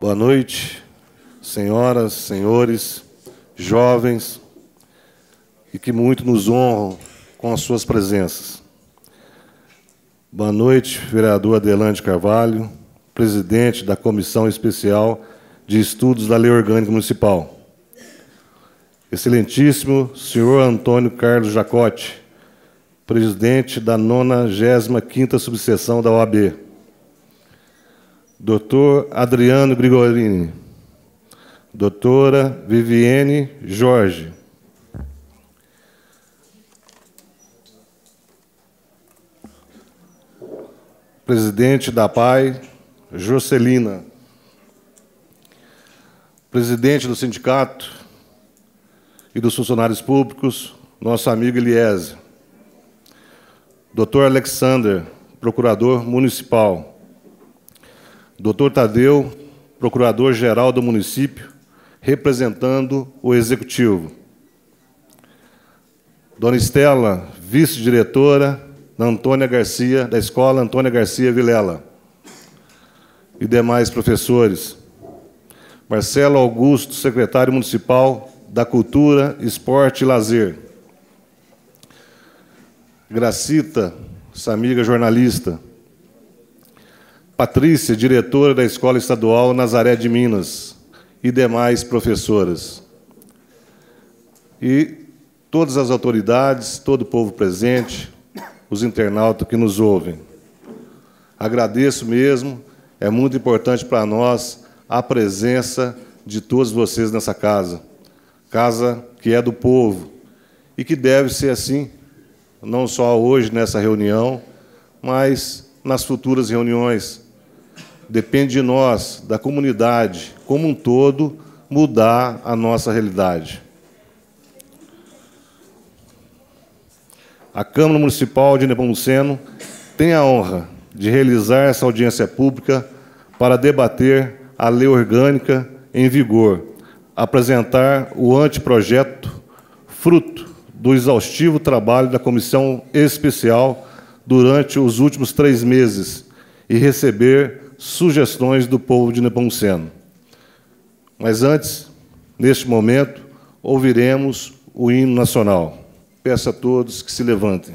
Boa noite, senhoras, senhores, jovens, e que muito nos honram com as suas presenças. Boa noite, vereador Adelante Carvalho, presidente da Comissão Especial de Estudos da Lei Orgânica Municipal. Excelentíssimo senhor Antônio Carlos Jacote, presidente da 95ª subseção da OAB. Doutor Adriano Grigorini, doutora Viviane Jorge, presidente da PAI, Jocelina, presidente do sindicato e dos funcionários públicos, nosso amigo Eliésio, doutor Alexander, procurador municipal, doutor Tadeu, procurador-geral do município, representando o Executivo. Dona Estela, vice-diretora Antônia Garcia, da Escola Antônia Garcia Vilela. E demais professores. Marcelo Augusto, secretário municipal da Cultura, Esporte e Lazer. Gracita, essa amiga jornalista. Patrícia, diretora da Escola Estadual Nazaré de Minas, e demais professoras. E todas as autoridades, todo o povo presente, os internautas que nos ouvem. Agradeço mesmo, é muito importante para nós a presença de todos vocês nessa casa. Casa que é do povo e que deve ser assim, não só hoje nessa reunião, mas nas futuras reuniões. Depende de nós, da comunidade, como um todo, mudar a nossa realidade. A Câmara Municipal de Nepomuceno tem a honra de realizar essa audiência pública para debater a lei orgânica em vigor, apresentar o anteprojeto, fruto do exaustivo trabalho da Comissão Especial durante os últimos 3 meses e receber sugestões do povo de Nepomuceno. Mas antes, neste momento, ouviremos o hino nacional. Peço a todos que se levantem.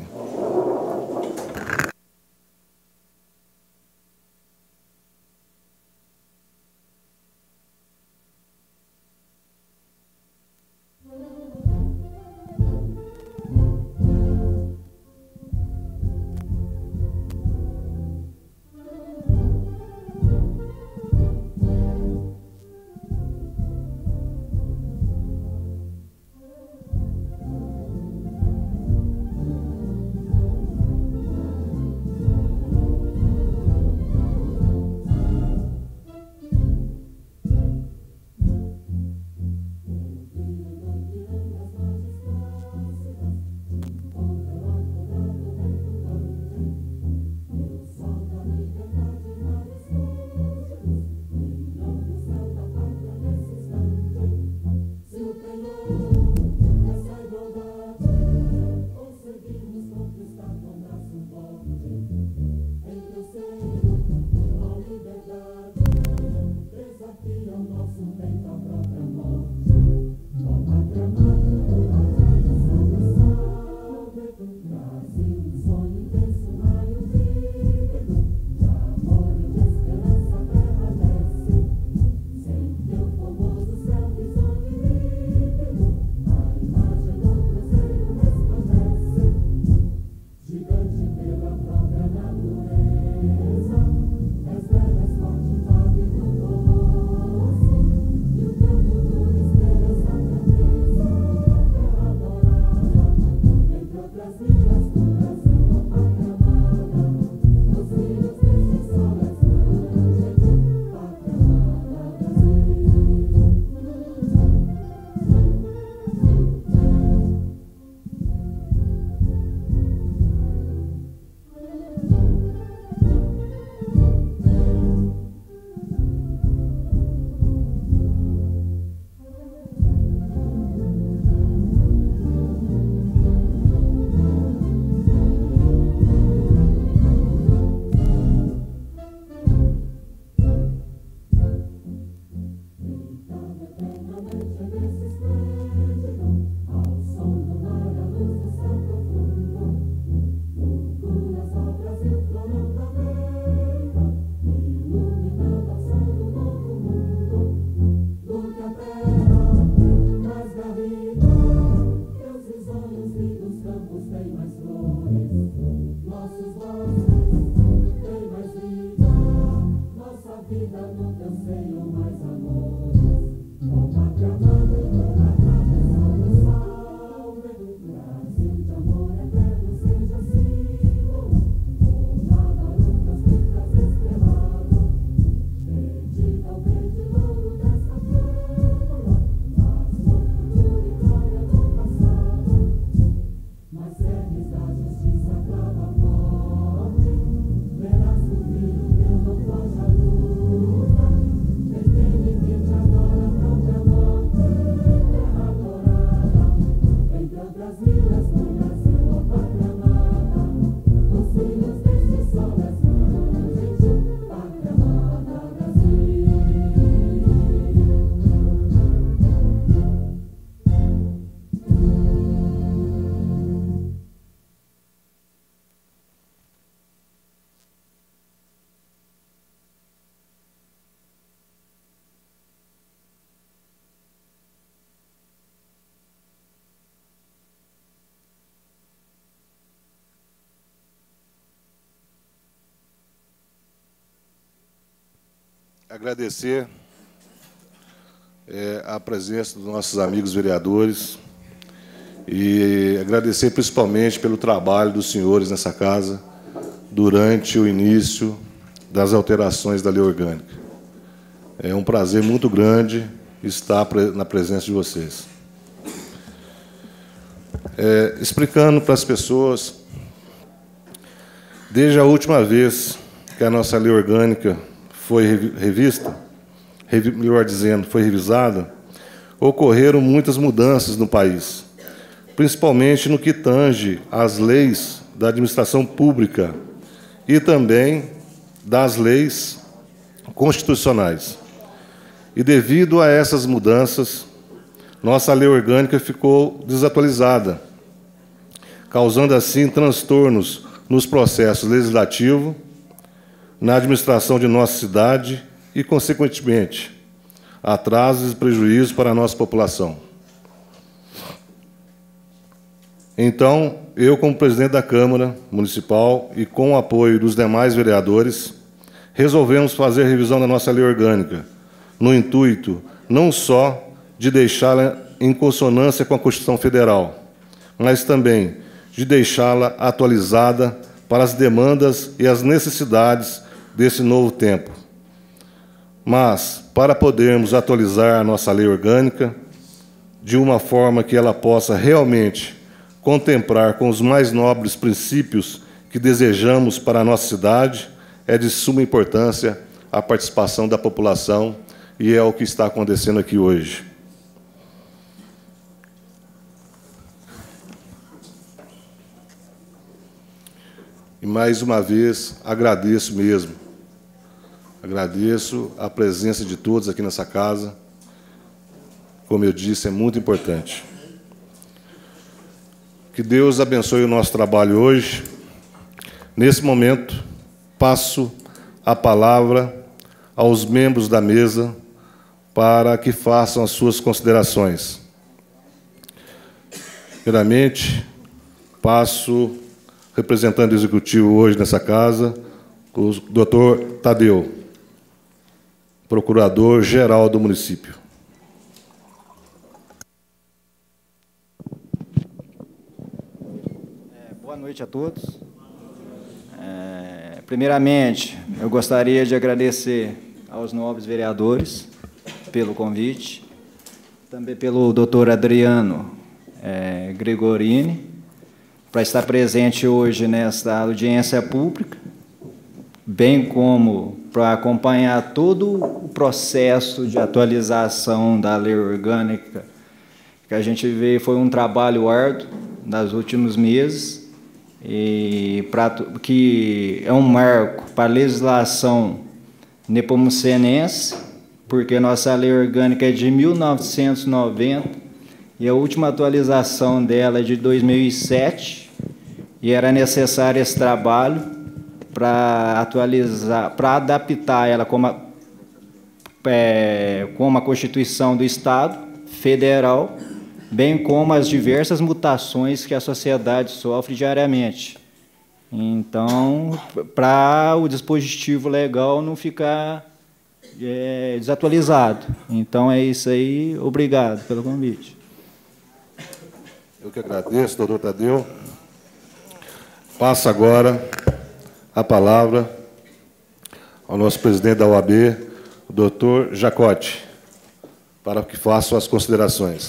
agradecer a presença dos nossos amigos vereadores e agradecer principalmente pelo trabalho dos senhores nessa casa durante o início das alterações da lei orgânica. É um prazer muito grande estar na presença de vocês. Explicando para as pessoas, desde a última vez que a nossa lei orgânica foi revista, melhor dizendo, foi revisada, ocorreram muitas mudanças no país, principalmente no que tange às leis da administração pública e também das leis constitucionais. E, devido a essas mudanças, nossa lei orgânica ficou desatualizada, causando, assim, transtornos nos processos legislativos, na administração de nossa cidade e, consequentemente, atrasos e prejuízos para a nossa população. Então, eu, como presidente da Câmara Municipal e com o apoio dos demais vereadores, resolvemos fazer a revisão da nossa lei orgânica, no intuito não só de deixá-la em consonância com a Constituição Federal, mas também de deixá-la atualizada para as demandas e as necessidades desse novo tempo. Mas, para podermos atualizar a nossa lei orgânica de uma forma que ela possa realmente contemplar com os mais nobres princípios que desejamos para a nossa cidade, é de suma importância a participação da população, e é o que está acontecendo aqui hoje. E, mais uma vez, agradeço mesmo. Agradeço a presença de todos aqui nessa casa. Como eu disse, é muito importante. Que Deus abençoe o nosso trabalho hoje. Nesse momento, passo a palavra aos membros da mesa para que façam as suas considerações. Primeiramente, passo, representante executivo hoje nessa casa, o doutor Tadeu, procurador-geral do município. Boa noite a todos. Primeiramente, eu gostaria de agradecer aos nobres vereadores pelo convite, também pelo doutor Adriano Gregorini, para estar presente hoje nesta audiência pública, bem como para acompanhar todo o processo de atualização da lei orgânica, que a gente vê foi um trabalho árduo nos últimos meses, e que é um marco para a legislação nepomucenense, porque nossa lei orgânica é de 1990 e a última atualização dela é de 2007, e era necessário esse trabalho para atualizar, para adaptar ela como a Constituição do Estado Federal, bem como as diversas mutações que a sociedade sofre diariamente. Então, para o dispositivo legal não ficar desatualizado. Então, é isso aí. Obrigado pelo convite. Eu que agradeço, doutor Tadeu. Passo agora a palavra ao nosso presidente da OAB, o doutor Jacote, para que faça as considerações.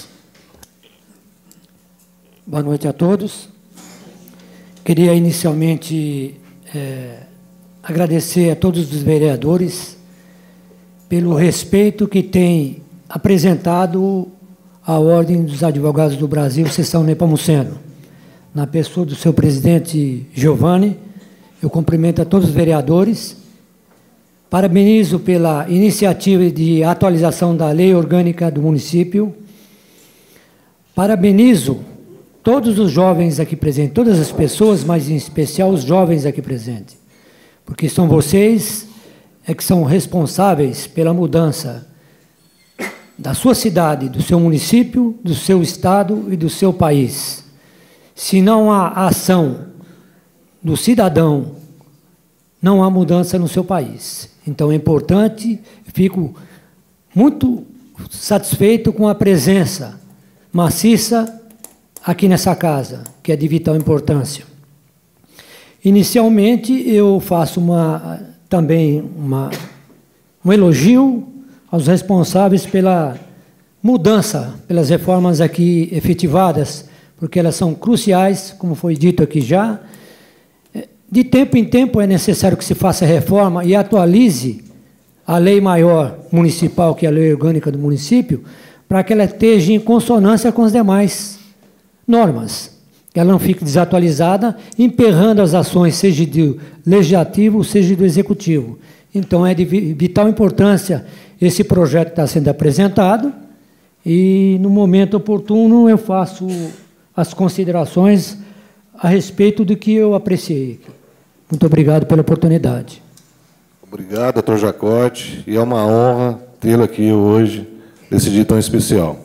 Boa noite a todos. Queria inicialmente agradecer a todos os vereadores pelo respeito que têm apresentado à Ordem dos Advogados do Brasil, seção Nepomuceno. Na pessoa do seu presidente Giovanni, eu cumprimento a todos os vereadores, parabenizo pela iniciativa de atualização da lei orgânica do município, parabenizo todos os jovens aqui presentes, todas as pessoas, mas em especial os jovens aqui presentes, porque são vocês que são responsáveis pela mudança da sua cidade, do seu município, do seu estado e do seu país. Se não há ação do cidadão, não há mudança no seu país. Então é importante, fico muito satisfeito com a presença maciça aqui nessa casa, que é de vital importância. Inicialmente, eu faço também um elogio aos responsáveis pela mudança, pelas reformas aqui efetivadas, porque elas são cruciais, como foi dito aqui já. De tempo em tempo é necessário que se faça reforma e atualize a lei maior municipal, que é a lei orgânica do município, para que ela esteja em consonância com as demais normas. Que ela não fique desatualizada, emperrando as ações, seja do legislativo, seja do executivo. Então, é de vital importância esse projeto que está sendo apresentado, e, no momento oportuno, eu faço as considerações a respeito do que eu apreciei. Muito obrigado pela oportunidade. Obrigado, doutor Jacote, e é uma honra tê-lo aqui hoje, nesse dia tão especial.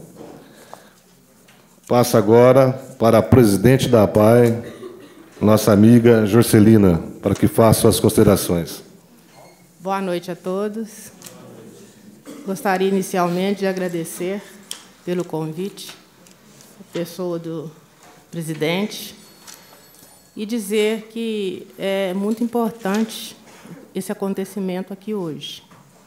Passo agora para a presidente da APAE, nossa amiga Jorcelina, para que faça suas considerações. Boa noite a todos. Gostaria inicialmente de agradecer pelo convite, a pessoa do presidente, e dizer que é muito importante esse acontecimento aqui hoje.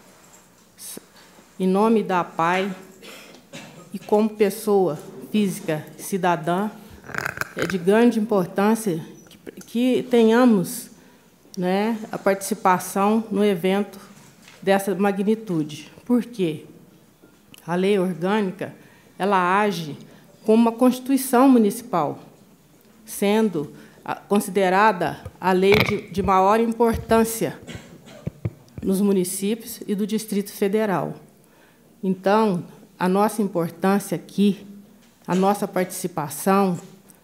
Em nome da APAE e como pessoa física cidadã, é de grande importância que tenhamos, né, a participação no evento dessa magnitude. Por quê? A lei orgânica, ela age como uma Constituição municipal, sendo considerada a lei de maior importância nos municípios e do Distrito Federal. Então, a nossa importância aqui, a nossa participação,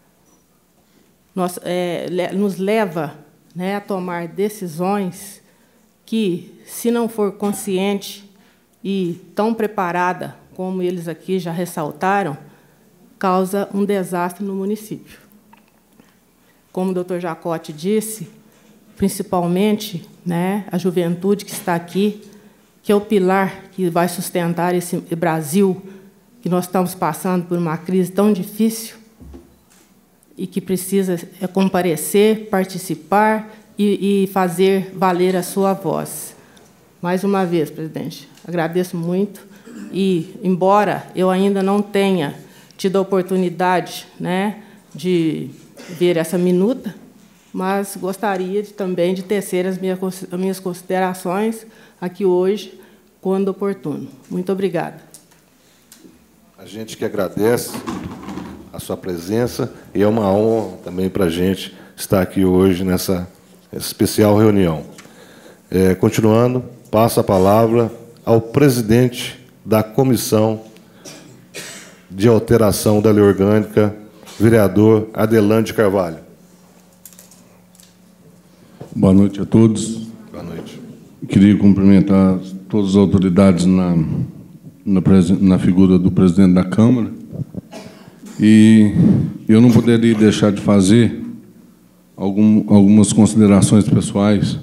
nos leva, né, a tomar decisões que, se não for consciente e tão preparada, como eles aqui já ressaltaram, causa um desastre no município. Como o doutor Jacote disse, principalmente, né, a juventude que está aqui, que é o pilar que vai sustentar esse Brasil, que nós estamos passando por uma crise tão difícil e que precisa comparecer, participar e fazer valer a sua voz. Mais uma vez, presidente, agradeço muito e, embora eu ainda não tenha tido a oportunidade, né, de ver essa minuta, mas gostaria também de tecer as minhas considerações aqui hoje, quando oportuno. Muito obrigada. A gente que agradece a sua presença e é uma honra também para a gente estar aqui hoje nessa especial reunião. Continuando, passo a palavra ao presidente da Comissão de Alteração da Lei Orgânica, vereador Adelante Carvalho. Boa noite a todos. Boa noite. Queria cumprimentar todas as autoridades na figura do presidente da Câmara. E eu não poderia deixar de fazer algumas considerações pessoais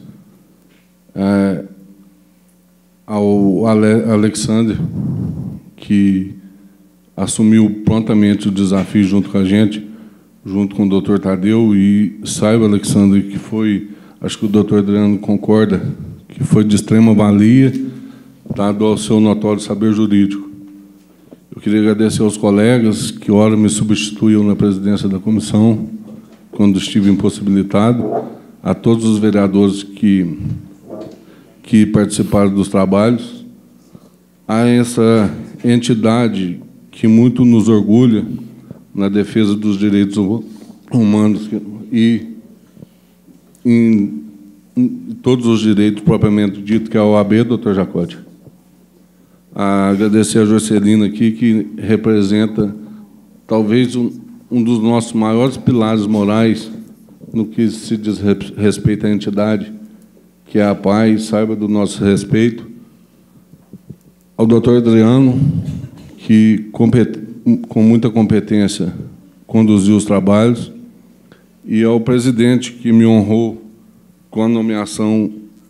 ao Alexandre, que assumiu prontamente o desafio junto com a gente, junto com o doutor Tadeu, e saiba, Alexandre, que foi, acho que o doutor Adriano concorda, que foi de extrema valia, dado ao seu notório saber jurídico. Eu queria agradecer aos colegas que, ora, me substituíam na presidência da comissão, quando estive impossibilitado, a todos os vereadores que participaram dos trabalhos, a essa entidade que muito nos orgulha na defesa dos direitos humanos e em todos os direitos propriamente dito, que é a OAB, doutor Jacote. Agradecer a Jorcelina aqui, que representa talvez um dos nossos maiores pilares morais no que se diz respeito à entidade, que é a APAE, saiba do nosso respeito. Ao doutor Adriano, que com muita competência conduziu os trabalhos, e ao presidente, que me honrou com a nomeação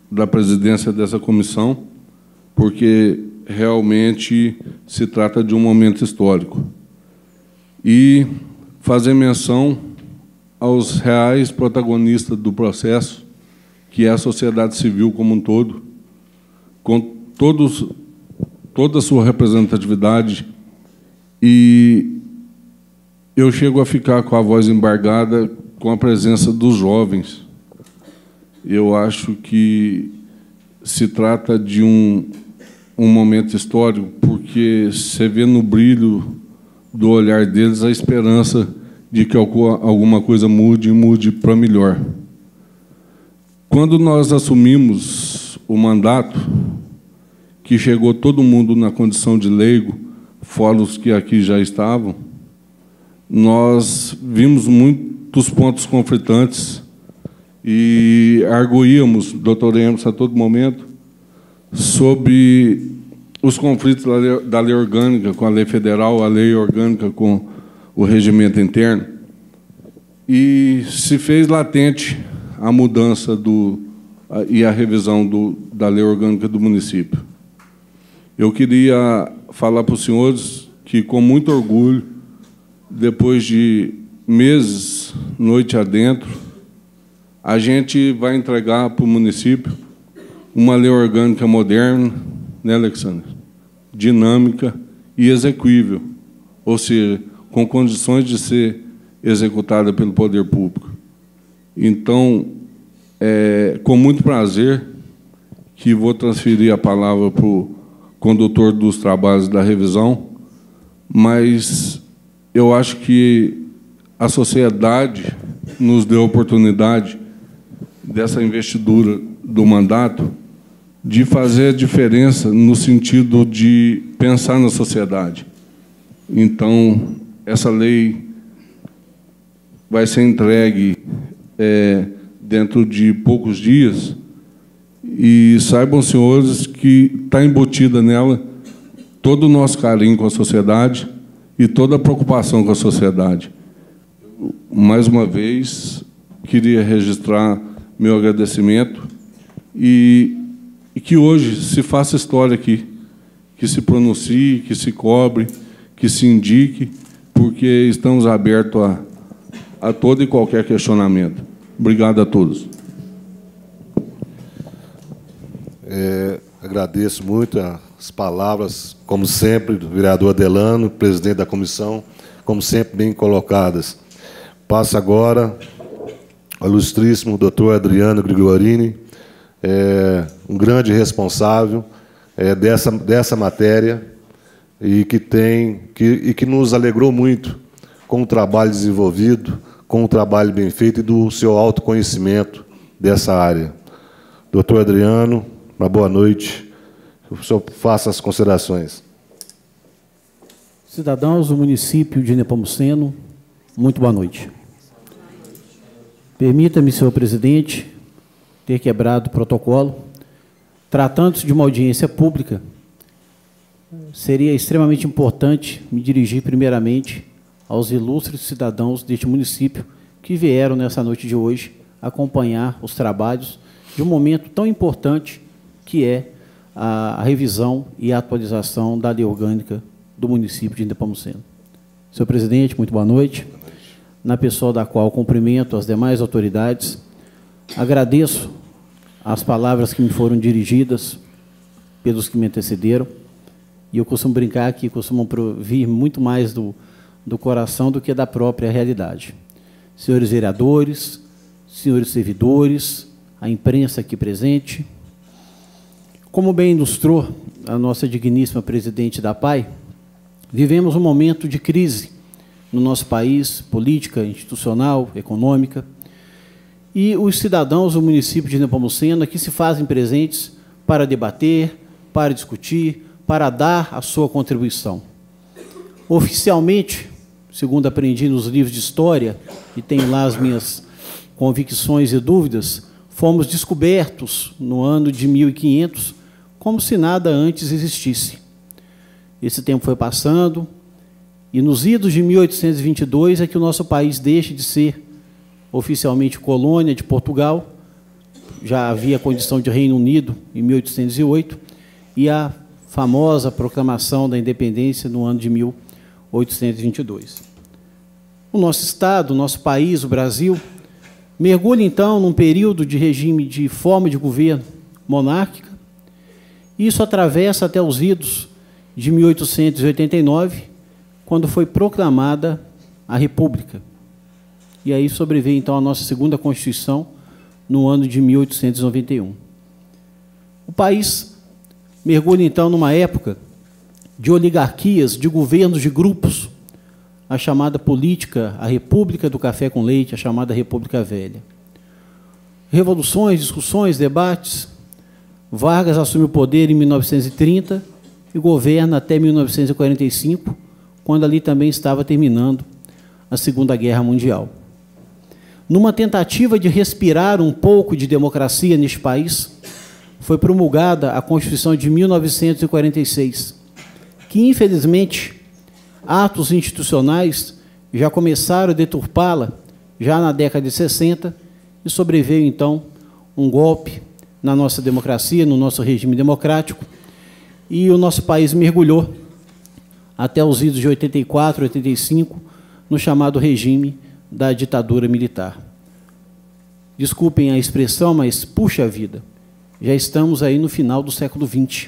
da presidência dessa comissão, porque realmente se trata de um momento histórico. E fazer menção aos reais protagonistas do processo, que é a sociedade civil como um todo, com toda a sua representatividade. E eu chego a ficar com a voz embargada com a presença dos jovens. Eu acho que se trata de um momento histórico, porque você vê no brilho do olhar deles a esperança de que alguma coisa mude para melhor. Quando nós assumimos o mandato, que chegou todo mundo na condição de leigo, fora os que aqui já estavam, nós vimos muitos pontos conflitantes e arguíamos, doutor Emerson, a todo momento, sobre os conflitos da lei orgânica com a lei federal, a lei orgânica com o regimento interno, e se fez latente a mudança e a revisão da lei orgânica do município. Eu queria falar para os senhores que, com muito orgulho, depois de meses, noite adentro, a gente vai entregar para o município uma lei orgânica moderna, né, Alexandre? Dinâmica e execuível, ou seja, com condições de ser executada pelo poder público. Então, com muito prazer, que vou transferir a palavra para o condutor dos trabalhos da revisão, mas eu acho que a sociedade nos deu a oportunidade dessa investidura do mandato de fazer a diferença no sentido de pensar na sociedade. Então, essa lei vai ser entregue dentro de poucos dias, e saibam, senhores, que está embutida nela todo o nosso carinho com a sociedade e toda a preocupação com a sociedade. Mais uma vez, queria registrar meu agradecimento e que hoje se faça história aqui, que se pronuncie, que se cobre, que se indique, porque estamos abertos a todo e qualquer questionamento. Obrigado a todos. Agradeço muito as palavras, como sempre, do vereador Adelano, presidente da comissão, como sempre, bem colocadas. Passa agora ao ilustríssimo doutor Adriano Gregorini, um grande responsável dessa matéria e que nos alegrou muito com o trabalho desenvolvido, com o trabalho bem feito e do seu autoconhecimento dessa área. Doutor Adriano, uma boa noite. O senhor faça as considerações. Cidadãos do município de Nepomuceno, muito boa noite. Permita-me, senhor presidente, ter quebrado o protocolo. Tratando-se de uma audiência pública, seria extremamente importante me dirigir primeiramente aos ilustres cidadãos deste município que vieram nessa noite de hoje acompanhar os trabalhos de um momento tão importante que é a revisão e a atualização da lei orgânica do município de Nepomuceno. Senhor presidente, muito boa noite. Na pessoa da qual cumprimento as demais autoridades, agradeço as palavras que me foram dirigidas pelos que me antecederam, e eu costumo brincar que costumam vir muito mais do coração do que da própria realidade. Senhores vereadores, senhores servidores, a imprensa aqui presente, como bem ilustrou a nossa digníssima presidente da PAI, vivemos um momento de crise no nosso país, política, institucional, econômica, e os cidadãos do município de Nepomuceno aqui se fazem presentes para debater, para discutir, para dar a sua contribuição. Oficialmente, segundo aprendi nos livros de história, e tenho lá as minhas convicções e dúvidas, fomos descobertos no ano de 1500, como se nada antes existisse. Esse tempo foi passando, e nos idos de 1822 é que o nosso país deixa de ser oficialmente colônia de Portugal, já havia condição de Reino Unido em 1808 e a famosa proclamação da independência no ano de 1822. O nosso Estado, o nosso país, o Brasil, mergulha, então, num período de regime de forma de governo monárquica. Isso atravessa até os idos de 1889, quando foi proclamada a República. E aí sobreveio, então, a nossa segunda Constituição, no ano de 1891. O país mergulha, então, numa época de oligarquias, de governos de grupos, a chamada política, a República do Café com Leite, a chamada República Velha. Revoluções, discussões, debates. Vargas assume o poder em 1930 e governa até 1945, quando ali também estava terminando a Segunda Guerra Mundial. Numa tentativa de respirar um pouco de democracia neste país, foi promulgada a Constituição de 1946, que, infelizmente, atos institucionais já começaram a deturpá-la já na década de 60 e sobreveio, então, um golpe na nossa democracia, no nosso regime democrático, e o nosso país mergulhou até os idos de 84, 85, no chamado regime da ditadura militar. Desculpem a expressão, mas, puxa vida, já estamos aí no final do século XX.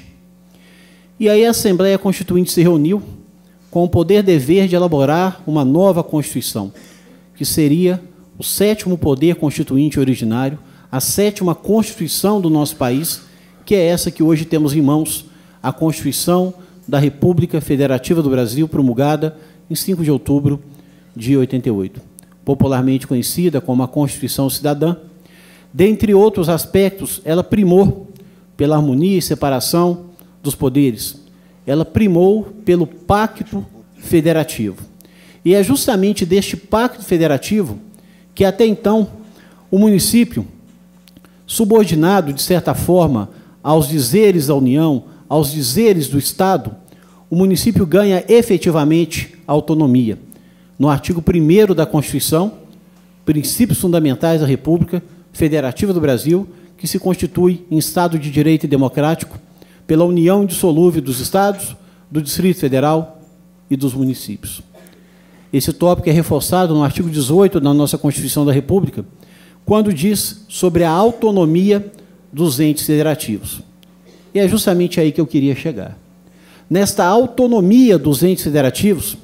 E aí a Assembleia Constituinte se reuniu com o poder-dever de elaborar uma nova Constituição, que seria o 7º poder constituinte originário, a 7ª Constituição do nosso país, que é essa que hoje temos em mãos, a Constituição da República Federativa do Brasil, promulgada em 5 de outubro de 88, popularmente conhecida como a Constituição Cidadã. Dentre outros aspectos, ela primou pela harmonia e separação dos poderes, ela primou pelo Pacto Federativo. E é justamente deste Pacto Federativo que, até então, o município, subordinado, de certa forma, aos dizeres da União, aos dizeres do Estado, o município ganha efetivamente autonomia. No artigo 1º da Constituição, Princípios Fundamentais da República Federativa do Brasil, que se constitui em Estado de Direito e Democrático, pela união indissolúvel dos Estados, do Distrito Federal e dos municípios. Esse tópico é reforçado no artigo 18 da nossa Constituição da República, quando diz sobre a autonomia dos entes federativos. E é justamente aí que eu queria chegar. Nesta autonomia dos entes federativos,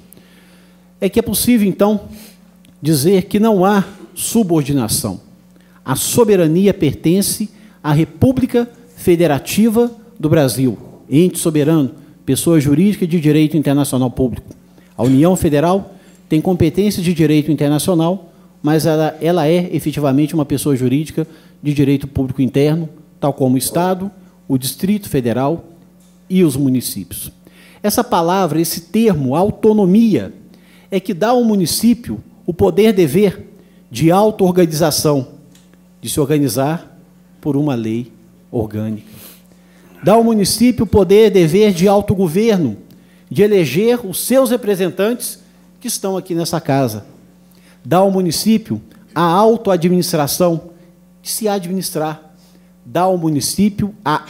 é que é possível, então, dizer que não há subordinação. A soberania pertence à República Federativa do Brasil, ente soberano, pessoa jurídica de direito internacional público. A União Federal tem competência de direito internacional, mas ela é efetivamente uma pessoa jurídica de direito público interno, tal como o Estado, o Distrito Federal e os municípios. Essa palavra, esse termo, autonomia, é que dá ao município o poder-dever de auto-organização, de se organizar por uma lei orgânica. Dá ao município o poder-dever de autogoverno, de eleger os seus representantes que estão aqui nessa casa. Dá ao município a autoadministração, de se administrar. Dá ao município a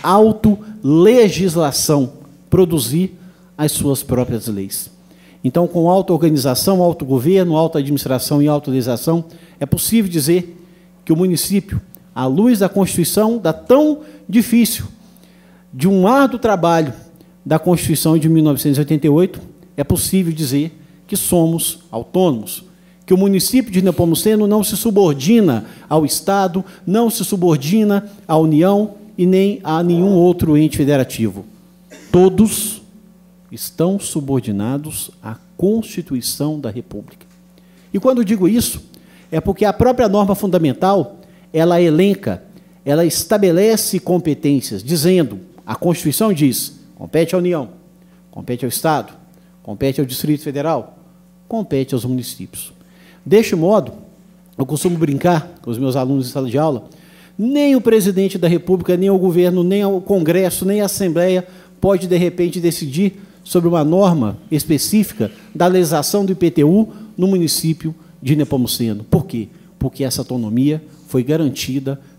autolegislação, produzir as suas próprias leis. Então, com auto-organização, autogoverno, autoadministração e autolegislação, é possível dizer que o município, à luz da Constituição, da tão difícil, de um árduo trabalho da Constituição de 1988, é possível dizer que somos autônomos, que o município de Nepomuceno não se subordina ao Estado, não se subordina à União e nem a nenhum outro ente federativo. Todos estão subordinados à Constituição da República. E quando digo isso, é porque a própria norma fundamental, ela elenca, ela estabelece competências, dizendo, a Constituição diz, compete à União, compete ao Estado, compete ao Distrito Federal, compete aos municípios. Deste modo, eu costumo brincar com os meus alunos em sala de aula, nem o presidente da República, nem o governo, nem o Congresso, nem a Assembleia pode, de repente, decidir sobre uma norma específica da legislação do IPTU no município de Nepomuceno. Por quê? Porque essa autonomia foi garantida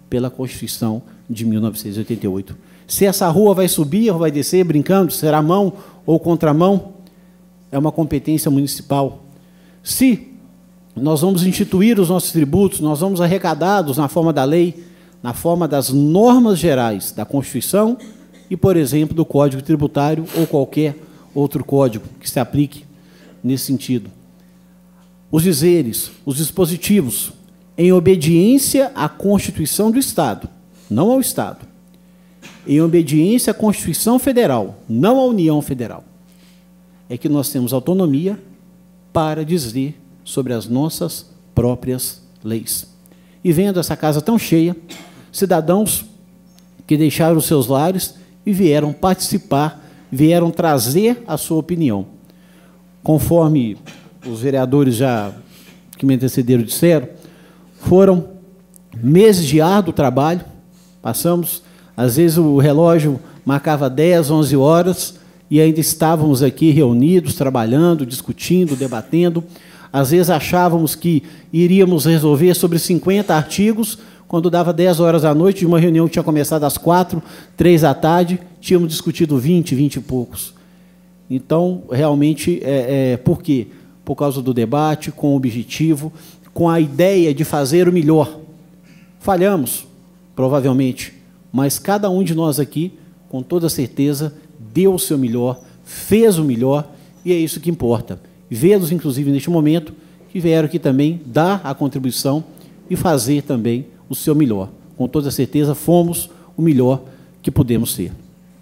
pela Constituição de 1988. Se essa rua vai subir ou vai descer brincando, será mão ou contramão, é uma competência municipal. Se nós vamos instituir os nossos tributos, nós vamos arrecadados na forma da lei, na forma das normas gerais da Constituição e, por exemplo, do Código Tributário ou qualquer outro código que se aplique nesse sentido. Os dizeres, os dispositivos, em obediência à Constituição do Estado, não ao Estado, em obediência à Constituição Federal, não à União Federal, é que nós temos autonomia para dizer sobre as nossas próprias leis. E vendo essa casa tão cheia, cidadãos que deixaram os seus lares e vieram participar, vieram trazer a sua opinião. Conforme os vereadores já que me antecederam disseram, foram meses de árduo trabalho, passamos, às vezes o relógio marcava 10, 11 horas, e ainda estávamos aqui reunidos, trabalhando, discutindo, debatendo. Às vezes achávamos que iríamos resolver sobre 50 artigos, quando dava 10 horas da noite, de uma reunião que tinha começado às 4, 3 da tarde, tínhamos discutido 20 e poucos. Então, realmente, por quê? Por causa do debate, com o objetivo, com a ideia de fazer o melhor. Falhamos, provavelmente, mas cada um de nós aqui, com toda certeza, deu o seu melhor, fez o melhor, e é isso que importa. Vê-los, inclusive, neste momento, que vieram aqui também dar a contribuição e fazer também o seu melhor. Com toda certeza, fomos o melhor que pudemos ser.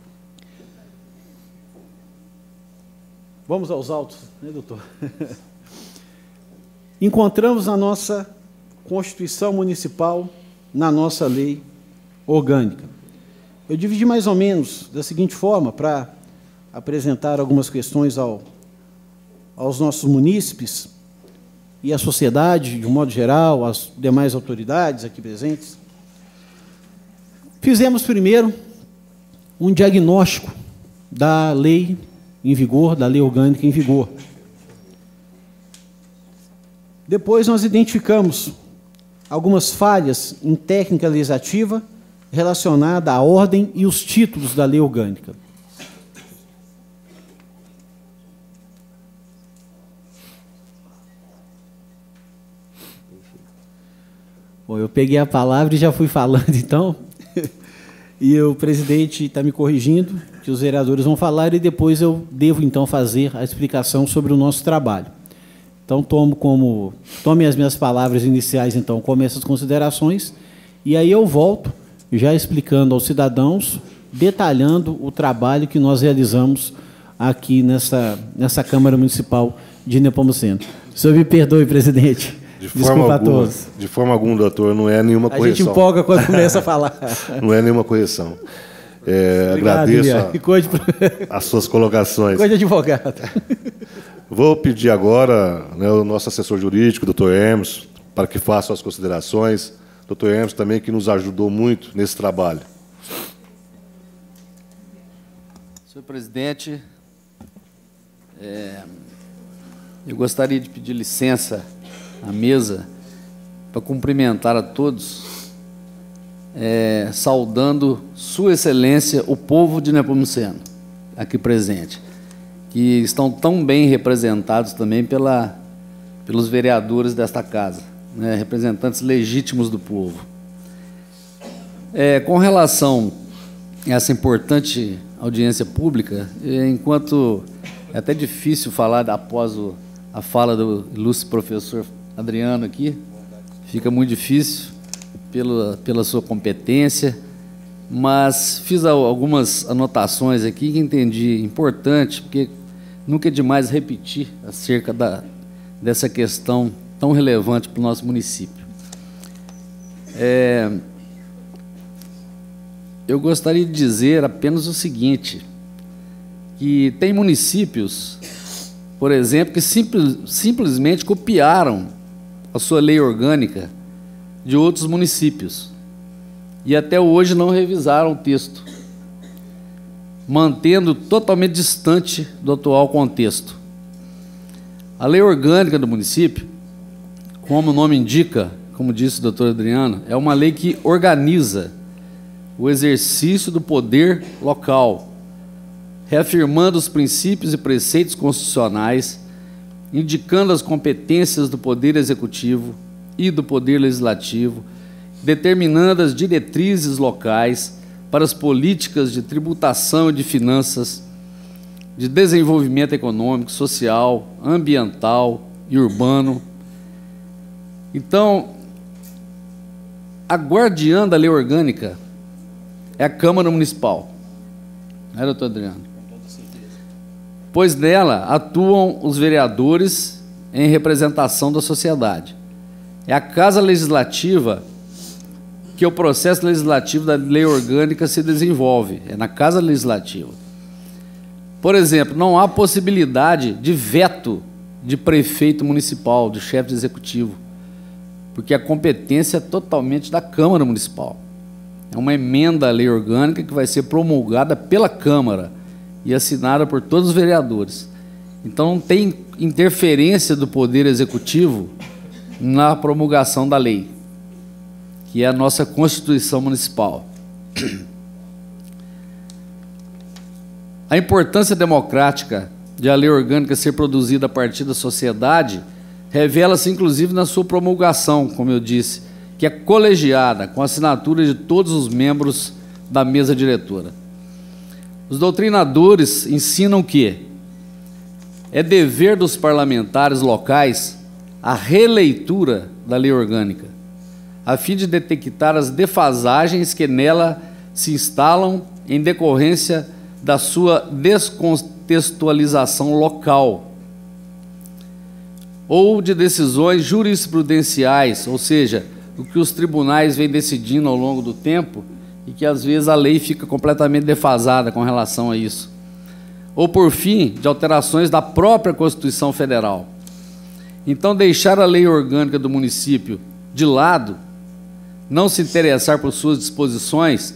Vamos aos autos, né, doutor? Encontramos na nossa Constituição Municipal, na nossa lei orgânica. Eu dividi mais ou menos da seguinte forma, para apresentar algumas questões aos nossos munícipes e à sociedade, de um modo geral, às demais autoridades aqui presentes. Fizemos primeiro um diagnóstico da lei em vigor, da lei orgânica em vigor. Depois nós identificamos algumas falhas em técnica legislativa relacionada à ordem e os títulos da lei orgânica. Bom, eu peguei a palavra e já fui falando, então, e o presidente está me corrigindo, que os vereadores vão falar, e depois eu devo, então, fazer a explicação sobre o nosso trabalho. Então, tome as minhas palavras iniciais, então, como essas considerações, e aí eu volto, já explicando aos cidadãos, detalhando o trabalho que nós realizamos aqui nessa Câmara Municipal de Nepomuceno. O senhor me perdoe, presidente. Desculpa a todos. De forma alguma, doutor, não é nenhuma correção. A gente empolga quando começa a falar. Não é nenhuma correção. Agradeço as suas colocações. Coisa de advogado. Vou pedir agora, né, o nosso assessor jurídico, doutor Hermes, para que faça as considerações. Doutor Hermes também, que nos ajudou muito nesse trabalho. Senhor presidente, eu gostaria de pedir licença à mesa para cumprimentar a todos, saudando Sua Excelência, o povo de Nepomuceno, aqui presente, que estão tão bem representados também pelos vereadores desta casa, né, representantes legítimos do povo. Com relação a essa importante audiência pública, enquanto é até difícil falar após a fala do ilustre professor Adriano aqui, fica muito difícil pela sua competência, mas fiz algumas anotações aqui que entendi importante, porque nunca é demais repetir acerca dessa questão tão relevante para o nosso município. Eu gostaria de dizer apenas o seguinte, que tem municípios, por exemplo, que simplesmente copiaram a sua lei orgânica de outros municípios e até hoje não revisaram o texto, mantendo totalmente distante do atual contexto. A lei orgânica do município, como o nome indica, como disse o doutor Adriano, é uma lei que organiza o exercício do poder local, reafirmando os princípios e preceitos constitucionais, indicando as competências do Poder Executivo e do Poder Legislativo, determinando as diretrizes locais para as políticas de tributação e de finanças, de desenvolvimento econômico, social, ambiental e urbano. Então, a guardiã da lei orgânica é a Câmara Municipal. Não é, doutor Adriano? Pois nela atuam os vereadores em representação da sociedade. É a Casa Legislativa que o processo legislativo da lei orgânica se desenvolve. É na Casa Legislativa. Por exemplo, não há possibilidade de veto de prefeito municipal, de chefe de executivo, porque a competência é totalmente da Câmara Municipal. É uma emenda à lei orgânica que vai ser promulgada pela Câmara e assinada por todos os vereadores. Então, não tem interferência do Poder Executivo na promulgação da lei, que é a nossa Constituição Municipal. A importância democrática de a lei orgânica ser produzida a partir da sociedade revela-se, inclusive, na sua promulgação, como eu disse, que é colegiada, com a assinatura de todos os membros da mesa diretora. Os doutrinadores ensinam que é dever dos parlamentares locais a releitura da lei orgânica, a fim de detectar as defasagens que nela se instalam em decorrência da sua descontextualização local, ou de decisões jurisprudenciais, ou seja, o que os tribunais vêm decidindo ao longo do tempo e que às vezes a lei fica completamente defasada com relação a isso. Ou, por fim, de alterações da própria Constituição Federal. Então, deixar a lei orgânica do município de lado, não se interessar por suas disposições,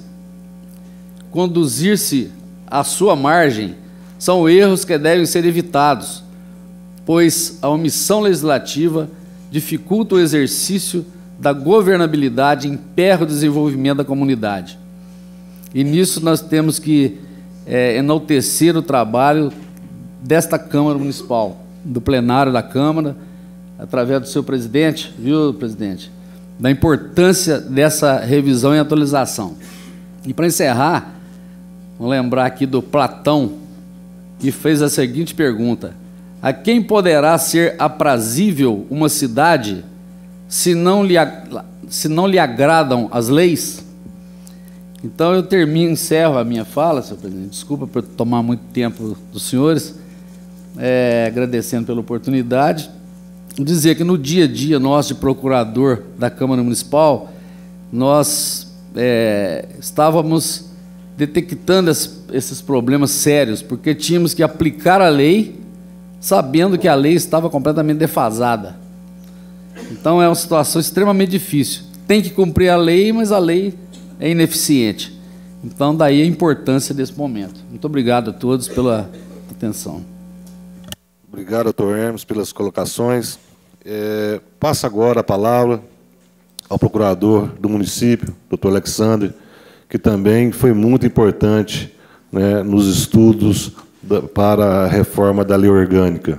conduzir-se à sua margem, são erros que devem ser evitados, pois a omissão legislativa dificulta o exercício da governabilidade e emperra o desenvolvimento da comunidade. E nisso nós temos que enaltecer o trabalho desta Câmara Municipal, do plenário da Câmara, através do seu presidente, viu, presidente, da importância dessa revisão e atualização. E para encerrar, vou lembrar aqui do Platão, que fez a seguinte pergunta: a quem poderá ser aprazível uma cidade se não lhe agradam as leis? Então eu encerro a minha fala, senhor presidente, desculpa por tomar muito tempo dos senhores, agradecendo pela oportunidade, dizer que no dia a dia nosso de procurador da Câmara Municipal, nós estávamos detectando esses problemas sérios, porque tínhamos que aplicar a lei sabendo que a lei estava completamente defasada. Então é uma situação extremamente difícil. Tem que cumprir a lei, mas a lei é ineficiente. Então daí a importância desse momento. Muito obrigado a todos pela atenção. Obrigado, doutor Hermes, pelas colocações. Passa agora a palavra ao procurador do município, doutor Alexandre, que também foi muito importante, né, nos estudos para a reforma da lei orgânica.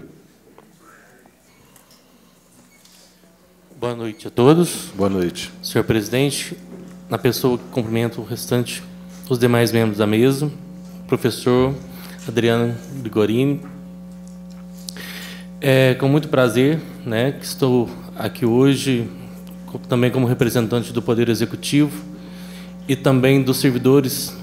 Boa noite a todos. Boa noite. Senhor presidente, na pessoa que cumprimento o restante, os demais membros da mesa, professor Adriano Gregorini. É com muito prazer, né, que estou aqui hoje, também como representante do Poder Executivo e também dos servidores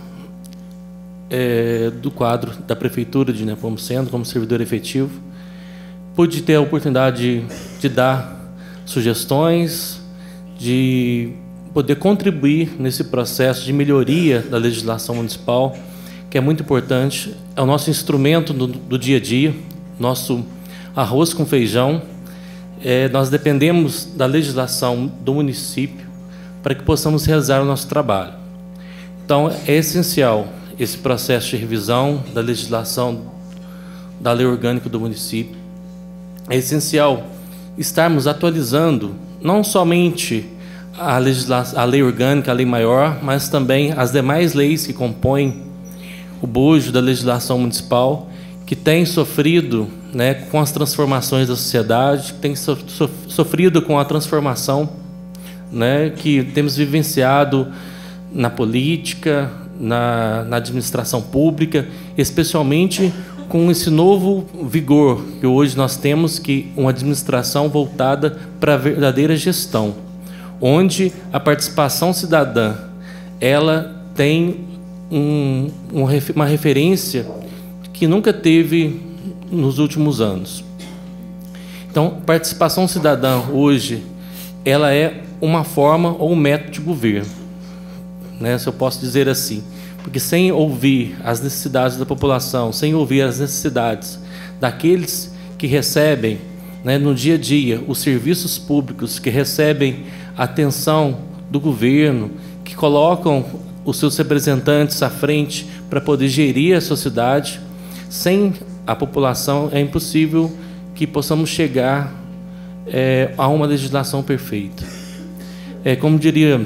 do quadro da Prefeitura de Nepomuceno, como servidor efetivo. Pude ter a oportunidade de dar sugestões, de poder contribuir nesse processo de melhoria da legislação municipal, que é muito importante, é o nosso instrumento do dia a dia, nosso arroz com feijão. Nós dependemos da legislação do município para que possamos realizar o nosso trabalho. Então, é essencial esse processo de revisão da legislação da lei orgânica do município. É essencial estarmos atualizando não somente a lei orgânica, a lei maior, mas também as demais leis que compõem o bojo da legislação municipal, que tem sofrido, né, com as transformações da sociedade, que tem sofrido com a transformação, né, que temos vivenciado na política, na administração pública, especialmente com esse novo vigor que hoje nós temos, que uma administração voltada para a verdadeira gestão, onde a participação cidadã ela tem uma referência que nunca teve nos últimos anos. Então, participação cidadã hoje ela é uma forma ou um método de governo, né, se eu posso dizer assim, porque sem ouvir as necessidades da população, sem ouvir as necessidades daqueles que recebem, né, no dia a dia os serviços públicos, que recebem a atenção do governo, que colocam os seus representantes à frente para poder gerir a sociedade, sem a população é impossível que possamos chegar a uma legislação perfeita. Como diria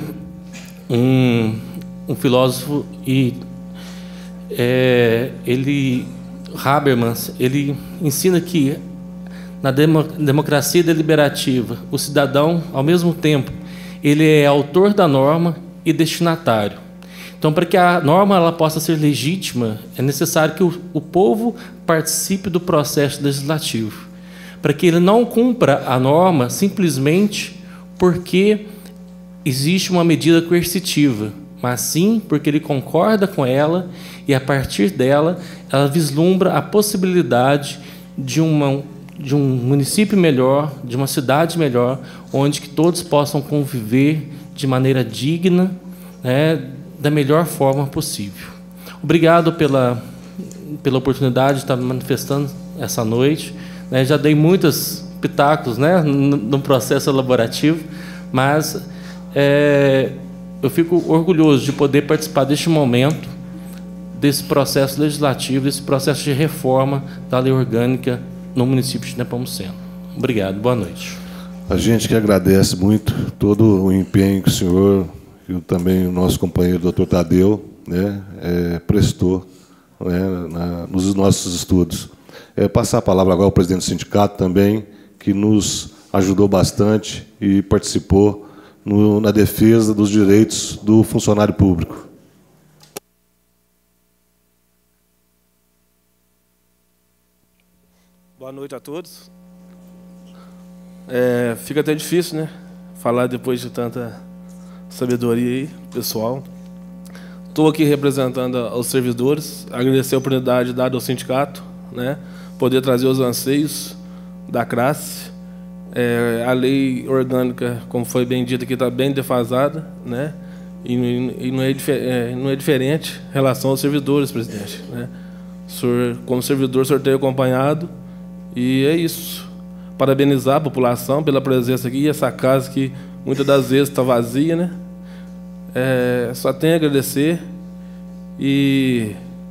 um filósofo, Habermas, ele ensina que na democracia deliberativa, o cidadão, ao mesmo tempo, ele é autor da norma e destinatário. Então, para que a norma ela possa ser legítima, é necessário que o povo participe do processo legislativo, para que ele não cumpra a norma simplesmente porque existe uma medida coercitiva, mas sim porque ele concorda com ela e, a partir dela, ela vislumbra a possibilidade de um município melhor, de uma cidade melhor, onde que todos possam conviver de maneira digna, né, da melhor forma possível. Obrigado pela oportunidade de estar me manifestando essa noite, né, já dei muitos pitacos, né, no processo elaborativo, mas eu fico orgulhoso de poder participar deste momento, desse processo legislativo, desse processo de reforma da lei orgânica no município de Nepomuceno. Obrigado, boa noite. A gente que agradece muito todo o empenho que o senhor e também o nosso companheiro doutor Tadeu, né, prestou, né, nos nossos estudos. Passar a palavra agora ao presidente do sindicato também, que nos ajudou bastante e participou na defesa dos direitos do funcionário público. Boa noite a todos. Fica até difícil, né, falar depois de tanta sabedoria aí, pessoal. Estou aqui representando os servidores, agradecer a oportunidade dada ao sindicato, né, poder trazer os anseios da classe. A lei orgânica, como foi bem dito aqui, está bem defasada, né, e não é diferente em relação aos servidores, presidente, né. O senhor, como servidor, o senhor tem acompanhado, e é isso. Parabenizar a população pela presença aqui, essa casa que muitas das vezes está vazia, né. Só tenho a agradecer e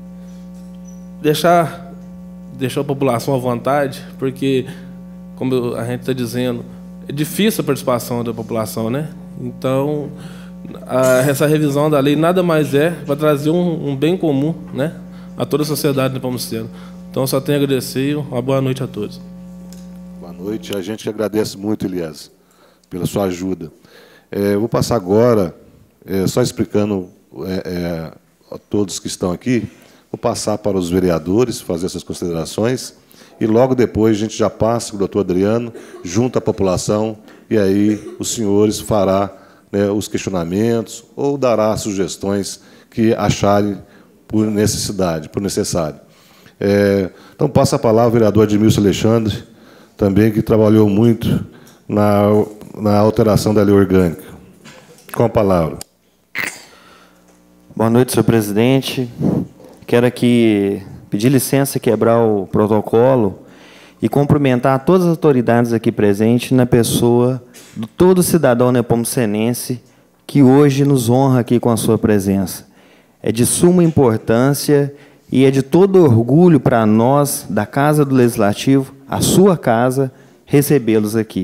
deixar a população à vontade, porque, como a gente está dizendo, é difícil a participação da população, né? Então, essa revisão da lei nada mais é para trazer um bem comum, né, a toda a sociedade de Nepomuceno. Então, só tenho a agradecer e uma boa noite a todos. Boa noite. A gente agradece muito, Elias, pela sua ajuda. Vou passar agora, só explicando a todos que estão aqui, vou passar para os vereadores fazer essas considerações e logo depois a gente já passa com o doutor Adriano junto à população e aí os senhores fará, né, os questionamentos ou dará sugestões que acharem por necessidade, por necessário. Então, passa a palavra ao vereador Edmilson Alexandre, também que trabalhou muito na alteração da lei orgânica. Com a palavra. Boa noite, senhor presidente. Quero aqui pedir licença, quebrar o protocolo e cumprimentar todas as autoridades aqui presentes na pessoa de todo cidadão nepomucenense que hoje nos honra aqui com a sua presença. É de suma importância e é de todo orgulho para nós, da Casa do Legislativo, a sua casa, recebê-los aqui.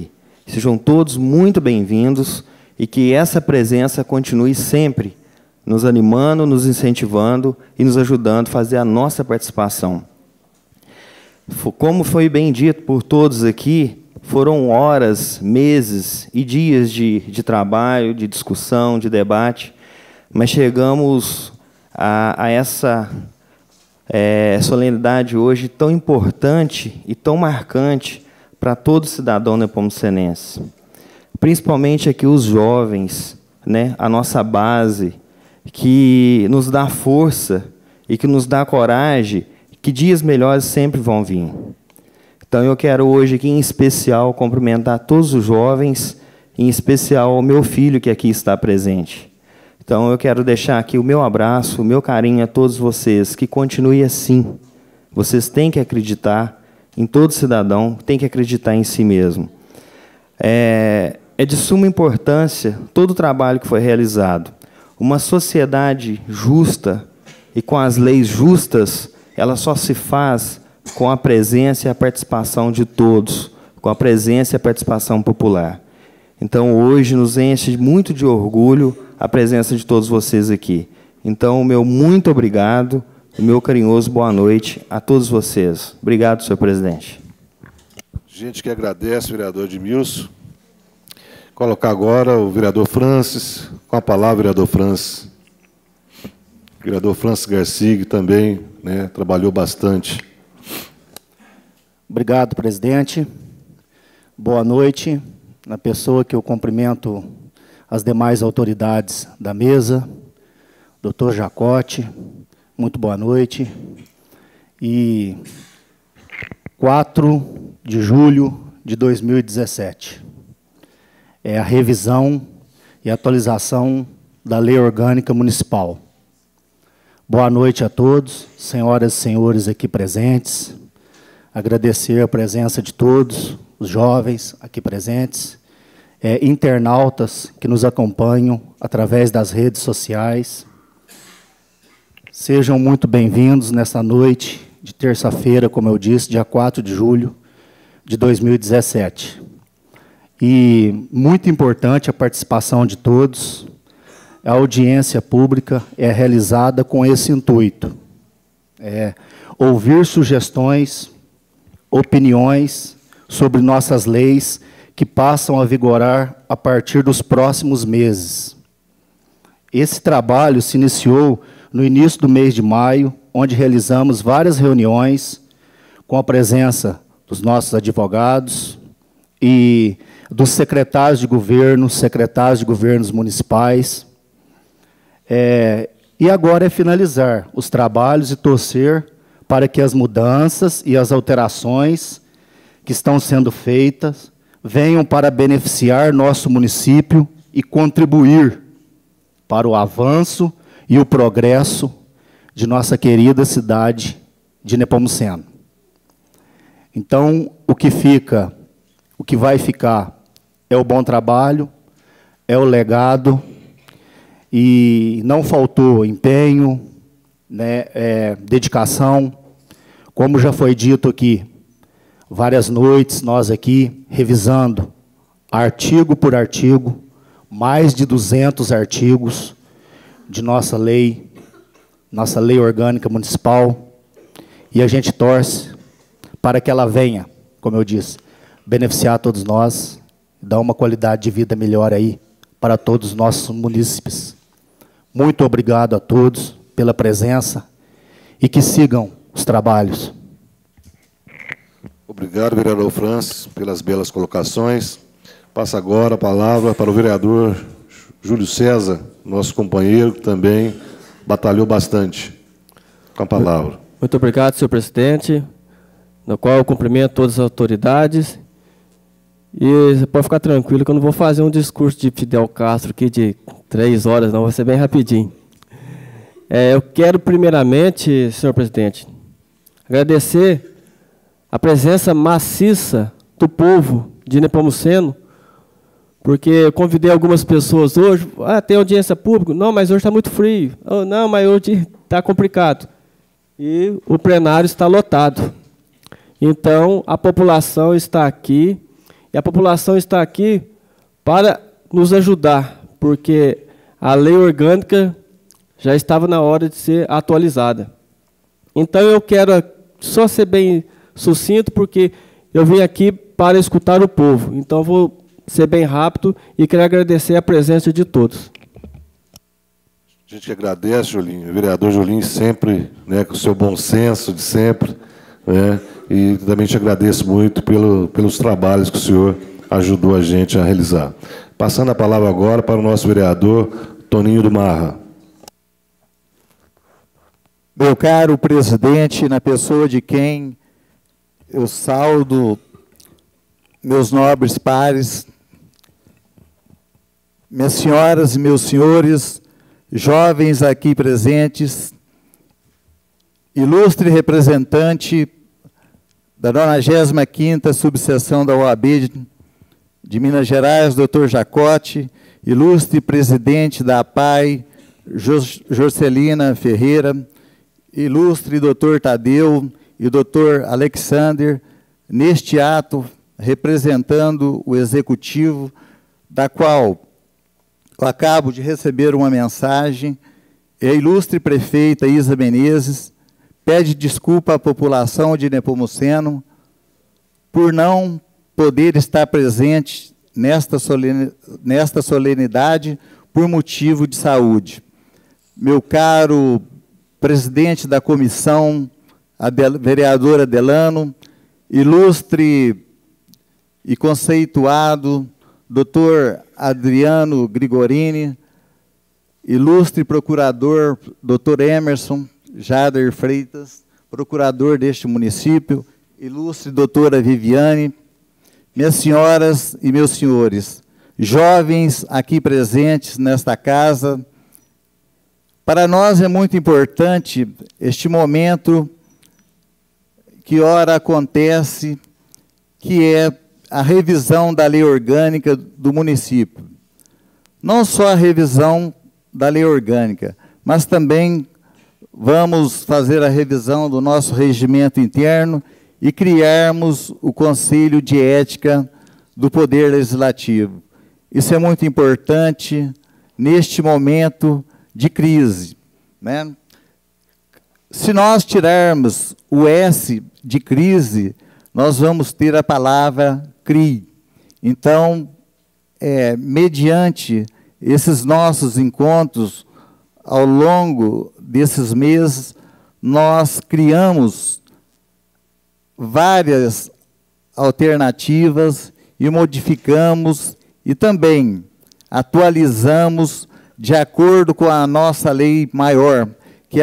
Sejam todos muito bem-vindos e que essa presença continue sempre nos animando, nos incentivando e nos ajudando a fazer a nossa participação. Como foi bem dito por todos aqui, foram horas, meses e dias de trabalho, de discussão, de debate, mas chegamos a essa solenidade hoje tão importante e tão marcante para todo cidadão nepomucenense. Principalmente aqui os jovens, né, a nossa base, que nos dá força e que nos dá coragem, que dias melhores sempre vão vir. Então, eu quero hoje, aqui em especial, cumprimentar todos os jovens, em especial o meu filho, que aqui está presente. Então, eu quero deixar aqui o meu abraço, o meu carinho a todos vocês, que continue assim. Vocês têm que acreditar em todo cidadão, têm que acreditar em si mesmo. É de suma importância todo o trabalho que foi realizado. Uma sociedade justa e com as leis justas, ela só se faz com a presença e a participação de todos, com a presença e a participação popular. Então, hoje, nos enche muito de orgulho a presença de todos vocês aqui. Então, o meu muito obrigado, o meu carinhoso boa noite a todos vocês. Obrigado, senhor presidente. Gente que agradece, vereador Edmilson. Colocar agora o vereador Francis. Com a palavra, vereador Francis. O vereador Francis Garcig também, né, trabalhou bastante. Obrigado, presidente. Boa noite. Na pessoa que eu cumprimento as demais autoridades da mesa, doutor Jacote, muito boa noite. E 4 de julho de 2017. É a revisão e atualização da Lei Orgânica Municipal. Boa noite a todos, senhoras e senhores aqui presentes. Agradecer a presença de todos, os jovens aqui presentes, internautas que nos acompanham através das redes sociais. Sejam muito bem-vindos nessa noite de terça-feira, como eu disse, dia 4 de julho de 2017. E muito importante a participação de todos. A audiência pública é realizada com esse intuito: ouvir sugestões, opiniões sobre nossas leis que passam a vigorar a partir dos próximos meses. Esse trabalho se iniciou no início do mês de maio, onde realizamos várias reuniões com a presença dos nossos advogados e dos secretários de governos municipais. E agora é finalizar os trabalhos e torcer para que as mudanças e as alterações que estão sendo feitas venham para beneficiar nosso município e contribuir para o avanço e o progresso de nossa querida cidade de Nepomuceno. Então, o que vai ficar é o bom trabalho, é o legado, e não faltou empenho, né, dedicação. Como já foi dito aqui, várias noites nós aqui revisando artigo por artigo, mais de 200 artigos de nossa lei orgânica municipal, e a gente torce para que ela venha, como eu disse, beneficiar todos nós, dar uma qualidade de vida melhor aí para todos os nossos munícipes. Muito obrigado a todos pela presença e que sigam os trabalhos. Obrigado, vereador Francis, pelas belas colocações. Passa agora a palavra para o vereador Júlio César, nosso companheiro, que também batalhou bastante. Com a palavra. Muito obrigado, senhor presidente, no qual eu cumprimento todas as autoridades. E você pode ficar tranquilo que eu não vou fazer um discurso de Fidel Castro aqui de 3 horas, não, vai ser bem rapidinho. Eu quero, primeiramente, senhor presidente, agradecer a presença maciça do povo de Nepomuceno, porque eu convidei algumas pessoas hoje, tem audiência pública? Não, mas hoje está muito frio. Oh, não, mas hoje está complicado. E o plenário está lotado. Então, a população está aqui E a população está aqui para nos ajudar, porque a lei orgânica já estava na hora de ser atualizada. Então, eu quero só ser bem sucinto, porque eu vim aqui para escutar o povo. Então, vou ser bem rápido e quero agradecer a presença de todos. A gente agradece, Julinho, o vereador Julinho, sempre, né, com o seu bom senso de sempre, né, e também te agradeço muito pelos trabalhos que o senhor ajudou a gente a realizar. Passando a palavra agora para o nosso vereador Toninho do Marra. Meu caro presidente, na pessoa de quem eu saudo meus nobres pares, minhas senhoras e meus senhores, jovens aqui presentes, ilustre representante da 95ª subseção da OAB de Minas Gerais, doutor Jacote, ilustre presidente da APAI, Jorcelina Ferreira, ilustre doutor Tadeu e doutor Alexander, neste ato, representando o executivo, da qual eu acabo de receber uma mensagem, e a ilustre prefeita Isa Menezes pede desculpa à população de Nepomuceno por não poder estar presente nesta solenidade por motivo de saúde. Meu caro presidente da comissão, a vereadora Delano, ilustre e conceituado doutor Adriano Grigorini, ilustre procurador, doutor Emerson Jader Freitas, procurador deste município, ilustre doutora Viviane, minhas senhoras e meus senhores, jovens aqui presentes nesta casa, para nós é muito importante este momento que ora acontece, que é a revisão da lei orgânica do município. Não só a revisão da lei orgânica, mas também vamos fazer a revisão do nosso regimento interno e criarmos o Conselho de Ética do Poder Legislativo. Isso é muito importante neste momento de crise, né? Se nós tirarmos o S de crise, nós vamos ter a palavra CRI. Então, mediante esses nossos encontros, ao longo desses meses, nós criamos várias alternativas e modificamos e também atualizamos de acordo com a nossa lei maior, que é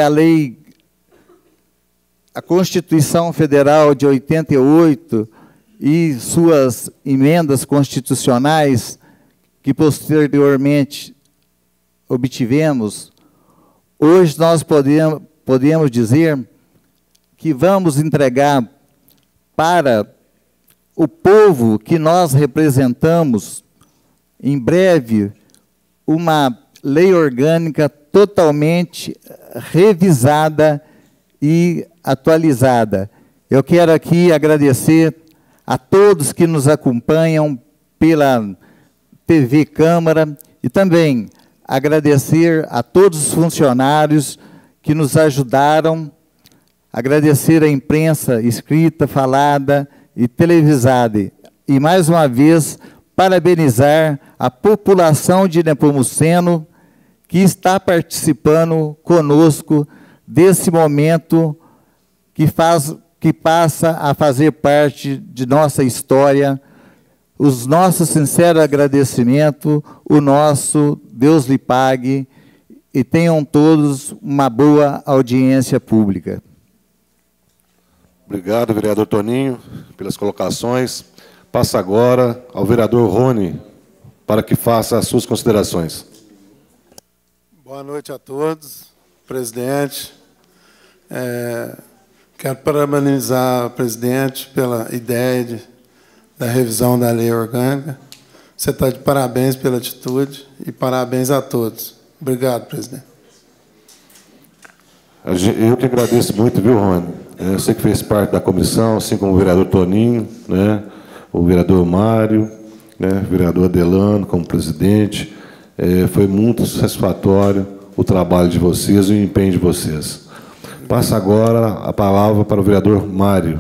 a Constituição Federal de 88 e suas emendas constitucionais, que posteriormente obtivemos. Hoje nós podemos dizer que vamos entregar para o povo que nós representamos, em breve, uma lei orgânica totalmente revisada e atualizada. Eu quero aqui agradecer a todos que nos acompanham pela TV Câmara e também agradecer a todos os funcionários que nos ajudaram, agradecer a imprensa escrita, falada e televisada. E, mais uma vez, parabenizar a população de Nepomuceno que está participando conosco desse momento que passa a fazer parte de nossa história. Os nossos sinceros agradecimentos, o nosso Deus lhe pague, e tenham todos uma boa audiência pública. Obrigado, vereador Toninho, pelas colocações. Passa agora ao vereador Rony, para que faça as suas considerações. Boa noite a todos, presidente. Quero parabenizar o presidente pela ideia da revisão da lei orgânica. Você está de parabéns pela atitude e parabéns a todos. Obrigado, presidente. Eu que agradeço muito, viu, Rony? Eu sei que fez parte da comissão, assim como o vereador Toninho, né? o vereador Mário, né, o vereador Adelano como presidente. Foi muito satisfatório o trabalho de vocês e o empenho de vocês. Passa agora a palavra para o vereador Mário.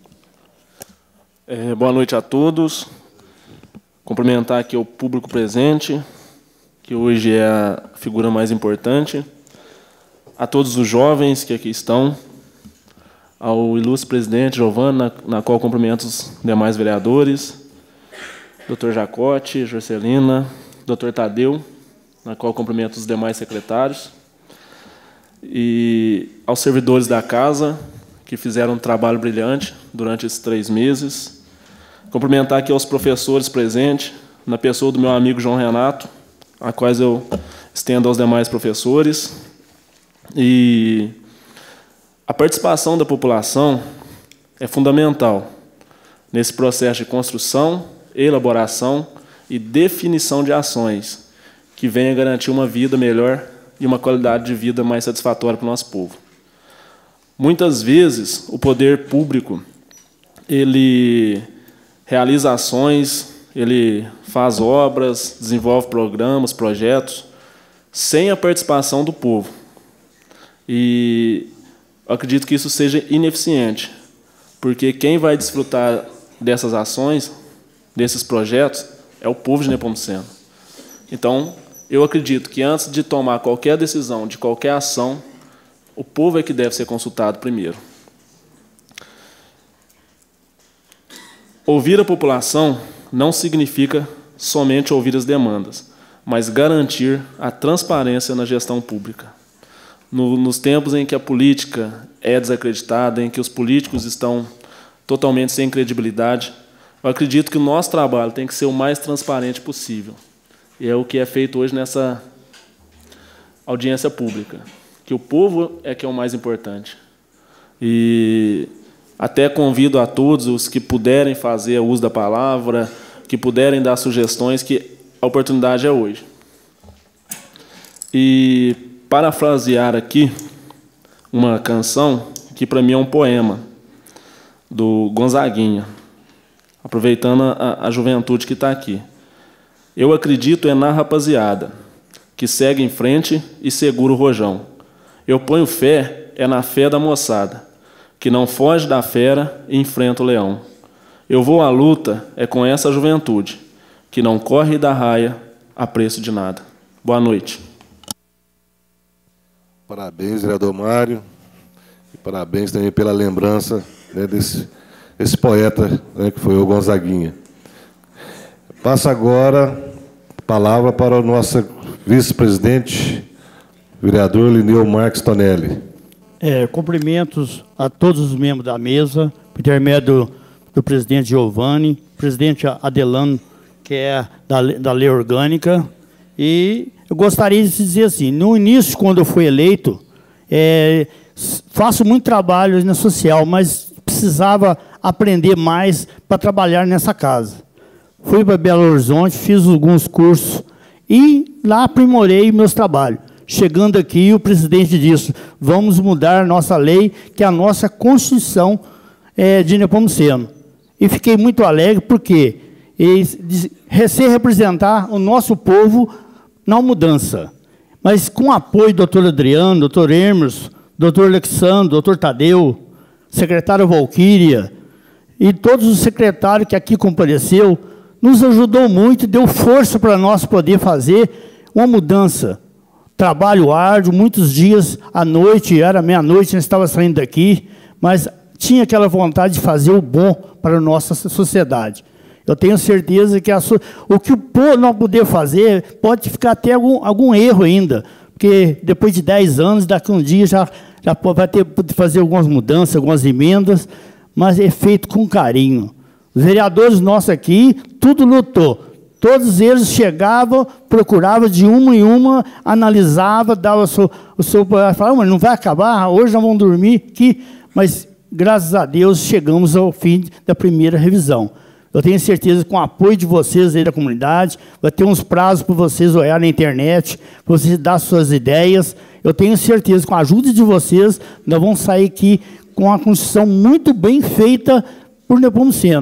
Boa noite a todos. Cumprimentar aqui o público presente, que hoje é a figura mais importante. A todos os jovens que aqui estão, ao ilustre presidente Giovanni, na qual cumprimento os demais vereadores, Dr. Jacote, Jorcelina, Dr. Tadeu, na qual cumprimento os demais secretários, e aos servidores da casa, que fizeram um trabalho brilhante durante esses 3 meses. Cumprimentar aqui aos professores presentes, na pessoa do meu amigo João Renato, a quais eu estendo aos demais professores. E a participação da população é fundamental nesse processo de construção, elaboração e definição de ações que venham garantir uma vida melhor e uma qualidade de vida mais satisfatória para o nosso povo. Muitas vezes, o poder público ele realiza ações, ele faz obras, desenvolve programas, projetos, sem a participação do povo. E eu acredito que isso seja ineficiente, porque quem vai desfrutar dessas ações, desses projetos, é o povo de Nepomuceno. Então, eu acredito que antes de tomar qualquer decisão, de qualquer ação, o povo é que deve ser consultado primeiro. Ouvir a população não significa somente ouvir as demandas, mas garantir a transparência na gestão pública. Nos tempos em que a política é desacreditada, em que os políticos estão totalmente sem credibilidade, eu acredito que o nosso trabalho tem que ser o mais transparente possível. E é o que é feito hoje nessa audiência pública, que o povo é que é o mais importante. E até convido a todos os que puderem fazer uso da palavra, que puderem dar sugestões, que a oportunidade é hoje. E parafrasear aqui uma canção que para mim é um poema do Gonzaguinha, aproveitando a juventude que está aqui. Eu acredito na rapaziada que segue em frente e segura o rojão. Eu ponho fé na fé da moçada, que não foge da fera e enfrenta o leão. Eu vou à luta com essa juventude, que não corre da raia a preço de nada. Boa noite. Parabéns, vereador Mário, e parabéns também pela lembrança, né, desse poeta, né, que foi o Gonzaguinha. Passa agora a palavra para o nosso vice-presidente, vereador Lineu Marques Tonelli. Cumprimentos a todos os membros da mesa, por intermédio do presidente Giovanni, presidente Adelano, que é da Lei Orgânica. E eu gostaria de dizer assim, no início, quando eu fui eleito, faço muito trabalho na social, mas precisava aprender mais para trabalhar nessa casa. Fui para Belo Horizonte, fiz alguns cursos e lá aprimorei meus trabalhos. Chegando aqui, o presidente disse, vamos mudar a nossa lei, que é a nossa Constituição de Nepomuceno. E fiquei muito alegre, porque representar o nosso povo na mudança. Mas com o apoio do doutor Adriano, doutor Hermes, doutor Alexandre, doutor Tadeu, secretário Valquíria, e todos os secretários que aqui compareceu, nos ajudou muito, deu força para nós poder fazer uma mudança. Trabalho árduo, muitos dias à noite, era meia-noite, nós estávamos saindo daqui, mas tinha aquela vontade de fazer o bom para a nossa sociedade. Eu tenho certeza que o que o povo não puder fazer, pode ficar até algum erro ainda, porque depois de 10 anos, daqui a um dia, já vai ter que fazer algumas mudanças, algumas emendas, mas é feito com carinho. Os vereadores nossos aqui, tudo lutou. Todos eles chegavam, procuravam de uma em uma, analisavam, davam o seu falavam, mas não vai acabar, hoje nós vamos dormir aqui. Mas, graças a Deus, chegamos ao fim da primeira revisão. Eu tenho certeza que com o apoio de vocês aí da comunidade, vai ter uns prazos para vocês olhar na internet, para vocês dar suas ideias. Eu tenho certeza que com a ajuda de vocês, nós vamos sair aqui com uma Constituição muito bem feita por Nepomuceno.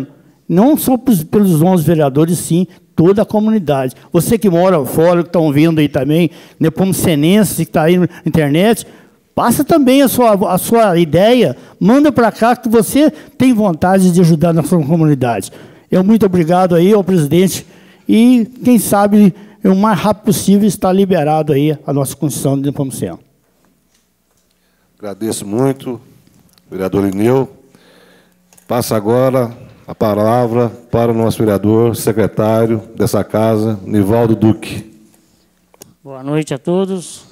Não só pelos novos vereadores, sim, toda a comunidade. Você que mora fora, que estão vendo aí também, nepomucenense, que está aí na internet, passa também a sua ideia, manda para cá que você tem vontade de ajudar na sua comunidade. Eu muito obrigado aí ao presidente e, quem sabe, o mais rápido possível está liberado aí a nossa Constituição de Nepomuceno. Agradeço muito, vereador Lineu. Passa agora a palavra para o nosso vereador, secretário dessa casa, Nivaldo Duque. Boa noite a todos.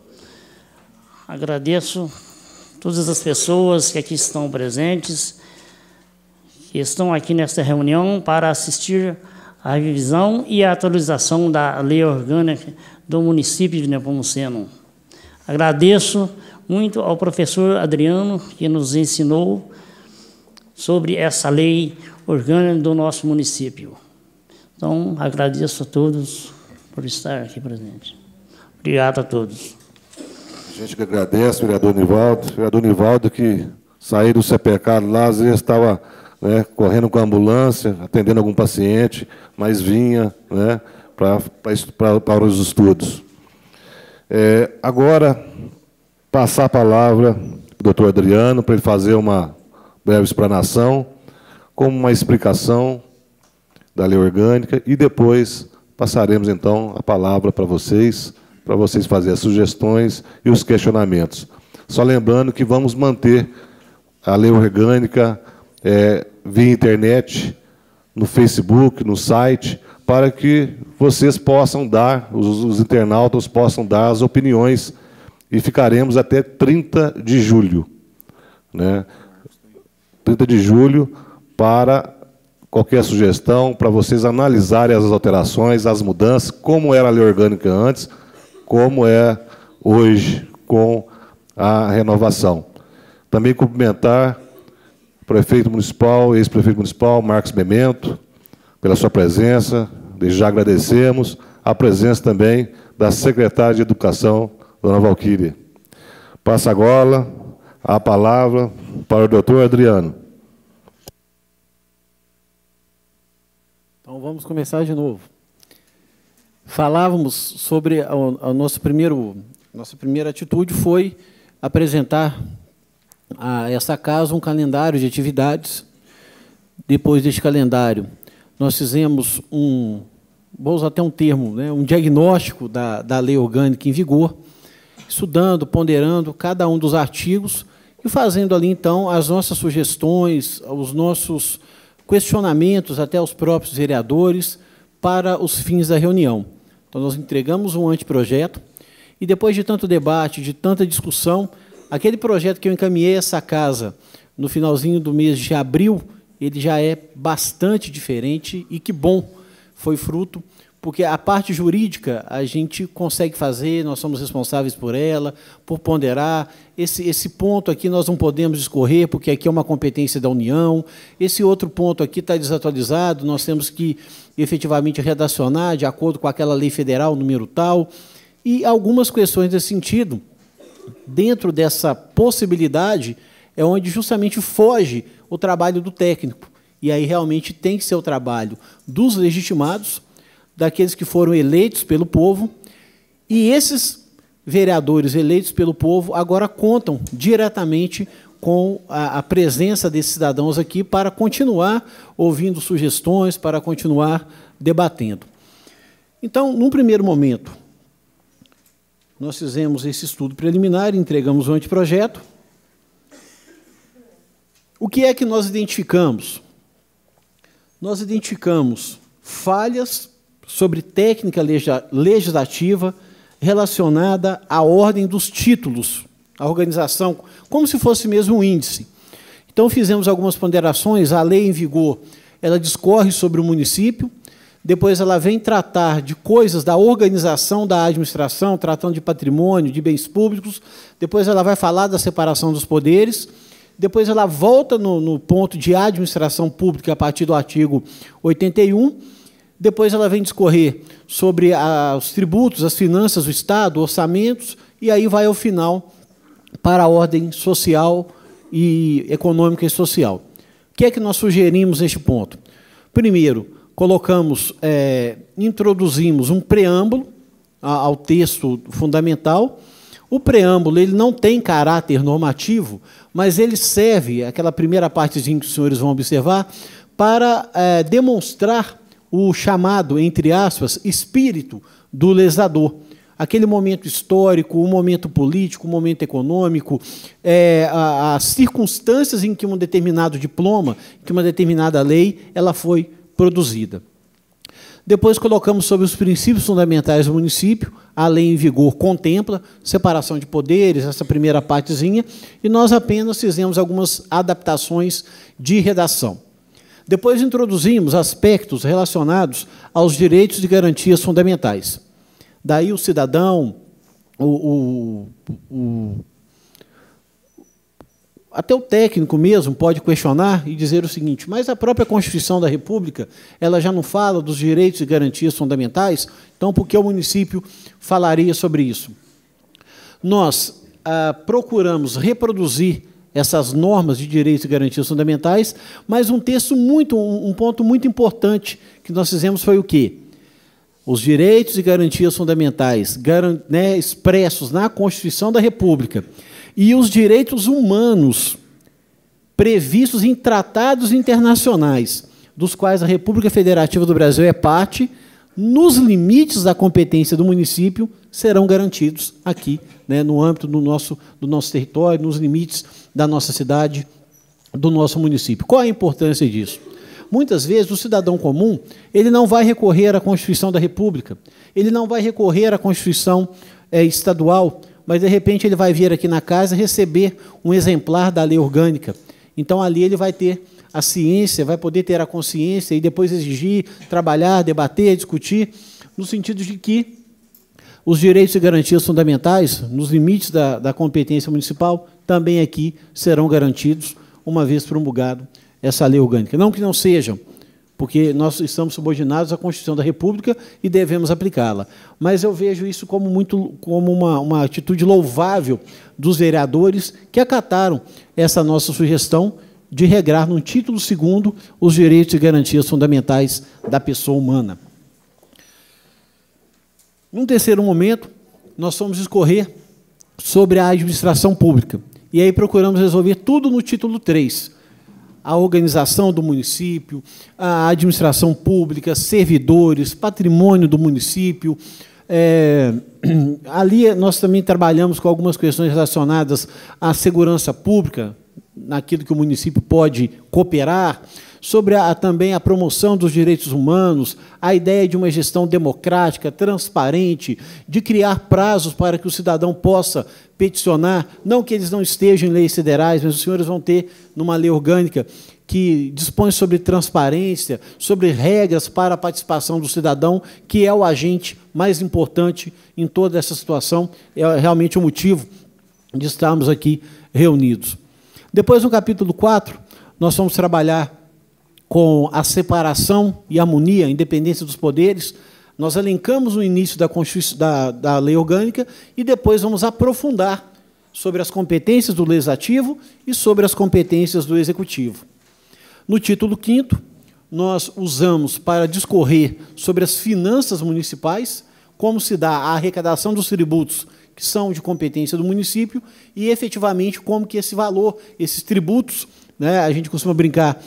Agradeço todas as pessoas que aqui estão presentes, que estão aqui nesta reunião para assistir à revisão e à atualização da lei orgânica do município de Nepomuceno. Agradeço muito ao professor Adriano, que nos ensinou sobre essa lei orgânica do nosso município. Então, agradeço a todos por estar aqui presente. Obrigado a todos. A gente que agradece, vereador Nivaldo, que saiu do CPK lá, às vezes estava, né, correndo com a ambulância, atendendo algum paciente, mas vinha, né, para os estudos. Agora, passar a palavra para o doutor Adriano, para ele fazer uma breve explanação, como uma explicação da lei orgânica, e depois passaremos, então, a palavra para vocês fazerem as sugestões e os questionamentos. Só lembrando que vamos manter a lei orgânica via internet, no Facebook, no site, para que vocês possam dar, os internautas possam dar as opiniões, e ficaremos até 30 de julho. Né? 30 de julho para qualquer sugestão, para vocês analisarem as alterações, as mudanças, como era a lei orgânica antes, como é hoje com a renovação. Também cumprimentar o prefeito municipal, ex-prefeito municipal, Marcos Memento, pela sua presença. Desde já agradecemos a presença também da secretária de Educação, dona Valquíria. Passa agora a palavra para o doutor Adriano. Então, vamos começar de novo. Falávamos sobre nossa primeira atitude foi apresentar a essa casa um calendário de atividades. Depois deste calendário, nós fizemos vou usar até um termo, né, um diagnóstico da lei orgânica em vigor, estudando, ponderando cada um dos artigos e fazendo ali, então, as nossas sugestões, os nossos questionamentos até aos próprios vereadores para os fins da reunião. Então, nós entregamos um anteprojeto e, depois de tanto debate, de tanta discussão, aquele projeto que eu encaminhei a essa casa no finalzinho do mês de abril, ele já é bastante diferente e que bom, foi fruto, porque a parte jurídica a gente consegue fazer, nós somos responsáveis por ela, por ponderar. Esse ponto aqui nós não podemos discorrer, porque aqui é uma competência da União. Esse outro ponto aqui está desatualizado, nós temos que efetivamente redacionar de acordo com aquela lei federal, número tal. E algumas questões desse sentido, dentro dessa possibilidade, é onde justamente foge o trabalho do técnico. E aí realmente tem que ser o trabalho dos legitimados, daqueles que foram eleitos pelo povo, e esses vereadores eleitos pelo povo agora contam diretamente com a presença desses cidadãos aqui para continuar ouvindo sugestões, para continuar debatendo. Então, num primeiro momento, nós fizemos esse estudo preliminar, entregamos o anteprojeto. O que é que nós identificamos? Nós identificamos falhas sobre técnica legislativa relacionada à ordem dos títulos, a organização, como se fosse mesmo um índice. Então, fizemos algumas ponderações, a lei em vigor, ela discorre sobre o município, depois ela vem tratar de coisas da organização da administração, tratando de patrimônio, de bens públicos, depois ela vai falar da separação dos poderes, depois ela volta no ponto de administração pública a partir do artigo 81, depois ela vem discorrer sobre os tributos, as finanças do Estado, orçamentos, e aí vai ao final para a ordem social e econômica e social. O que é que nós sugerimos neste ponto? Primeiro, introduzimos um preâmbulo ao texto fundamental. O preâmbulo ele não tem caráter normativo, mas ele serve, aquela primeira partezinha que os senhores vão observar, para demonstrar o chamado, entre aspas, espírito do legislador. Aquele momento histórico, o momento político, o momento econômico, as circunstâncias em que um determinado diploma, que uma determinada lei, ela foi produzida. Depois colocamos sobre os princípios fundamentais do município. A lei em vigor contempla separação de poderes, essa primeira partezinha, e nós apenas fizemos algumas adaptações de redação. Depois introduzimos aspectos relacionados aos direitos e garantias fundamentais. Daí o cidadão, até o técnico mesmo pode questionar e dizer o seguinte: mas a própria Constituição da República ela já não fala dos direitos e garantias fundamentais, então por que o município falaria sobre isso? Nós procuramos reproduzir essas normas de direitos e garantias fundamentais, mas um ponto muito importante que nós fizemos foi o quê? Os direitos e garantias fundamentais expressos na Constituição da República e os direitos humanos previstos em tratados internacionais, dos quais a República Federativa do Brasil é parte, nos limites da competência do município, serão garantidos aqui, no âmbito do nosso território, nos limites da nossa cidade, do nosso município. Qual a importância disso? Muitas vezes, o cidadão comum ele não vai recorrer à Constituição da República, ele não vai recorrer à Constituição estadual, mas, de repente, ele vai vir aqui na casa receber um exemplar da lei orgânica. Então, ali ele vai ter a ciência, vai poder ter a consciência e depois exigir, trabalhar, debater, discutir, no sentido de que os direitos e garantias fundamentais, nos limites da competência municipal, também aqui serão garantidos, uma vez promulgado essa lei orgânica. Não que não sejam, porque nós estamos subordinados à Constituição da República e devemos aplicá-la. Mas eu vejo isso como uma atitude louvável dos vereadores que acataram essa nossa sugestão de regrar, no título 2º, os direitos e garantias fundamentais da pessoa humana. Num terceiro momento, nós fomos discorrer sobre a administração pública. E aí procuramos resolver tudo no título 3. A organização do município, a administração pública, servidores, patrimônio do município. Ali nós também trabalhamos com algumas questões relacionadas à segurança pública, naquilo que o município pode cooperar, sobre também a promoção dos direitos humanos, a ideia de uma gestão democrática, transparente, de criar prazos para que o cidadão possa peticionar, não que eles não estejam em leis federais, mas os senhores vão ter numa lei orgânica que dispõe sobre transparência, sobre regras para a participação do cidadão, que é o agente mais importante em toda essa situação, é realmente o motivo de estarmos aqui reunidos. Depois, no capítulo 4, nós vamos trabalhar com a separação e harmonia, a independência dos poderes. Nós elencamos no início da lei orgânica e depois vamos aprofundar sobre as competências do Legislativo e sobre as competências do Executivo. No título 5º, nós usamos para discorrer sobre as finanças municipais, como se dá a arrecadação dos tributos que são de competência do município e, efetivamente, como que esse valor, esses tributos, a gente costuma brincar,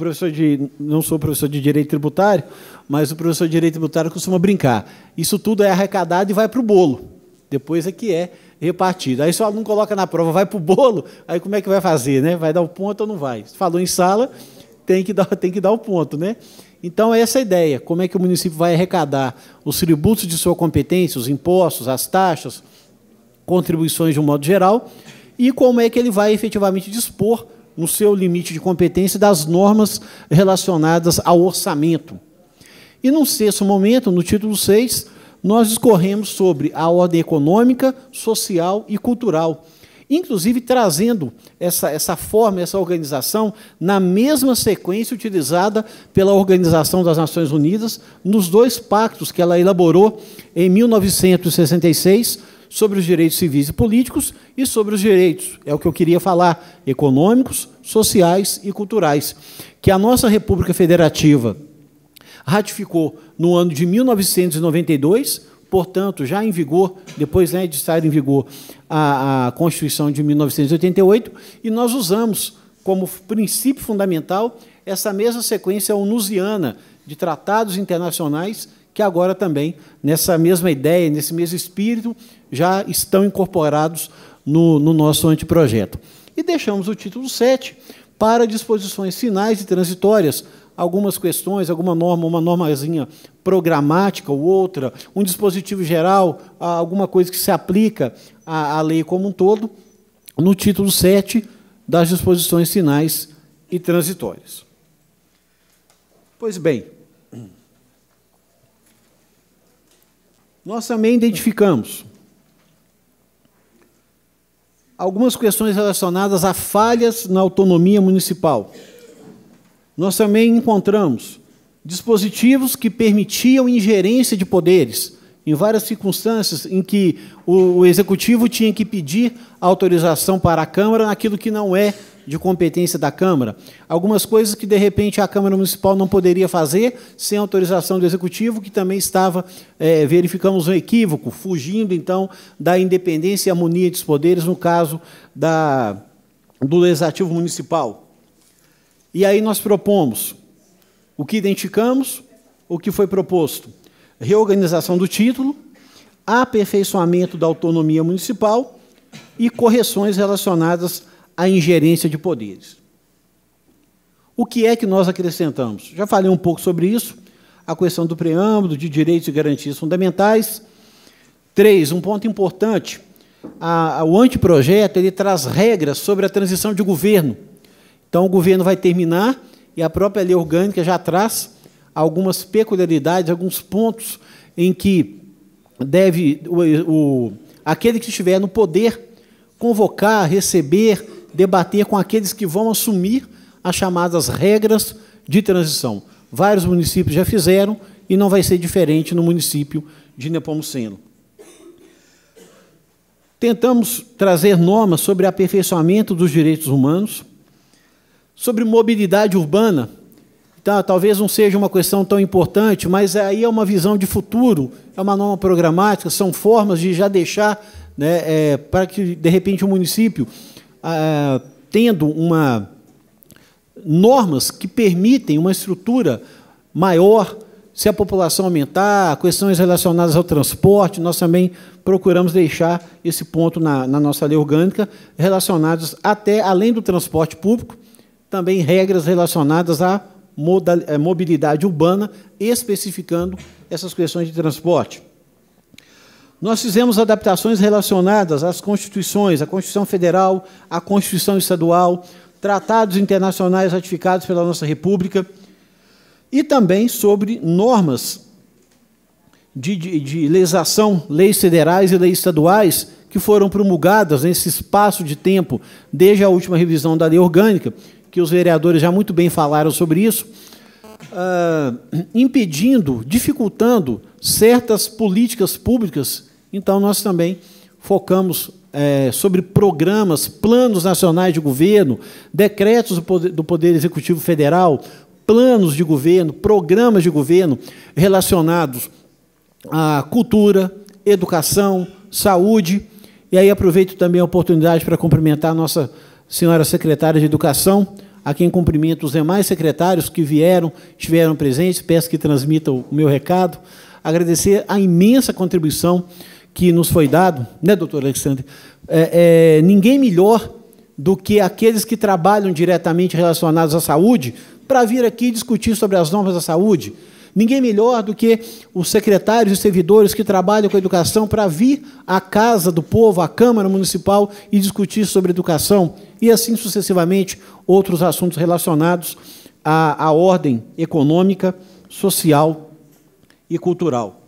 não sou professor de Direito Tributário, mas o professor de Direito Tributário costuma brincar. Isso tudo é arrecadado e vai para o bolo. Depois é que é repartido. Aí, se o aluno coloca na prova, vai para o bolo, aí como é que vai fazer? Vai dar o ponto ou não vai? Se falou em sala, tem que dar o ponto. Então, é essa a ideia. Como é que o município vai arrecadar os tributos de sua competência, os impostos, as taxas, contribuições de um modo geral, e como é que ele vai efetivamente dispor, no seu limite de competência, das normas relacionadas ao orçamento. E, num sexto momento, no título 6, nós discorremos sobre a ordem econômica, social e cultural, inclusive trazendo essa forma, essa organização, na mesma sequência utilizada pela Organização das Nações Unidas, nos 2 pactos que ela elaborou em 1966, sobre os direitos civis e políticos e sobre os direitos, é o que eu queria falar, econômicos, sociais e culturais, que a nossa República Federativa ratificou no ano de 1992, portanto, já em vigor, depois, né, de estar em vigor a Constituição de 1988, e nós usamos como princípio fundamental essa mesma sequência onusiana de tratados internacionais que agora também, nessa mesma ideia, nesse mesmo espírito, já estão incorporados no nosso anteprojeto. E deixamos o título 7 para disposições finais e transitórias, algumas questões, alguma norma, uma normazinha programática ou outra, um dispositivo geral, alguma coisa que se aplica à lei como um todo, no título 7 das disposições finais e transitórias. Pois bem, nós também identificamos algumas questões relacionadas a falhas na autonomia municipal. Nós também encontramos dispositivos que permitiam ingerência de poderes, em várias circunstâncias em que o Executivo tinha que pedir autorização para a Câmara naquilo que não é de competência da Câmara. Algumas coisas que, de repente, a Câmara Municipal não poderia fazer sem autorização do Executivo, que também estava, verificamos um equívoco, fugindo, então, da independência e harmonia dos poderes, no caso do Legislativo Municipal. E aí nós propomos o que identificamos, o que foi proposto: reorganização do título, aperfeiçoamento da autonomia municipal e correções relacionadas à ingerência de poderes. O que é que nós acrescentamos? Já falei um pouco sobre isso, a questão do preâmbulo, de direitos e garantias fundamentais. 3, um ponto importante, o anteprojeto ele traz regras sobre a transição de governo. Então, o governo vai terminar e a própria lei orgânica já traz algumas peculiaridades, alguns pontos em que deve aquele que estiver no poder convocar, receber, debater com aqueles que vão assumir as chamadas regras de transição. Vários municípios já fizeram e não vai ser diferente no município de Nepomuceno. Tentamos trazer normas sobre aperfeiçoamento dos direitos humanos, sobre mobilidade urbana. Então, talvez não seja uma questão tão importante, mas aí é uma visão de futuro, é uma norma programática, são formas de já deixar, né, para que, de repente, o município, tendo normas que permitem uma estrutura maior, se a população aumentar, questões relacionadas ao transporte, nós também procuramos deixar esse ponto na nossa lei orgânica, relacionados até, além do transporte público, também regras relacionadas à mobilidade urbana, especificando essas questões de transporte. Nós fizemos adaptações relacionadas às constituições, à Constituição Federal, à Constituição Estadual, tratados internacionais ratificados pela nossa República, e também sobre normas de legislação, leis federais e leis estaduais, que foram promulgadas nesse espaço de tempo, desde a última revisão da lei orgânica, que os vereadores já muito bem falaram sobre isso, impedindo, dificultando certas políticas públicas. Então, nós também focamos sobre programas, planos nacionais de governo, decretos do Poder Executivo Federal, planos de governo, programas de governo relacionados à cultura, educação, saúde. E aí aproveito também a oportunidade para cumprimentar a nossa senhora secretária de Educação, a quem cumprimento os demais secretários que estiveram presentes, peço que transmitam o meu recado, agradecer a imensa contribuição que nos foi dado, né, doutor Alexandre? Ninguém melhor do que aqueles que trabalham diretamente relacionados à saúde para vir aqui discutir sobre as normas da saúde. Ninguém melhor do que os secretários e servidores que trabalham com a educação para vir à Casa do Povo, à Câmara Municipal, e discutir sobre educação, e assim sucessivamente outros assuntos relacionados à ordem econômica, social e cultural.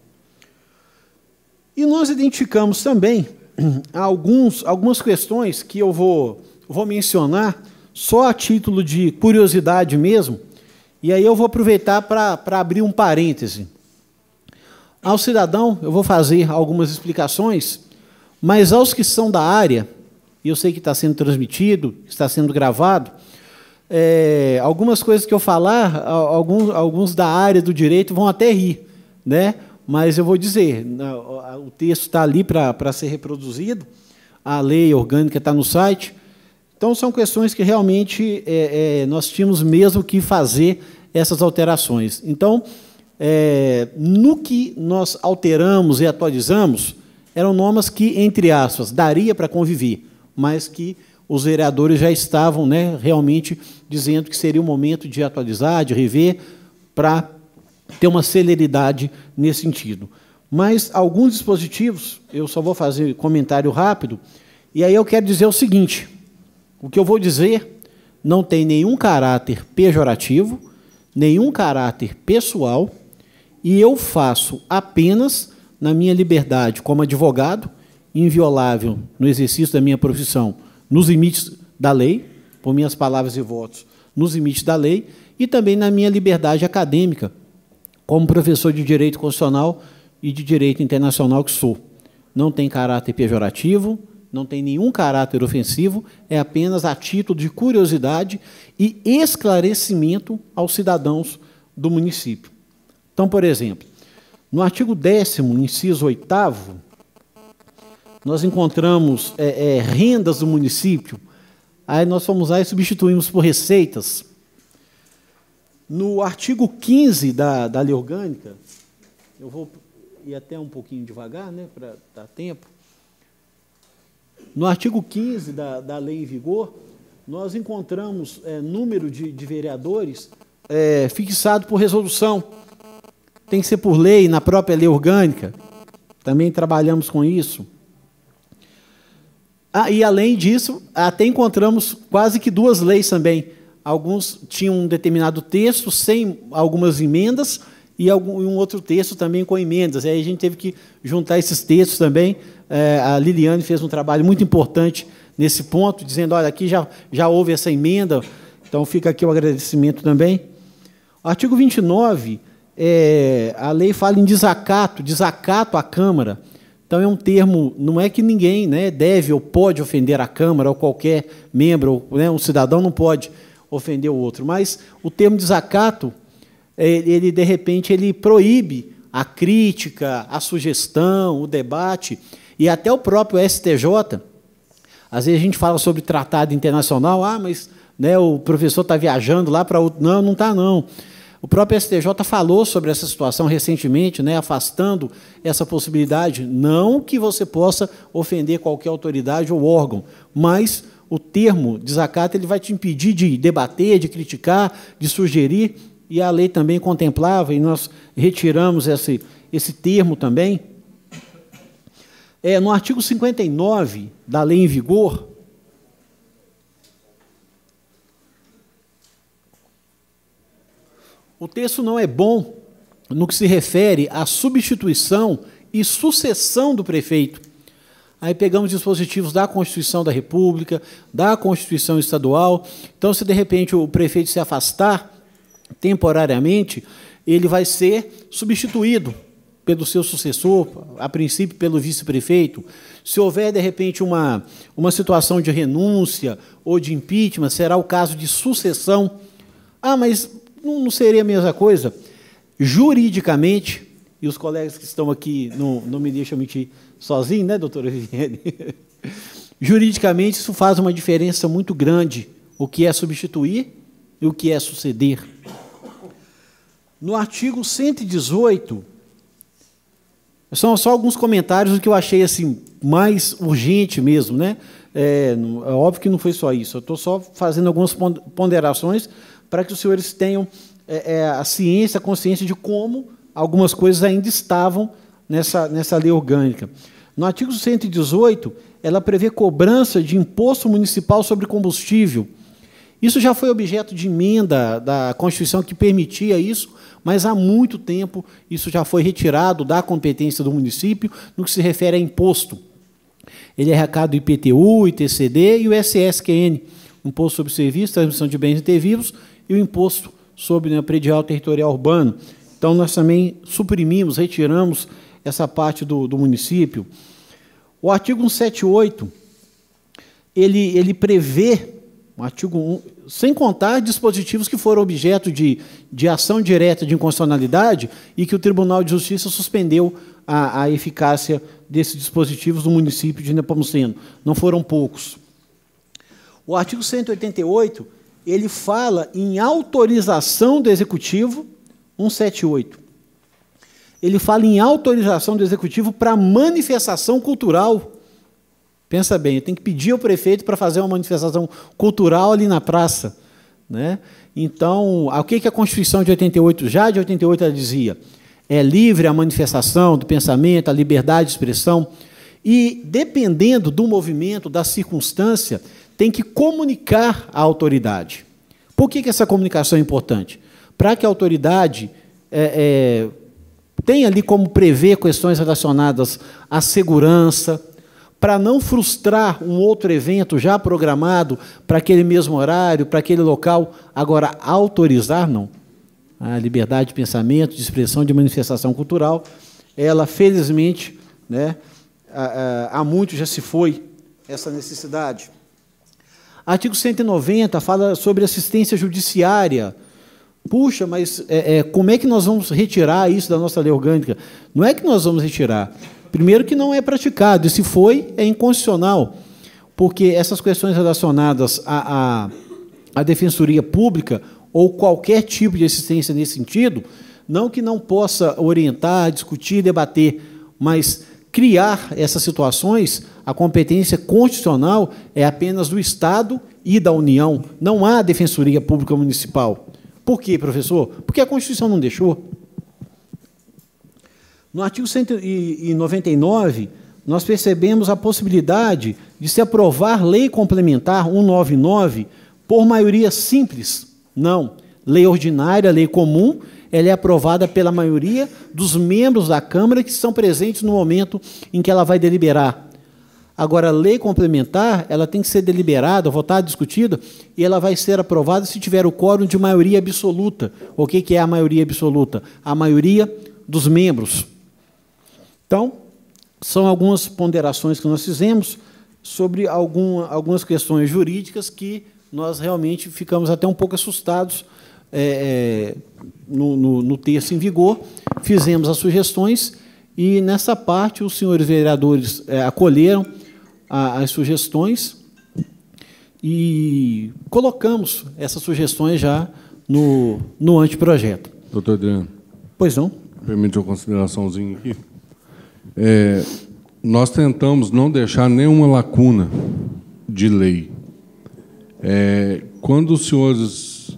E nós identificamos também algumas questões que eu vou mencionar só a título de curiosidade mesmo, e aí eu vou aproveitar para abrir um parêntese. Ao cidadão, eu vou fazer algumas explicações, mas aos que são da área, e eu sei que está sendo transmitido, está sendo gravado, algumas coisas que eu falar, alguns da área do direito vão até rir, né? Mas eu vou dizer, o texto está ali para ser reproduzido, a lei orgânica está no site. Então, são questões que realmente nós tínhamos mesmo que fazer essas alterações. Então, no que nós alteramos e atualizamos, eram normas que, entre aspas, daria para conviver, mas que os vereadores já estavam, né, realmente dizendo que seria o momento de atualizar, de rever, para ter uma celeridade nesse sentido. Mas alguns dispositivos, eu só vou fazer comentário rápido, e aí eu quero dizer o seguinte: o que eu vou dizer não tem nenhum caráter pejorativo, nenhum caráter pessoal, e eu faço apenas na minha liberdade como advogado, inviolável no exercício da minha profissão, nos limites da lei, por minhas palavras e votos, nos limites da lei, e também na minha liberdade acadêmica, como professor de Direito Constitucional e de Direito Internacional que sou. Não tem caráter pejorativo, não tem nenhum caráter ofensivo, é apenas a título de curiosidade e esclarecimento aos cidadãos do município. Então, por exemplo, no artigo 10º, inciso 8º, nós encontramos rendas do município, aí nós fomos lá e substituímos por receitas. No artigo 15 da lei orgânica, eu vou ir até um pouquinho devagar, né, para dar tempo. No artigo 15 da lei em vigor, nós encontramos número de vereadores fixado por resolução. Tem que ser por lei, na própria lei orgânica. Também trabalhamos com isso. E, além disso, até encontramos quase que 2 leis também. Alguns tinham um determinado texto, sem algumas emendas, e um outro texto também com emendas. Aí a gente teve que juntar esses textos também. A Liliane fez um trabalho muito importante nesse ponto, dizendo, olha, aqui já houve essa emenda, então fica aqui o agradecimento também. O artigo 29, a lei fala em desacato à Câmara. Então, é um termo, não é que ninguém, né, deve ou pode ofender a Câmara, ou qualquer membro, ou, né, um cidadão não pode ofender o outro, mas o termo desacato, ele, de repente, ele proíbe a crítica, a sugestão, o debate, e até o próprio STJ, às vezes a gente fala sobre tratado internacional, mas, né, o professor está viajando lá para outro. Não, não está, não. O próprio STJ falou sobre essa situação recentemente, né, afastando essa possibilidade. Não que você possa ofender qualquer autoridade ou órgão, mas o termo desacato ele vai te impedir de debater, de criticar, de sugerir, e a lei também contemplava, e nós retiramos esse termo também. No artigo 59 da lei em vigor, o texto não é bom no que se refere à substituição e sucessão do prefeito. Aí pegamos dispositivos da Constituição da República, da Constituição Estadual. Então, se de repente o prefeito se afastar temporariamente, ele vai ser substituído pelo seu sucessor, a princípio pelo vice-prefeito. Se houver, de repente, uma situação de renúncia ou de impeachment, será o caso de sucessão. Mas não seria a mesma coisa? Juridicamente, e os colegas que estão aqui não me deixam mentir sozinho, né, doutora Viviane? Juridicamente, isso faz uma diferença muito grande, o que é substituir e o que é suceder. No artigo 118, são só alguns comentários do que eu achei assim, mais urgente mesmo, né? É óbvio que não foi só isso, eu estou só fazendo algumas ponderações para que os senhores tenham a ciência, a consciência de como algumas coisas ainda estavam nessa lei orgânica. No artigo 118, ela prevê cobrança de imposto municipal sobre combustível. Isso já foi objeto de emenda da Constituição que permitia isso, mas há muito tempo isso já foi retirado da competência do município no que se refere a imposto. Ele é arrecado do IPTU, ITCD e o SSQN, Imposto sobre Serviços, Transmissão de Bens Intervivos, e o Imposto sobre Predial Territorial Urbano. Então, nós também suprimimos, retiramos essa parte do município. O artigo 178, ele prevê O artigo 1, sem contar dispositivos que foram objeto de ação direta de inconstitucionalidade e que o Tribunal de Justiça suspendeu a eficácia desses dispositivos no município de Nepomuceno. Não foram poucos. O artigo 188, ele fala em autorização do Executivo, 178. Ele fala em autorização do Executivo para manifestação cultural. Pensa bem, tem que pedir ao prefeito para fazer uma manifestação cultural ali na praça, né? Então, o que a Constituição de 88, já de 88, ela dizia? É livre a manifestação do pensamento, a liberdade de expressão, e, dependendo do movimento, da circunstância, tem que comunicar à autoridade. Por que essa comunicação é importante? Para que a autoridade tenha ali como prever questões relacionadas à segurança, para não frustrar um outro evento já programado para aquele mesmo horário, para aquele local. Agora, autorizar, não. A liberdade de pensamento, de expressão, de manifestação cultural, ela, felizmente, né, há muito já se foi essa necessidade. Artigo 190 fala sobre assistência judiciária. Puxa, mas como é que nós vamos retirar isso da nossa lei orgânica? Não é que nós vamos retirar. Primeiro que não é praticado, e se foi, é inconstitucional, porque essas questões relacionadas à defensoria pública ou qualquer tipo de assistência nesse sentido, não que não possa orientar, discutir, debater, mas criar essas situações, a competência constitucional é apenas do Estado e da União, não há defensoria pública municipal. Por quê, professor? Porque a Constituição não deixou. No artigo 199, nós percebemos a possibilidade de se aprovar lei complementar 199 por maioria simples. Não. Lei ordinária, lei comum, ela é aprovada pela maioria dos membros da Câmara que estão presentes no momento em que ela vai deliberar. Agora, a lei complementar, ela tem que ser deliberada, votada, discutida, e ela vai ser aprovada se tiver o quórum de maioria absoluta. O que é a maioria absoluta? A maioria dos membros. Então, são algumas ponderações que nós fizemos sobre algumas questões jurídicas que nós realmente ficamos até um pouco assustados no texto em vigor, fizemos as sugestões e, nessa parte, os senhores vereadores acolheram as sugestões e colocamos essas sugestões já no anteprojeto. Doutor Adriano. Pois não? Permite uma consideraçãozinha aqui. Nós tentamos não deixar nenhuma lacuna de lei. Quando os senhores,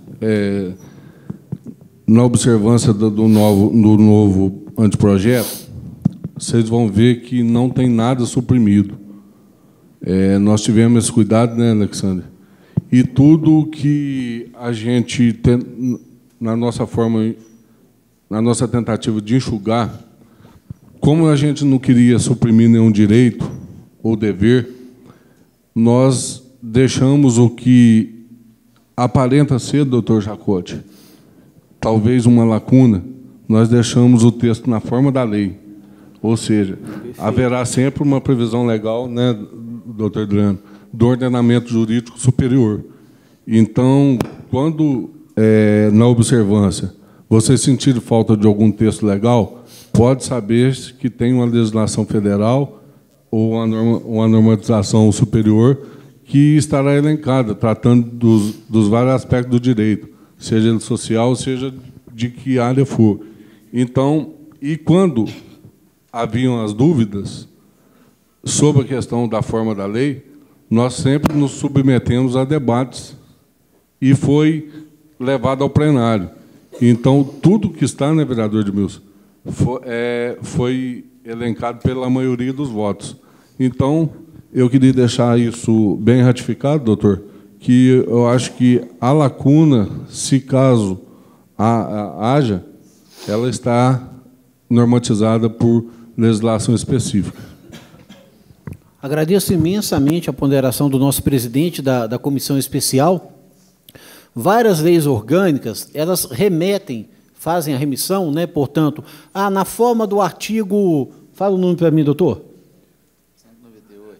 na observância do novo anteprojeto, vocês vão ver que não tem nada suprimido. Nós tivemos esse cuidado, né, Alexandre? E tudo que a gente tem, na nossa tentativa de enxugar, como a gente não queria suprimir nenhum direito ou dever, nós deixamos o que aparenta ser, doutor Jacote, talvez uma lacuna, nós deixamos o texto na forma da lei. Ou seja, haverá sempre uma previsão legal, né, doutor Adriano, do ordenamento jurídico superior. Então, quando, na observância, vocês sentirem falta de algum texto legal, pode saber que tem uma legislação federal ou uma normatização superior que estará elencada, tratando dos vários aspectos do direito, seja ele social, seja de que área for. Então, e quando haviam as dúvidas sobre a questão da forma da lei, nós sempre nos submetemos a debates e foi levado ao plenário. Então, tudo que está, né, vereador Edmilson, foi elencado pela maioria dos votos. Então, eu queria deixar isso bem ratificado, doutor, que eu acho que a lacuna, se caso haja, ela está normatizada por legislação específica. Agradeço imensamente a ponderação do nosso presidente da comissão especial. Várias leis orgânicas, elas fazem a remissão, né? Portanto, na forma do artigo... Fala o nome para mim, doutor.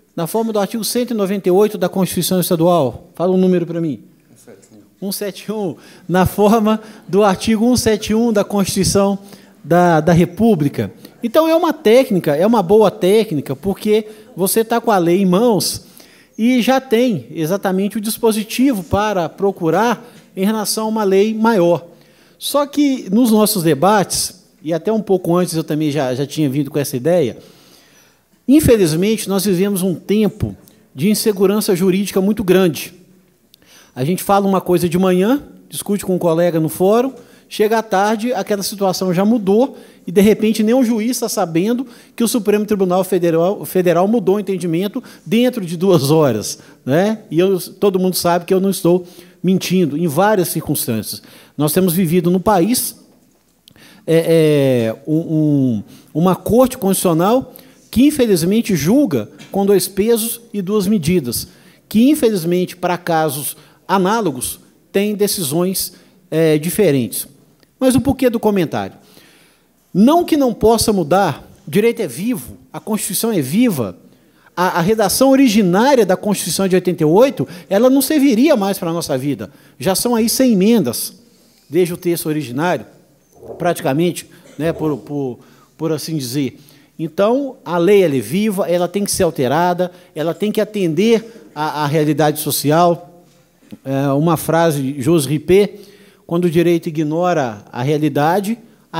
na forma do artigo 198 da Constituição Estadual. Fala um número para mim. 171. Na forma do artigo 171 da Constituição da República. Então, é uma técnica, é uma boa técnica, porque você está com a lei em mãos e já tem exatamente o dispositivo para procurar em relação a uma lei maior. Só que, nos nossos debates, e até um pouco antes eu também já tinha vindo com essa ideia, infelizmente, nós vivemos um tempo de insegurança jurídica muito grande. A gente fala uma coisa de manhã, discute com um colega no fórum, chega à tarde, aquela situação já mudou e, de repente, nem o juiz está sabendo que o Supremo Tribunal Federal mudou o entendimento dentro de 2 horas. Né? E todo mundo sabe que eu não estou mentindo, em várias circunstâncias. Nós temos vivido no país uma Corte Constitucional que, infelizmente, julga com 2 pesos e 2 medidas, que, infelizmente, para casos análogos, tem decisões diferentes. Mas o porquê do comentário? Não que não possa mudar, o direito é vivo, a Constituição é viva, a redação originária da Constituição de 88, ela não serviria mais para a nossa vida. Já são aí 100 emendas, desde o texto originário, praticamente, né, por assim dizer. Então, a lei ela é viva, ela tem que ser alterada, ela tem que atender à realidade social. Uma frase de José Ripé: quando o direito ignora a realidade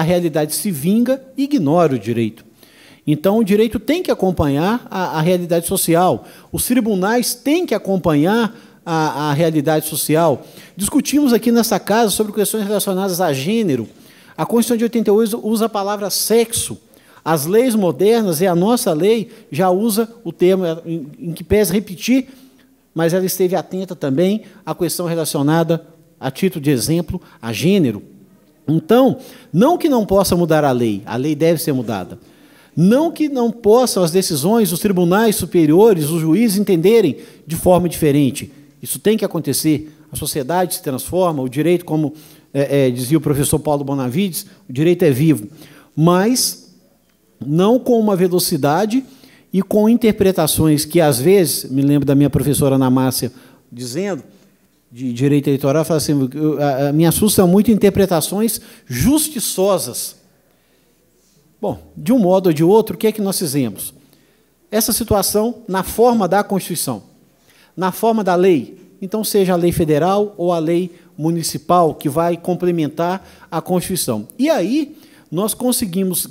se vinga e ignora o direito. Então, o direito tem que acompanhar a realidade social. Os tribunais têm que acompanhar a realidade social. Discutimos aqui nessa casa sobre questões relacionadas a gênero. A Constituição de 88 usa a palavra sexo. As leis modernas, e a nossa lei, já usa o termo, em que pese repetir, mas ela esteve atenta também à questão relacionada, a título de exemplo, a gênero. Então, não que não possa mudar a lei deve ser mudada. Não que não possam as decisões, os tribunais superiores, os juízes entenderem de forma diferente. Isso tem que acontecer. A sociedade se transforma, o direito, como dizia o professor Paulo Bonavides, o direito é vivo. Mas não com uma velocidade e com interpretações que, às vezes, me lembro da minha professora Ana Márcia dizendo, de direito eleitoral, fala assim, me assustam muito interpretações justiçosas. Bom, de um modo ou de outro, o que é que nós fizemos? Essa situação na forma da Constituição, na forma da lei, então seja a lei federal ou a lei municipal que vai complementar a Constituição. E aí nós conseguimos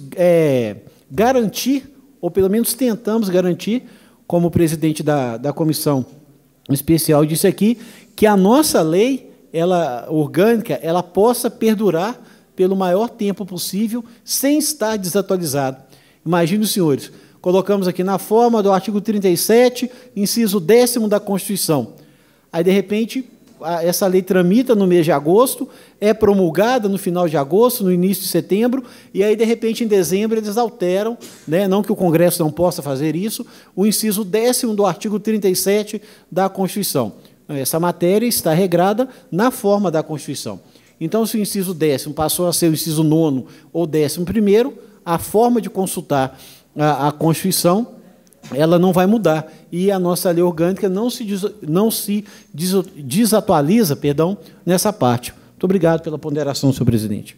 garantir, ou pelo menos tentamos garantir, como presidente da comissão especial disse aqui, que a nossa lei orgânica ela possa perdurar pelo maior tempo possível, sem estar desatualizado. Imaginem, senhores, colocamos aqui na forma do artigo 37, inciso 10º da Constituição. Aí, de repente, essa lei tramita no mês de agosto, é promulgada no final de agosto, no início de setembro, e aí, de repente, em dezembro, eles alteram, né, não que o Congresso não possa fazer isso, o inciso 10º do artigo 37 da Constituição. Essa matéria está regrada na forma da Constituição. Então, se o inciso 10º passou a ser o inciso 9º ou 11º, a forma de consultar a Constituição ela não vai mudar. E a nossa lei orgânica não se desatualiza, nessa parte. Muito obrigado pela ponderação, senhor presidente.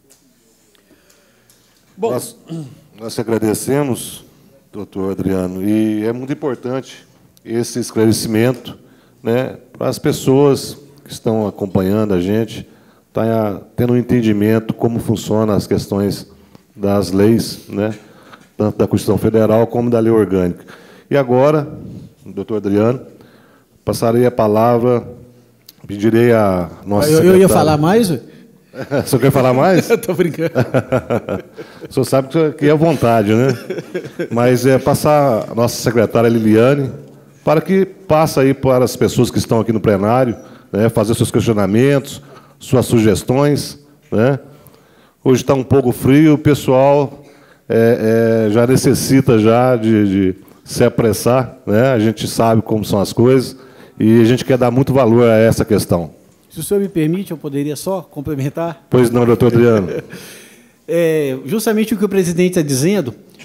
Bom, nós agradecemos, doutor Adriano, e é muito importante esse esclarecimento, né, para as pessoas que estão acompanhando a gente, tá tendo um entendimento como funcionam as questões das leis, né, tanto da Constituição Federal como da lei orgânica. E agora, doutor Adriano, passarei a palavra, pedirei a nossa secretária... Eu ia falar mais? O senhor quer falar mais? Estou brincando. O senhor sabe que é à vontade, né? Mas passar a nossa secretária Liliane, para que passe aí para as pessoas que estão aqui no plenário, né, fazer seus questionamentos, suas sugestões, né? Hoje está um pouco frio, o pessoal já necessita já de se apressar, né? A gente sabe como são as coisas e a gente quer dar muito valor a essa questão. Se o senhor me permite, eu poderia só complementar? Pois não, doutor Adriano. Justamente o que o presidente está dizendo,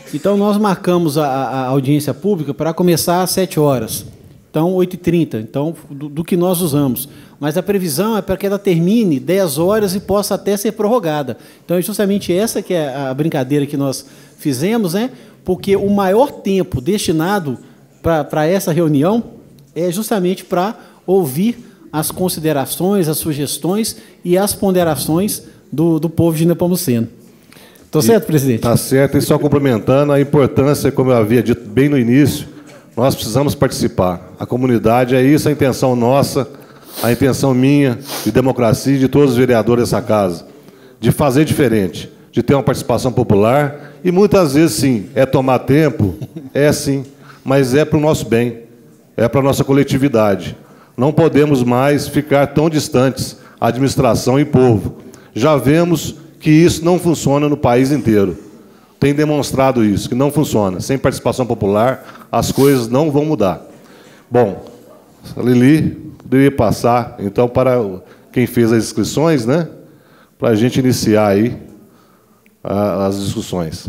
Então, nós marcamos a audiência pública para começar às 7 horas. Então, 8h30, então, do que nós usamos. Mas a previsão é para que ela termine 10 horas e possa até ser prorrogada. Então, é justamente essa que é a brincadeira que nós fizemos, né? Porque o maior tempo destinado para essa reunião é justamente para ouvir as considerações, as sugestões e as ponderações do povo de Nepomuceno. Estou certo, presidente? Está certo, e só complementando a importância, como eu havia dito bem no início, nós precisamos participar. A comunidade é isso, a intenção nossa, a intenção minha, de democracia e de todos os vereadores dessa casa, de fazer diferente, de ter uma participação popular, e muitas vezes, sim, é tomar tempo, é sim, mas é para o nosso bem, é para a nossa coletividade. Não podemos mais ficar tão distantes, administração e povo. Já vemos que isso não funciona no país inteiro. Tem demonstrado isso, que não funciona. Sem participação popular, as coisas não vão mudar. Bom, a Lili poderia passar, então, para quem fez as inscrições, né? Para a gente iniciar aí as discussões.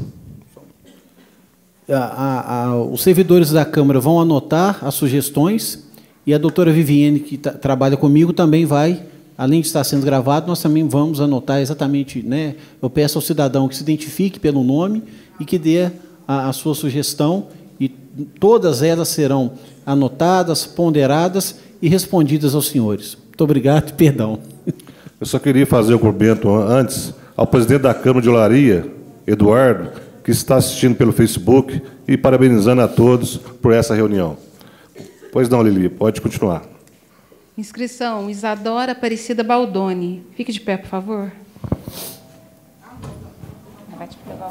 Os servidores da Câmara vão anotar as sugestões e a doutora Viviane, que trabalha comigo, também vai, além de estar sendo gravado, nós também vamos anotar exatamente, né? Eu peço ao cidadão que se identifique pelo nome e que dê a sua sugestão, e todas elas serão anotadas, ponderadas e respondidas aos senhores. Muito obrigado e perdão. Eu só queria fazer o cumprimento antes ao presidente da Câmara de Olaria, Eduardo, que está assistindo pelo Facebook, e parabenizando a todos por essa reunião. Pois não, Lili, pode continuar. Inscrição, Isadora Aparecida Baldoni. Fique de pé, por favor. Vai te pegar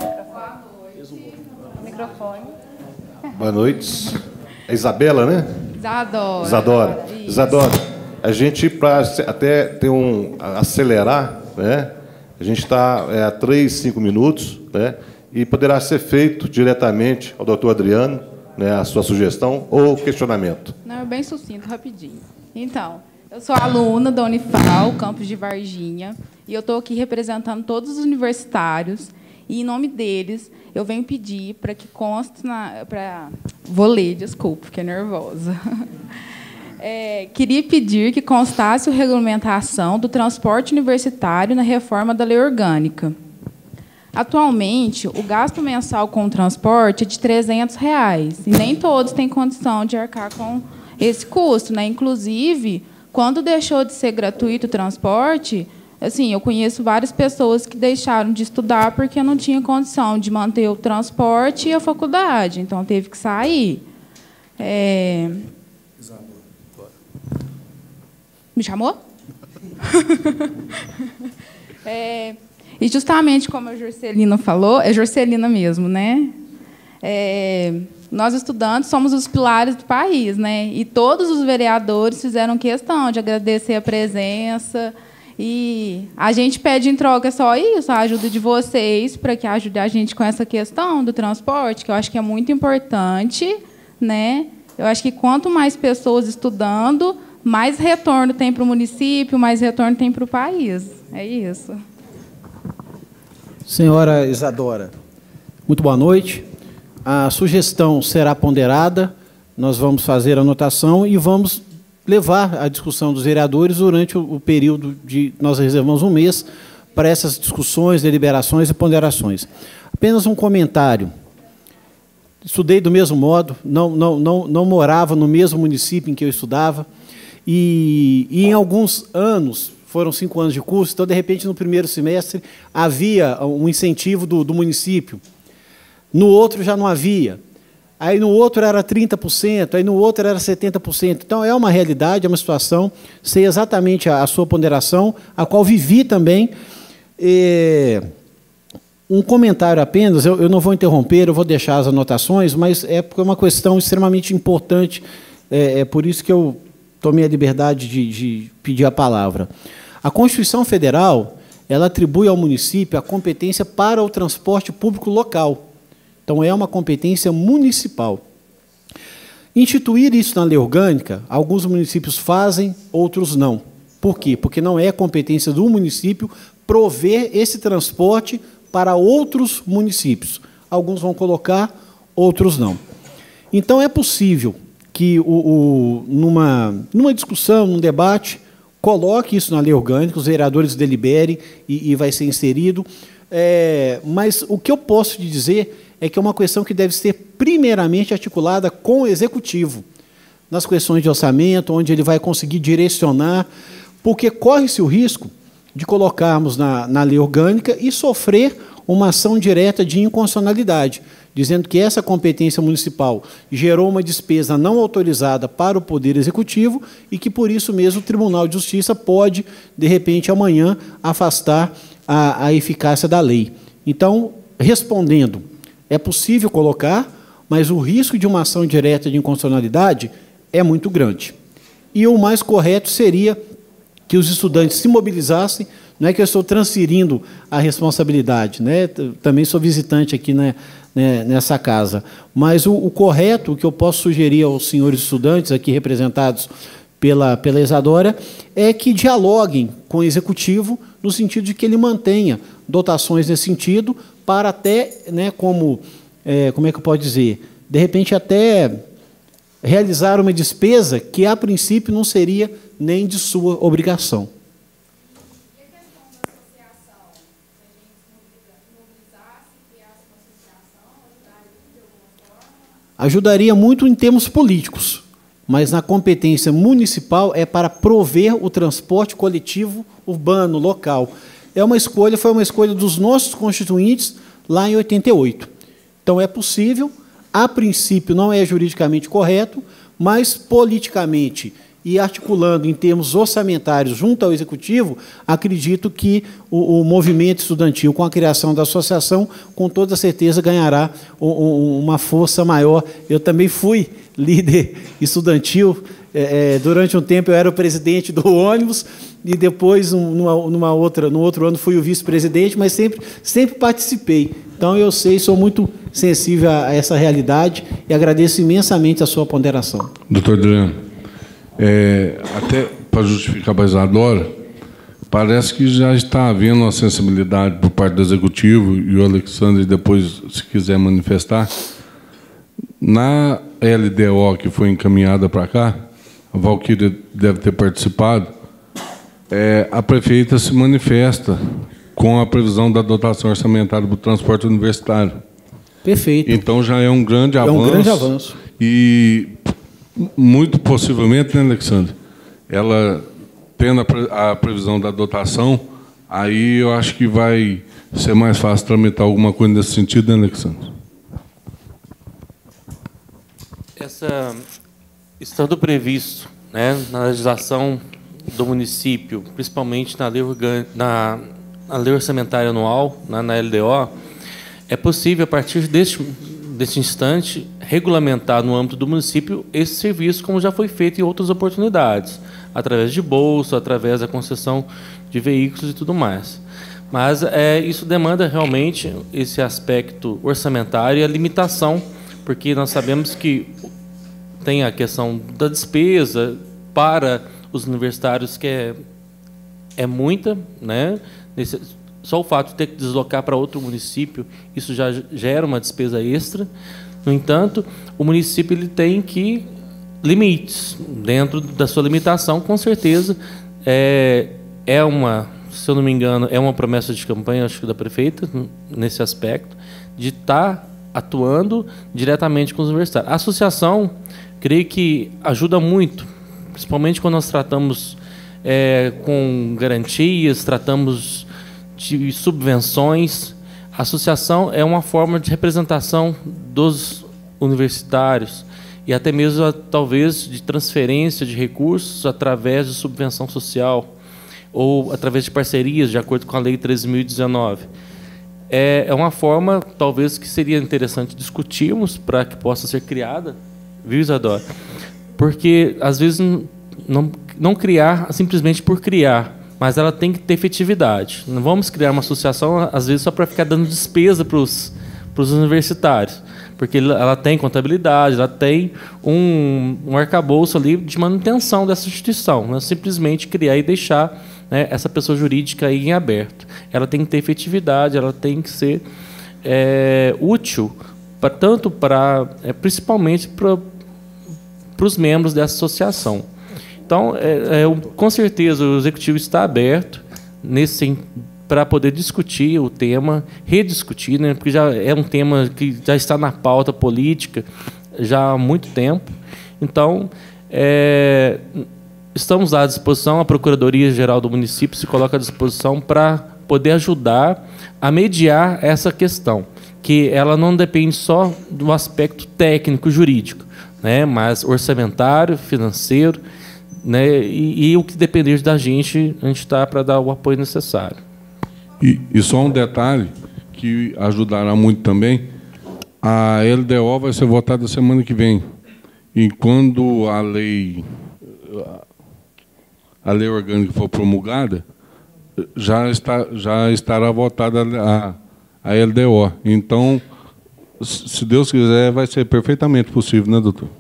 o microfone. Boa noite. É Isabela, né? Isadora. Isadora. Isadora, a gente, para até ter acelerar, né? A gente está a 3, 5 minutos, né? E poderá ser feito diretamente ao doutor Adriano, né, a sua sugestão ou questionamento. Não, é bem sucinto, rapidinho. Então, eu sou aluna da Unifal, campus de Varginha, e eu estou aqui representando todos os universitários, e, em nome deles, eu venho pedir para que conste Vou ler, desculpa, fiquei nervosa. Queria pedir que constasse a regulamentação do transporte universitário na reforma da lei orgânica. Atualmente, o gasto mensal com o transporte é de R$ 300, e nem todos têm condição de arcar com esse custo, né? Inclusive, quando deixou de ser gratuito o transporte, assim, eu conheço várias pessoas que deixaram de estudar porque não tinha condição de manter o transporte e a faculdade, então teve que sair. Me chamou? E justamente como a Jorcelina falou, é Jorcelina mesmo, né? Nós, estudantes, somos os pilares do país, né? E todos os vereadores fizeram questão de agradecer a presença. E a gente pede em troca só isso, a ajuda de vocês, para que ajude a gente com essa questão do transporte, que eu acho que é muito importante, né? Eu acho que quanto mais pessoas estudando, mais retorno tem para o município, mais retorno tem para o país. É isso. Senhora Isadora, muito boa noite. A sugestão será ponderada, nós vamos fazer a anotação e vamos levar a discussão dos vereadores durante o período de... Nós reservamos um mês para essas discussões, deliberações e ponderações. Apenas um comentário. Estudei do mesmo modo, não morava no mesmo município em que eu estudava, e em alguns anos... Foram 5 anos de curso, então, de repente, no primeiro semestre, havia um incentivo do município. No outro, já não havia. Aí, no outro, era 30%, aí, no outro, era 70%. Então, é uma realidade, é uma situação, sei exatamente a sua ponderação, a qual vivi também. Um comentário apenas, eu não vou interromper, eu vou deixar as anotações, mas é porque é uma questão extremamente importante, é por isso que eu tomei a liberdade de pedir a palavra. A Constituição Federal, ela atribui ao município a competência para o transporte público local. Então, é uma competência municipal. Instituir isso na lei orgânica, alguns municípios fazem, outros não. Por quê? Porque não é competência do município prover esse transporte para outros municípios. alguns vão colocar, outros não. Então, é possível que, numa discussão, num debate, coloque isso na lei orgânica, os vereadores deliberem e vai ser inserido. Mas o que eu posso te dizer é que é uma questão que deve ser primeiramente articulada com o Executivo, nas questões de orçamento, onde ele vai conseguir direcionar, porque corre-se o risco de colocarmos na lei orgânica e sofrer uma ação direta de inconstitucionalidade, dizendo que essa competência municipal gerou uma despesa não autorizada para o Poder Executivo e que, por isso mesmo, o Tribunal de Justiça pode, de repente, amanhã, afastar a eficácia da lei. Então, respondendo, é possível colocar, mas o risco de uma ação direta de inconstitucionalidade é muito grande. E o mais correto seria que os estudantes se mobilizassem. Não é que eu estou transferindo a responsabilidade, né? Também sou visitante aqui, né, nessa casa. Mas o correto, o que eu posso sugerir aos senhores estudantes aqui representados pela Isadora, é que dialoguem com o Executivo no sentido de que ele mantenha dotações nesse sentido para até, né, como é que eu posso dizer, de repente até realizar uma despesa que, a princípio, não seria nem de sua obrigação. Ajudaria muito em termos políticos, mas na competência municipal é para prover o transporte coletivo urbano, local. Foi uma escolha dos nossos constituintes lá em 88. Então, é possível, a princípio não é juridicamente correto, mas politicamente e articulando em termos orçamentários junto ao Executivo, acredito que o movimento estudantil, com a criação da associação, com toda certeza ganhará uma força maior. Eu também fui líder estudantil, durante um tempo eu era o presidente do ônibus, e depois, no outro ano, fui o vice-presidente, mas sempre participei. Então, eu sou muito sensível a essa realidade e agradeço imensamente a sua ponderação. Doutor Adriano, até para justificar para a Isadora, parece que já está havendo uma sensibilidade por parte do Executivo, e o Alexandre, depois, se quiser manifestar, na LDO que foi encaminhada para cá, a Valquíria deve ter participado, a prefeita se manifesta com a previsão da dotação orçamentária para o transporte universitário. Perfeito. Então, já é um grande avanço. É um grande avanço. E, muito possivelmente, né, Alexandre, ela tendo a previsão da dotação, aí eu acho que vai ser mais fácil tramitar alguma coisa nesse sentido, né, Alexandre? Estando previsto, né, na legislação do município, principalmente na lei orçamentária anual, na LDO, é possível, a partir deste instante, regulamentar no âmbito do município esse serviço, como já foi feito em outras oportunidades, através de bolsa, através da concessão de veículos e tudo mais. Mas isso demanda realmente esse aspecto orçamentário e a limitação, porque nós sabemos que tem a questão da despesa para os universitários, que é muita, né? Só o fato de ter que deslocar para outro município, isso já gera uma despesa extra. No entanto, o município ele tem limites. Dentro da sua limitação, com certeza, se eu não me engano, é uma promessa de campanha, acho que da prefeita, nesse aspecto, de estar atuando diretamente com os universitários. A associação, creio que ajuda muito, principalmente quando nós tratamos com garantias, tratamos de subvenções. A associação é uma forma de representação dos universitários e até mesmo, talvez, de transferência de recursos através de subvenção social ou através de parcerias, de acordo com a Lei 13.019. É uma forma, talvez, que seria interessante discutirmos para que possa ser criada, viu, Isadora? Porque, às vezes, não criar simplesmente por criar, mas ela tem que ter efetividade. Não vamos criar uma associação, às vezes, só para ficar dando despesa para os universitários, porque ela tem contabilidade, ela tem um arcabouço ali de manutenção dessa instituição. Não é simplesmente criar e deixar, né, essa pessoa jurídica aí em aberto. Ela tem que ter efetividade, ela tem que ser útil principalmente para os membros dessa associação. Então, com certeza, o executivo está aberto para poder discutir o tema, rediscutir, né, porque já é um tema que já está na pauta política já há muito tempo. Então, estamos à disposição, a Procuradoria-Geral do município se coloca à disposição para poder ajudar a mediar essa questão, que ela não depende só do aspecto técnico, jurídico, né, mas orçamentário, financeiro, né, e o que depender da gente, a gente está para dar o apoio necessário. E só um detalhe que ajudará muito também, a LDO vai ser votada semana que vem. E quando a lei orgânica for promulgada, já estará votada a LDO. Então, se Deus quiser, vai ser perfeitamente possível, né, doutor?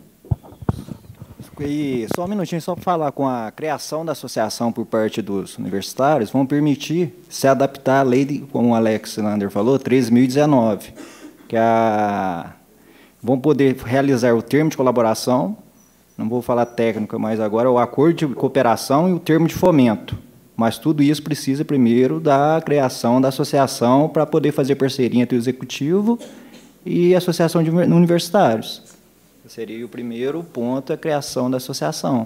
E só um minutinho, só para falar, com a criação da associação por parte dos universitários, vão permitir se adaptar à lei, como o Alexander falou, 13.019, que vão poder realizar o termo de colaboração, não vou falar técnica mais agora, o acordo de cooperação e o termo de fomento. Mas tudo isso precisa primeiro da criação da associação para poder fazer parceria entre o executivo e a associação de universitários. Seria o primeiro ponto, a criação da associação.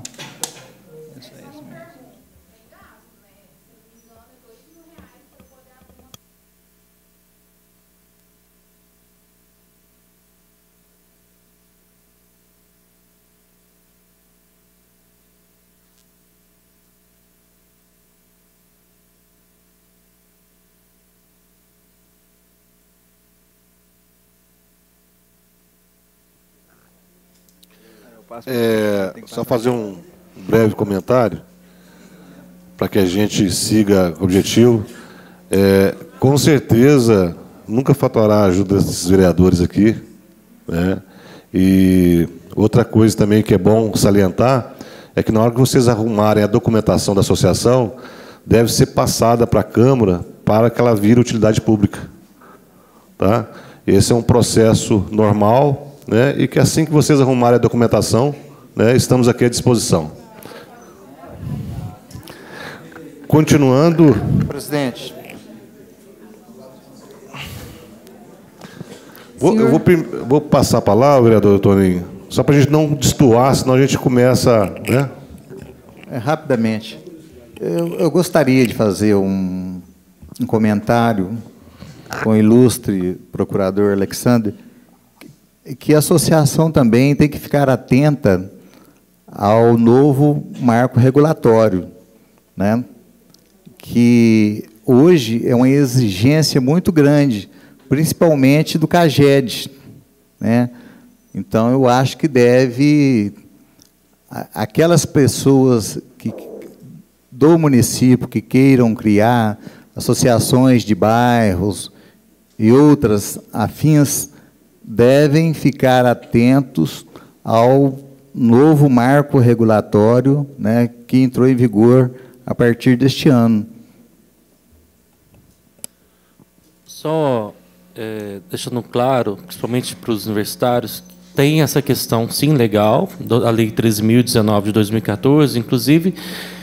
Só fazer um breve comentário para que a gente siga o objetivo. Com certeza, nunca faltará a ajuda desses vereadores aqui, né? E outra coisa também que é bom salientar é que na hora que vocês arrumarem a documentação da associação, deve ser passada para a Câmara para que ela vire utilidade pública. Tá? Esse é um processo normal, né, e que assim que vocês arrumarem a documentação, né, estamos aqui à disposição. Continuando... Presidente. Vou passar a palavra, vereador Toninho, só para a gente não destoar, senão a gente começa... Né? Rapidamente. Eu gostaria de fazer um comentário com o ilustre procurador Alexander, que a associação também tem que ficar atenta ao novo marco regulatório, né? Que hoje é uma exigência muito grande, principalmente do CAGED, né? Então, eu acho que aquelas pessoas do município que queiram criar associações de bairros e outras afins, devem ficar atentos ao novo marco regulatório, né, que entrou em vigor a partir deste ano. Só deixando claro, principalmente para os universitários, tem essa questão, sim, legal, da Lei 13.019 de 2014, inclusive,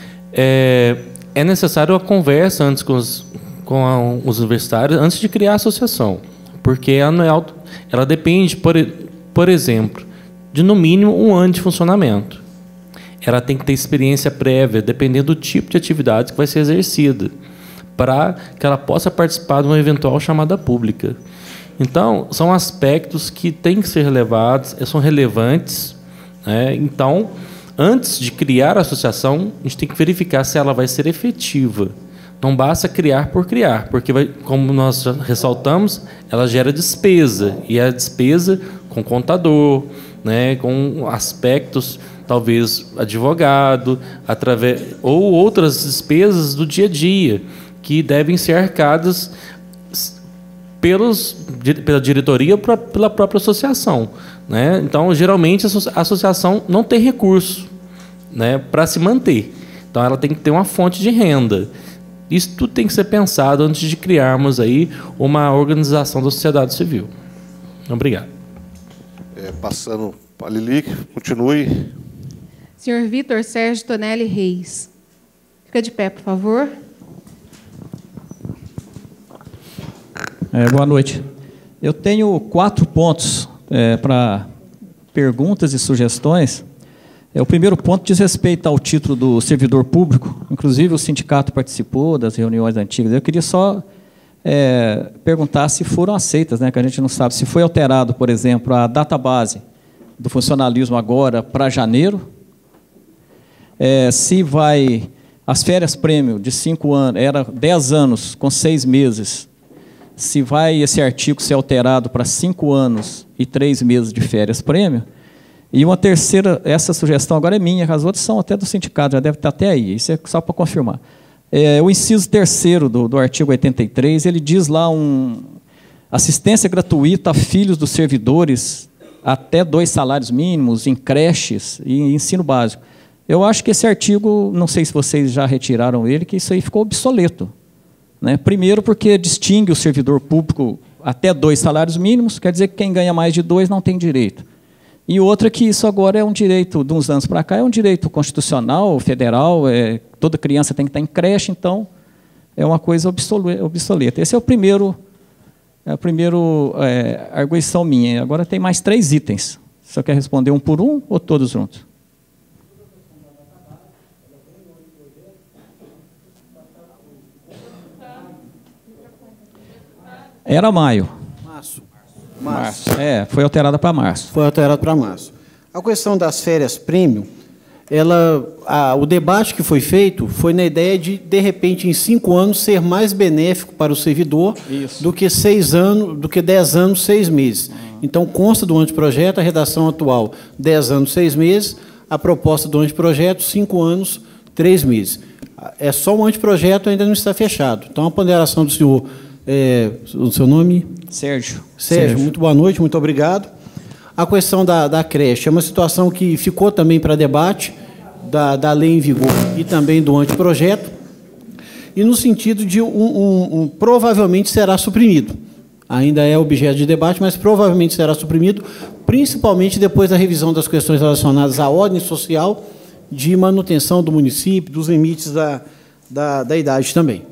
é necessário a conversa antes com os universitários, antes de criar a associação, porque ela depende, por exemplo, de no mínimo 1 ano de funcionamento. Ela tem que ter experiência prévia, dependendo do tipo de atividade que vai ser exercida, para que ela possa participar de uma eventual chamada pública. Então, são aspectos que têm que ser relevados, são relevantes, né? Então, antes de criar a associação, a gente tem que verificar se ela vai ser efetiva. Não basta criar por criar, porque, como nós já ressaltamos, ela gera despesa, e a despesa com contador, né, com aspectos, talvez advogado, ou outras despesas do dia a dia, que devem ser arcadas pela diretoria ou pela própria associação, né? Então, geralmente, a associação não tem recurso, né, para se manter. Então, ela tem que ter uma fonte de renda. Isso tudo tem que ser pensado antes de criarmos aí uma organização da sociedade civil. Obrigado. Passando para a Lili, continue. Senhor Vitor Sérgio Tonelli Reis. Fica de pé, por favor. Boa noite. Eu tenho 4 pontos para perguntas e sugestões. O primeiro ponto diz respeito ao título do servidor público. Inclusive, o sindicato participou das reuniões antigas. Eu queria só perguntar se foram aceitas, né, que a gente não sabe. Se foi alterado, por exemplo, a database do funcionalismo agora para janeiro. Se vai... As férias prêmio de 5 anos, era 10 anos com 6 meses. Se vai esse artigo ser alterado para 5 anos e 3 meses de férias prêmio. E uma terceira, essa sugestão agora é minha, as outras são até do sindicato, já deve estar até aí, isso é só para confirmar. O inciso 3º do artigo 83, ele diz lá assistência gratuita a filhos dos servidores até 2 salários mínimos em creches e ensino básico. Eu acho que esse artigo, não sei se vocês já retiraram ele, que isso aí ficou obsoleto. Né? Primeiro porque distingue o servidor público até 2 salários mínimos, quer dizer que quem ganha mais de 2 não tem direito. E outra que isso agora é um direito, de uns anos para cá, é um direito constitucional, federal, toda criança tem que estar em creche, então é uma coisa obsoleta. Esse é a primeira arguição minha. Agora tem mais 3 itens. Você quer responder um por um ou todos juntos? Era maio. Março. Foi alterada para março. Foi alterada para março. A questão das férias premium, o debate que foi feito foi na ideia de repente, em 5 anos, ser mais benéfico para o servidor do que 6 anos, do que 10 anos, 6 meses. Então, consta do anteprojeto a redação atual, 10 anos, 6 meses, a proposta do anteprojeto, 5 anos, 3 meses. É só o anteprojeto, ainda não está fechado. Então, a ponderação do senhor... o seu nome? Sérgio. Sérgio, muito boa noite, muito obrigado. A questão da creche é uma situação que ficou também para debate da lei em vigor e também do anteprojeto, e no sentido de provavelmente será suprimido. Ainda é objeto de debate, mas provavelmente será suprimido, principalmente depois da revisão das questões relacionadas à ordem social, de manutenção do município, dos limites da idade também.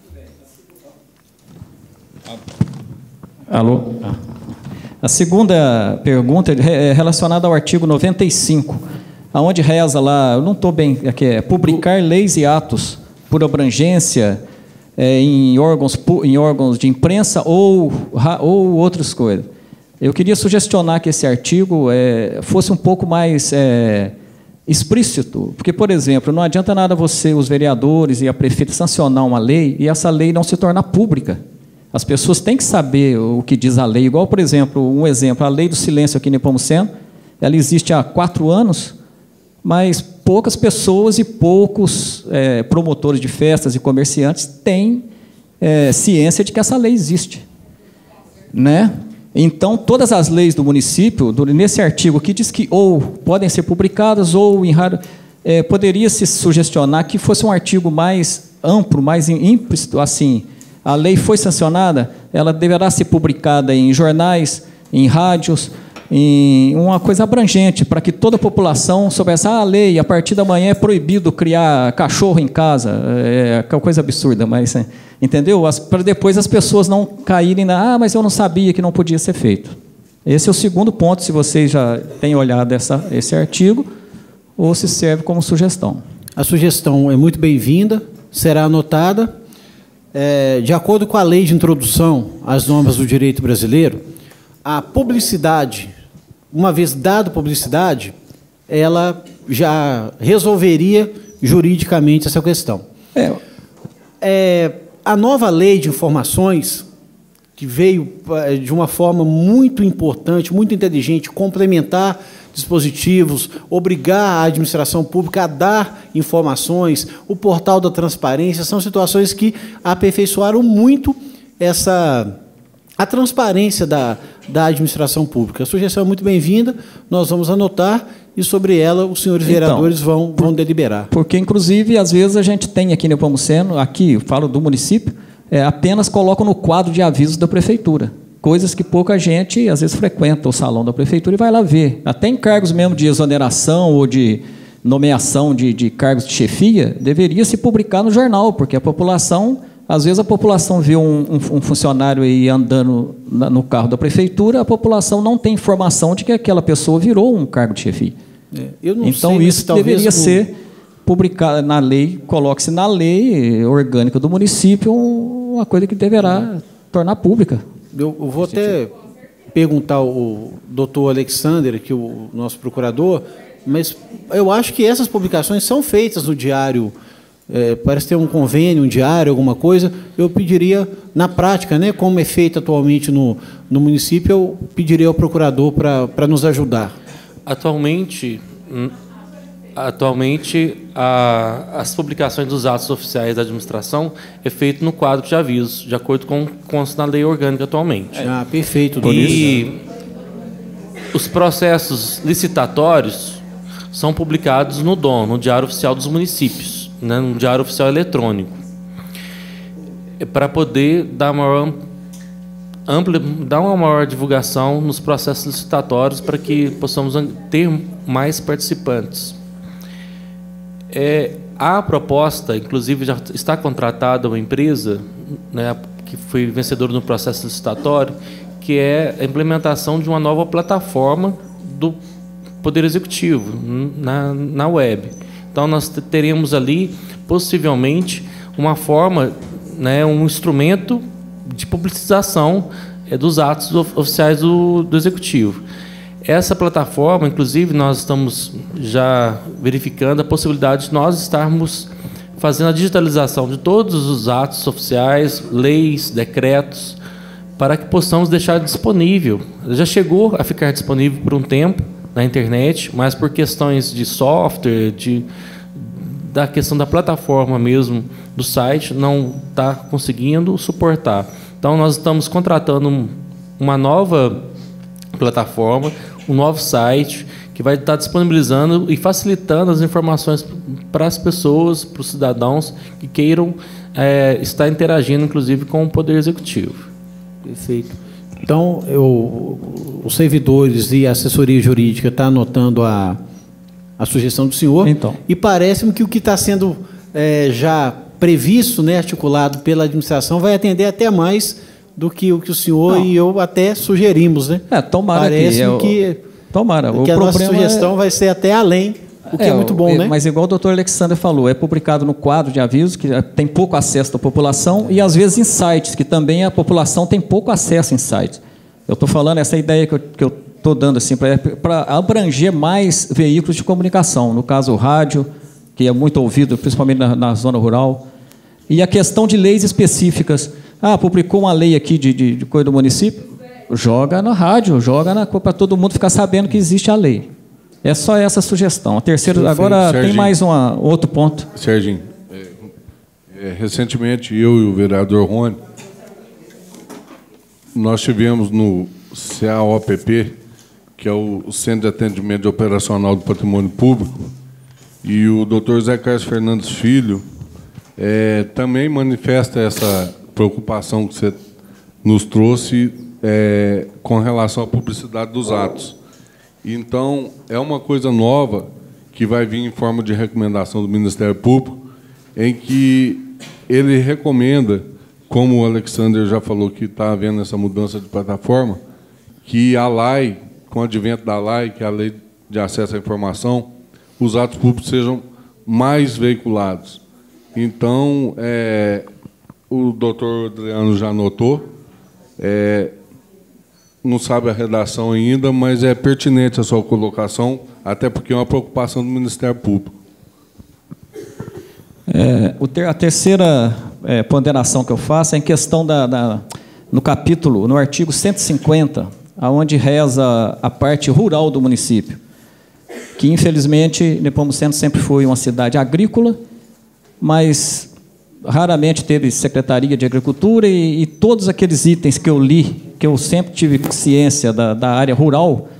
Alô? A segunda pergunta é relacionada ao artigo 95, onde reza lá, eu não estou bem, aqui publicar leis e atos por abrangência em órgãos de imprensa ou outras coisas. Eu queria sugestionar que esse artigo fosse um pouco mais explícito, porque, por exemplo, não adianta nada os vereadores e a prefeita sancionar uma lei e essa lei não se tornar pública. As pessoas têm que saber o que diz a lei. Igual, por exemplo, a lei do silêncio aqui em Nepomuceno, ela existe há 4 anos, mas poucas pessoas e poucos promotores de festas e comerciantes têm ciência de que essa lei existe. Né? Então, todas as leis do município, nesse artigo aqui, diz que ou podem ser publicadas ou, em raro, poderia se sugestionar que fosse um artigo mais amplo, mais implícito, assim. A lei foi sancionada, ela deverá ser publicada em jornais, em rádios, em uma coisa abrangente, para que toda a população soubesse, a lei, a partir da manhã é proibido criar cachorro em casa, é uma coisa absurda, mas, entendeu? Para depois as pessoas não caírem mas eu não sabia que não podia ser feito. Esse é o segundo ponto, se vocês já têm olhado esse artigo, ou se serve como sugestão. A sugestão é muito bem-vinda, será anotada. De acordo com a lei de introdução às normas do direito brasileiro, a publicidade, uma vez dada publicidade, ela já resolveria juridicamente essa questão. A nova lei de informações, que veio de uma forma muito importante, muito inteligente, complementar dispositivos, obrigar a administração pública a dar informações, o portal da transparência, são situações que aperfeiçoaram muito a transparência da administração pública. A sugestão é muito bem-vinda, nós vamos anotar e sobre ela os senhores vereadores vão deliberar. Porque, inclusive, às vezes a gente tem aqui no Nepomuceno, aqui, eu falo do município, apenas colocam no quadro de avisos da prefeitura. Coisas que pouca gente, às vezes, frequenta o salão da prefeitura e vai lá ver. Até em cargos mesmo de exoneração ou de nomeação de cargos de chefia, deveria se publicar no jornal, porque a população, às vezes a população vê um funcionário aí andando no carro da prefeitura, a população não tem informação de que aquela pessoa virou um cargo de chefia. Eu não então, sei, isso deveria ser publicado na lei, coloque-se na lei orgânica do município uma coisa que deverá tornar pública. Eu vou até perguntar ao doutor Alexander, que é o nosso procurador, mas eu acho que essas publicações são feitas no diário, parece ter um convênio, um diário, alguma coisa. Eu pediria, na prática, né, como é feito atualmente no município, eu pediria ao procurador para nos ajudar. Atualmente as publicações dos atos oficiais da administração é feito no quadro de avisos, de acordo com consta na lei orgânica atualmente. Perfeito. E os processos licitatórios são publicados no DOM, no Diário Oficial dos Municípios, né, no Diário Oficial Eletrônico, para poder dar uma maior divulgação nos processos licitatórios, para que possamos ter mais participantes. A proposta, inclusive, já está contratada uma empresa, né, que foi vencedora no processo licitatório, que é a implementação de uma nova plataforma do Poder Executivo na web. Então, nós teremos ali, possivelmente, uma forma, né, um instrumento de publicização dos atos oficiais do Executivo. Essa plataforma, inclusive, nós estamos já verificando a possibilidade de nós estarmos fazendo a digitalização de todos os atos oficiais, leis, decretos, para que possamos deixar disponível. Já chegou a ficar disponível por um tempo na internet, mas por questões de software, da questão da plataforma mesmo do site, não está conseguindo suportar. Então, nós estamos contratando uma nova plataforma, um novo site, que vai estar disponibilizando e facilitando as informações para as pessoas, para os cidadãos que queiram estar interagindo, inclusive, com o Poder Executivo. Perfeito. Então, os servidores e a assessoria jurídica estão anotando a sugestão do senhor. Então. E parece-me que o que está sendo já previsto, né, articulado pela administração, vai atender até mais do que o que o senhor e eu até sugerimos, né? Tomara. Parece que tomara. Que a nossa sugestão vai ser até além, o que é muito bom, né? Mas igual o doutor Alexander falou, é publicado no quadro de avisos, que tem pouco acesso da população, e às vezes em sites, que também a população tem pouco acesso em sites. Eu estou falando, essa ideia que eu estou dando assim, para abranger mais veículos de comunicação, no caso o rádio, que é muito ouvido, principalmente na zona rural, e a questão de leis específicas. Publicou uma lei aqui de coisa do município, joga na rádio, para todo mundo ficar sabendo que existe a lei. É só essa sugestão. A terceira, agora Serginho, tem mais outro ponto. Serginho, recentemente eu e o vereador Rony, nós tivemos no CAOPP, que é o Centro de Atendimento Operacional do Patrimônio Público, e o doutor Zé Carlos Fernandes Filho também manifesta essa preocupação que você nos trouxe com relação à publicidade dos atos. Então, é uma coisa nova que vai vir em forma de recomendação do Ministério Público, em que ele recomenda, como o Alexander já falou que está havendo essa mudança de plataforma, que a LAI, com o advento da LAI, que é a Lei de Acesso à Informação, os atos públicos sejam mais veiculados. Então, o doutor Adriano já anotou, não sabe a redação ainda, mas é pertinente a sua colocação, até porque é uma preocupação do Ministério Público. A terceira ponderação que eu faço é em questão no capítulo, no artigo 150, onde reza a parte rural do município, que, infelizmente, Nepomuceno sempre foi uma cidade agrícola, mas raramente teve Secretaria de Agricultura, e todos aqueles itens que eu li, que eu sempre tive ciência da área rural,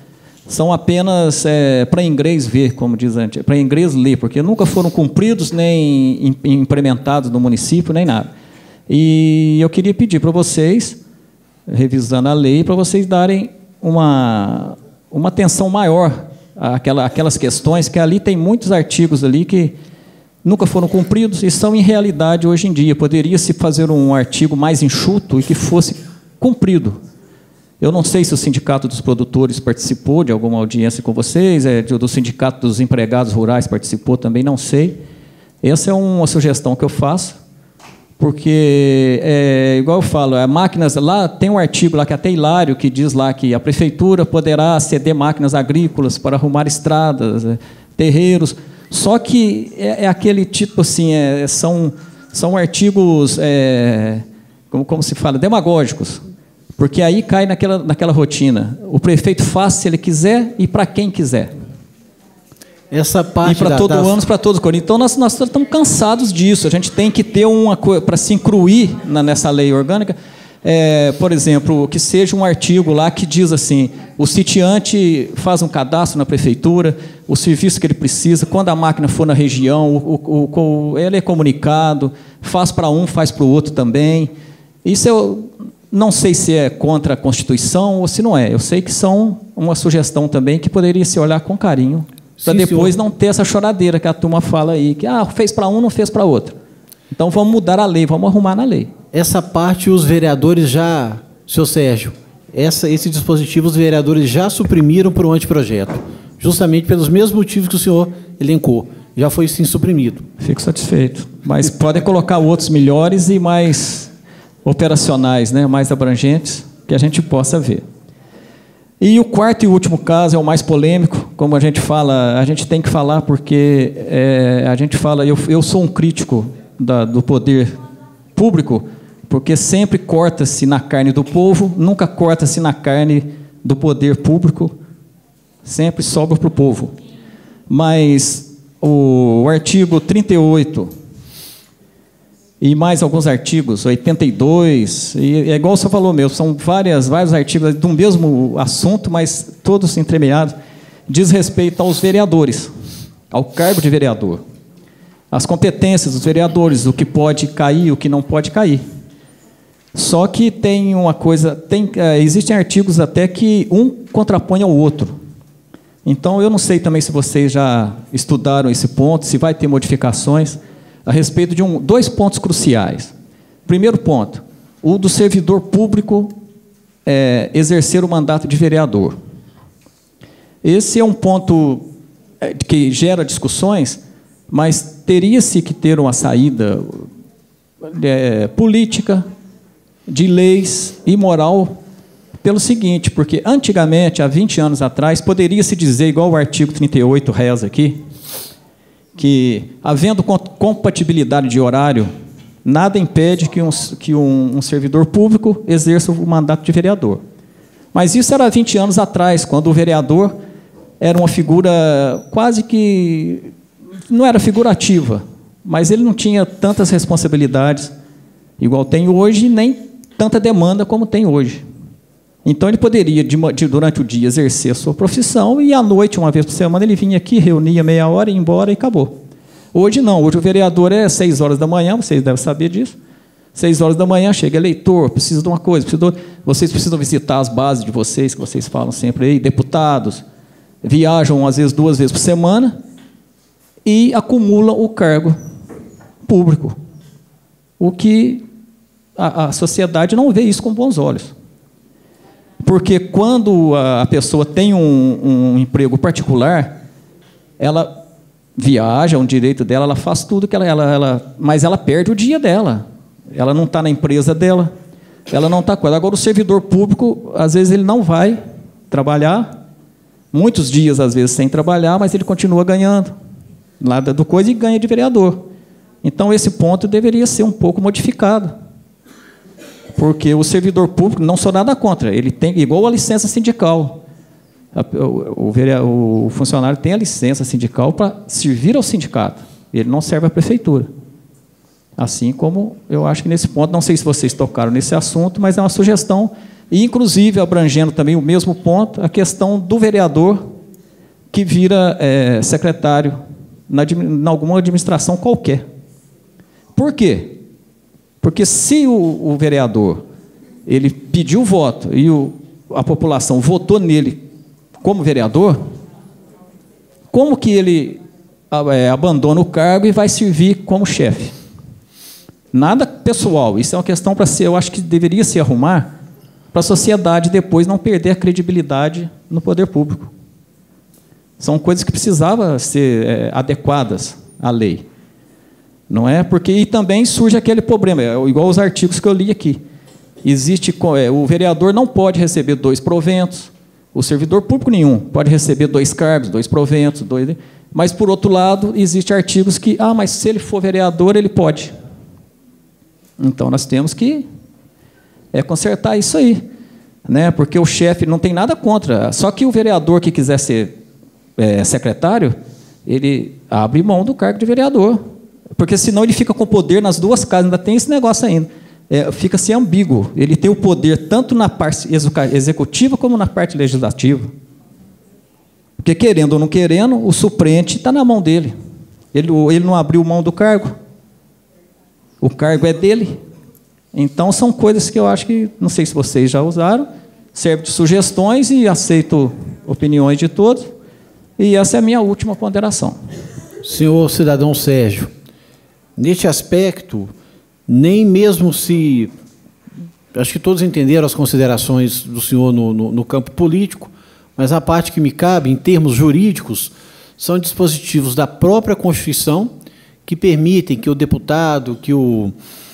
são apenas para inglês ver, como diz antes, para inglês ler, porque nunca foram cumpridos nem implementados no município, nem nada. E eu queria pedir para vocês, revisando a lei, para vocês darem uma atenção maior àquelas questões, que ali tem muitos artigos ali que nunca foram cumpridos e são em realidade hoje em dia. Poderia-se fazer um artigo mais enxuto e que fosse cumprido. Eu não sei se o Sindicato dos Produtores participou de alguma audiência com vocês, do Sindicato dos Empregados Rurais participou também, não sei. Essa é uma sugestão que eu faço, porque, igual eu falo, máquinas, lá tem um artigo lá que é até hilário, que diz lá que a prefeitura poderá ceder máquinas agrícolas para arrumar estradas, terreiros, só que é aquele tipo assim, são artigos, como se fala, demagógicos. Porque aí cai naquela rotina. O prefeito faz se ele quiser e para quem quiser. Essa parte e para todo ano, para todos. Então, nós estamos cansados disso. A gente tem que ter uma coisa para se incluir nessa lei orgânica. Por exemplo, que seja um artigo lá que diz assim: o sitiante faz um cadastro na prefeitura, o serviço que ele precisa, quando a máquina for na região, ele é comunicado, faz para um, faz para o outro também. Isso eu não sei se é contra a Constituição ou se não é. Eu sei que são uma sugestão também que poderia se olhar com carinho, para depois não ter essa choradeira que a turma fala aí, que fez para um, não fez para outro. Então vamos mudar a lei, vamos arrumar na lei. Essa parte os vereadores já, senhor Sérgio, esse dispositivo os vereadores já suprimiram por um anteprojeto, justamente pelos mesmos motivos que o senhor elencou. Já foi sim suprimido. Fico satisfeito. Mas podem colocar outros melhores e mais operacionais, né, mais abrangentes, que a gente possa ver. E o quarto e último caso é o mais polêmico, como a gente fala, a gente tem que falar porque a gente fala, eu sou um crítico do poder público, porque sempre corta-se na carne do povo, nunca corta-se na carne do poder público, sempre sobra para o povo. Mas o artigo 38 e mais alguns artigos, 82, e é igual você falou mesmo, são vários artigos do mesmo assunto, mas todos entremeados, diz respeito aos vereadores, ao cargo de vereador, as competências dos vereadores, o que pode cair, o que não pode cair. Só que tem uma coisa, existem artigos até que um contrapõe ao outro. Então, eu não sei também se vocês já estudaram esse ponto, se vai ter modificações, a respeito de dois pontos cruciais. Primeiro ponto, o do servidor público exercer o mandato de vereador. Esse é um ponto que gera discussões, mas teria-se que ter uma saída política, de leis e moral, pelo seguinte, porque antigamente, há 20 anos atrás, poderia-se dizer, igual o artigo 38 reza aqui, que, havendo compatibilidade de horário, nada impede que um servidor público exerça o mandato de vereador. Mas isso era 20 anos atrás, quando o vereador era uma figura quase que... não era figurativa, mas ele não tinha tantas responsabilidades igual tem hoje, nem tanta demanda como tem hoje. Então, ele poderia, durante o dia, exercer a sua profissão e, à noite, uma vez por semana, ele vinha aqui, reunia meia hora, ia embora e acabou. Hoje, não. Hoje, o vereador é 6 horas da manhã, vocês devem saber disso. 6 horas da manhã, chega eleitor, precisa de uma coisa, vocês precisam visitar as bases de vocês, que vocês falam sempre aí, deputados, viajam, às vezes, 2 vezes por semana e acumulam o cargo público. O que a sociedade não vê isso com bons olhos. Porque quando a pessoa tem um emprego particular, ela viaja, é um direito dela, ela faz tudo que mas ela perde o dia dela. Ela não está na empresa dela, ela não está com ela. Agora, o servidor público, às vezes, ele não vai trabalhar, muitos dias, às vezes, sem trabalhar, mas ele continua ganhando nada do coisa e ganha de vereador. Então, esse ponto deveria ser um pouco modificado. Porque o servidor público, não sou nada contra, ele tem igual a licença sindical. O funcionário tem a licença sindical para servir ao sindicato. Ele não serve à prefeitura. Assim como eu acho que nesse ponto, não sei se vocês tocaram nesse assunto, mas é uma sugestão e, inclusive, abrangendo também o mesmo ponto, a questão do vereador que vira secretário em alguma administração qualquer. Por quê? Porque se o vereador ele pediu o voto e a população votou nele como vereador, como que ele abandona o cargo e vai servir como chefe? Nada pessoal, isso é uma questão para ser, eu acho que deveria se arrumar para a sociedade depois não perder a credibilidade no poder público. São coisas que precisavam ser adequadas à lei. Não é? Porque e também surge aquele problema, igual os artigos que eu li aqui. Existe, o vereador não pode receber 2 proventos, o servidor público nenhum pode receber 2 cargos, 2 proventos, mas, por outro lado, existem artigos que, mas se ele for vereador, ele pode. Então, nós temos que consertar isso aí, né? Porque o chefe não tem nada contra, só que o vereador que quiser ser secretário, ele abre mão do cargo de vereador, porque senão ele fica com poder nas 2 casas, ainda tem esse negócio ainda. Fica-se ambíguo, ele tem o poder tanto na parte executiva como na parte legislativa. Porque, querendo ou não querendo, o suplente está na mão dele. Ele não abriu mão do cargo. O cargo é dele. Então, são coisas que eu acho que, não sei se vocês já usaram, serve de sugestões e aceito opiniões de todos. E essa é a minha última ponderação. Senhor cidadão Sérgio, neste aspecto, nem mesmo se... Acho que todos entenderam as considerações do senhor no campo político, mas a parte que me cabe, em termos jurídicos, são dispositivos da própria Constituição que permitem que o deputado, que o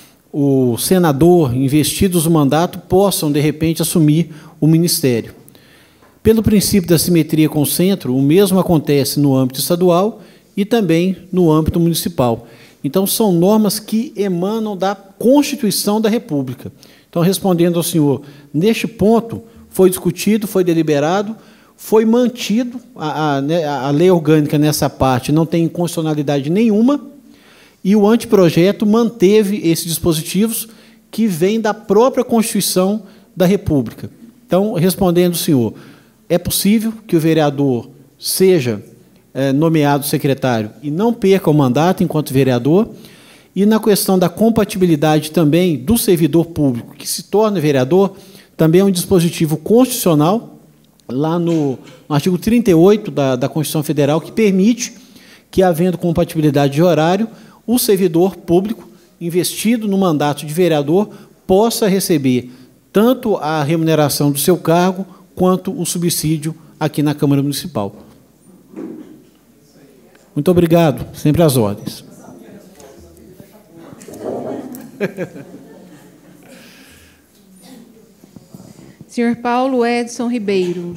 senador, investidos no mandato, possam, de repente, assumir o ministério. Pelo princípio da simetria com o centro, o mesmo acontece no âmbito estadual e também no âmbito municipal. Então, são normas que emanam da Constituição da República. Então, respondendo ao senhor, neste ponto, foi discutido, foi deliberado, foi mantido, a lei orgânica nessa parte não tem inconstitucionalidade nenhuma, e o anteprojeto manteve esses dispositivos que vêm da própria Constituição da República. Então, respondendo ao senhor, é possível que o vereador seja nomeado secretário e não perca o mandato enquanto vereador, e na questão da compatibilidade também do servidor público que se torna vereador, também é um dispositivo constitucional, lá no artigo 38 da Constituição Federal, que permite que, havendo compatibilidade de horário, o servidor público investido no mandato de vereador possa receber tanto a remuneração do seu cargo quanto o subsídio aqui na Câmara Municipal. Muito obrigado, sempre às ordens. Senhor Paulo Edson Ribeiro.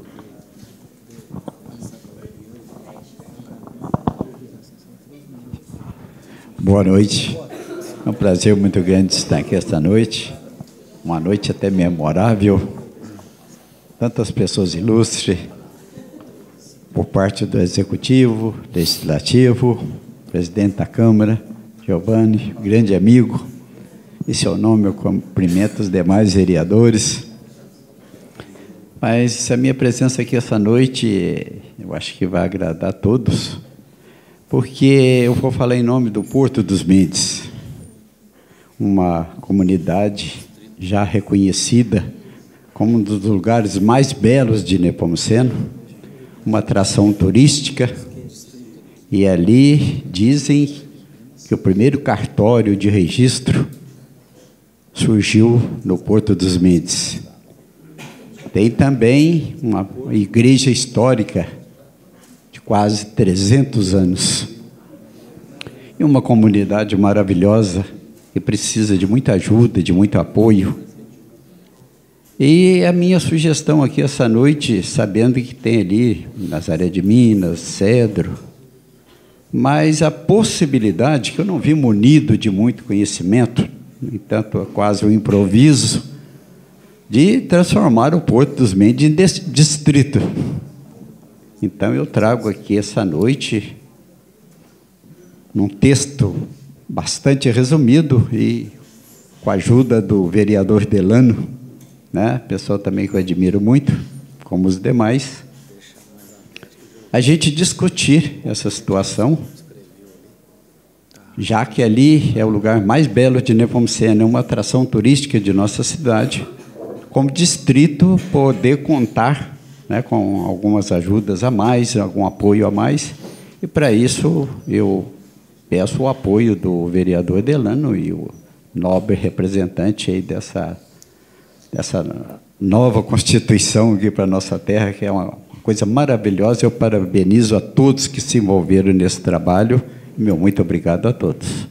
Boa noite. É um prazer muito grande estar aqui esta noite. Uma noite até memorável. Tantas pessoas ilustres, por parte do Executivo, Legislativo, presidente da Câmara, Giovanni, grande amigo. Em seu nome eu cumprimento os demais vereadores. Mas a minha presença aqui essa noite, eu acho que vai agradar a todos, porque eu vou falar em nome do Porto dos Mendes, uma comunidade já reconhecida como um dos lugares mais belos de Nepomuceno, uma atração turística, e ali dizem que o primeiro cartório de registro surgiu no Porto dos Mendes. Tem também uma igreja histórica de quase 300 anos. E uma comunidade maravilhosa que precisa de muita ajuda, de muito apoio. E a minha sugestão aqui essa noite, sabendo que tem ali Nazaré de Minas, Cedro, mas a possibilidade, que eu não vi munido de muito conhecimento, no entanto, é quase um improviso, de transformar o Porto dos Mendes em distrito. Então, eu trago aqui essa noite, num texto bastante resumido, e com a ajuda do vereador Delano, né? Pessoa também que eu admiro muito, como os demais, a gente discutir essa situação, já que ali é o lugar mais belo de Nepomuceno, é uma atração turística de nossa cidade, como distrito poder contar, né, com algumas ajudas a mais, algum apoio a mais, e para isso eu peço o apoio do vereador Delano e o nobre representante aí dessa nova Constituição aqui para a nossa terra, que é uma coisa maravilhosa. Eu parabenizo a todos que se envolveram nesse trabalho. Meu muito obrigado a todos.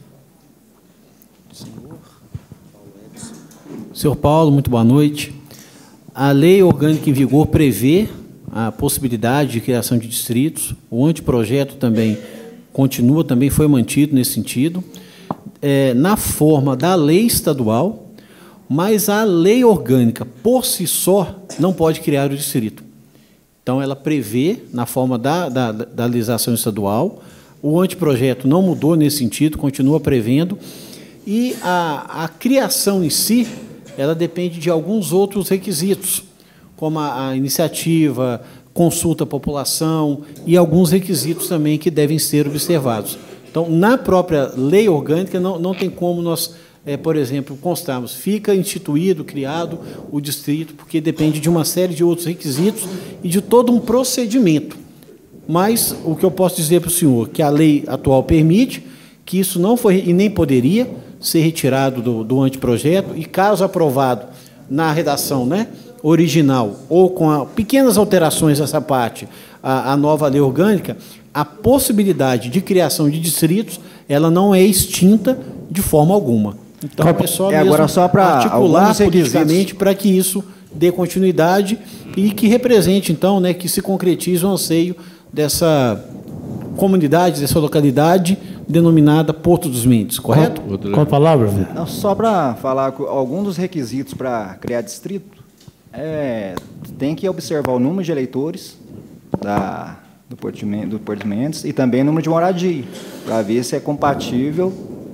Senhor Paulo, muito boa noite. A lei orgânica em vigor prevê a possibilidade de criação de distritos. O anteprojeto também continua, também foi mantido nesse sentido, na forma da lei estadual, mas a lei orgânica, por si só, não pode criar o distrito. Então, ela prevê, na forma da legislação estadual, o anteprojeto não mudou nesse sentido, continua prevendo, e a criação em si, ela depende de alguns outros requisitos, como a iniciativa, consulta à população e alguns requisitos também que devem ser observados. Então, na própria lei orgânica, não tem como nós, por exemplo, constarmos, fica instituído, criado o distrito, porque depende de uma série de outros requisitos e de todo um procedimento. Mas o que eu posso dizer para o senhor, que a lei atual permite, que isso não foi e nem poderia ser retirado do anteprojeto, e caso aprovado na redação, né, original, ou com pequenas alterações dessa parte, a nova lei orgânica, a possibilidade de criação de distritos, ela não é extinta de forma alguma. Então, é só mesmo agora só para articular politicamente para que isso dê continuidade e que represente, então, né, que se concretize o anseio dessa comunidade, dessa localidade denominada Porto dos Mendes, correto? Com a palavra. Não, só para falar, alguns dos requisitos para criar distrito, tem que observar o número de eleitores do Porto de Mendes e também o número de moradia, para ver se é compatível.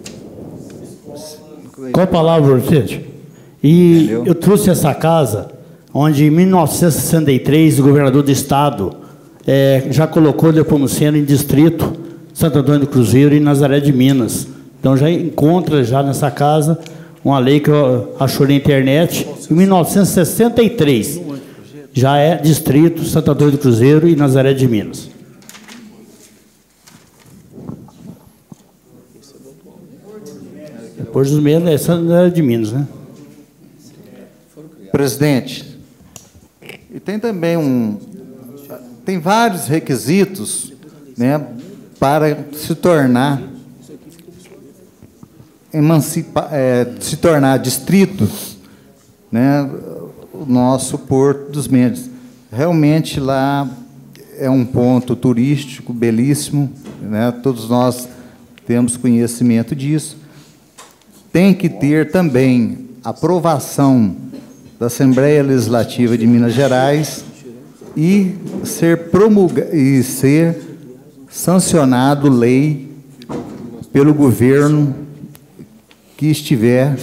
Com a palavra, Orfete. E entendeu? Eu trouxe essa casa, onde em 1963 o governador do estado já colocou Nepomuceno em distrito, Santo Antônio do Cruzeiro e Nazaré de Minas. Então já encontra já nessa casa uma lei que eu achou na internet, em 1963. Já é distrito Santo Antônio do Cruzeiro e Nazaré de Minas. Porto dos Mendes é Santo Antônio de Minas, né? Presidente, e tem também tem vários requisitos, né, para se tornar se tornar distrito, né, o nosso Porto dos Mendes. Realmente lá é um ponto turístico belíssimo, né, todos nós temos conhecimento disso. Tem que ter também aprovação da Assembleia Legislativa de Minas Gerais e ser sancionado lei pelo governo que estiver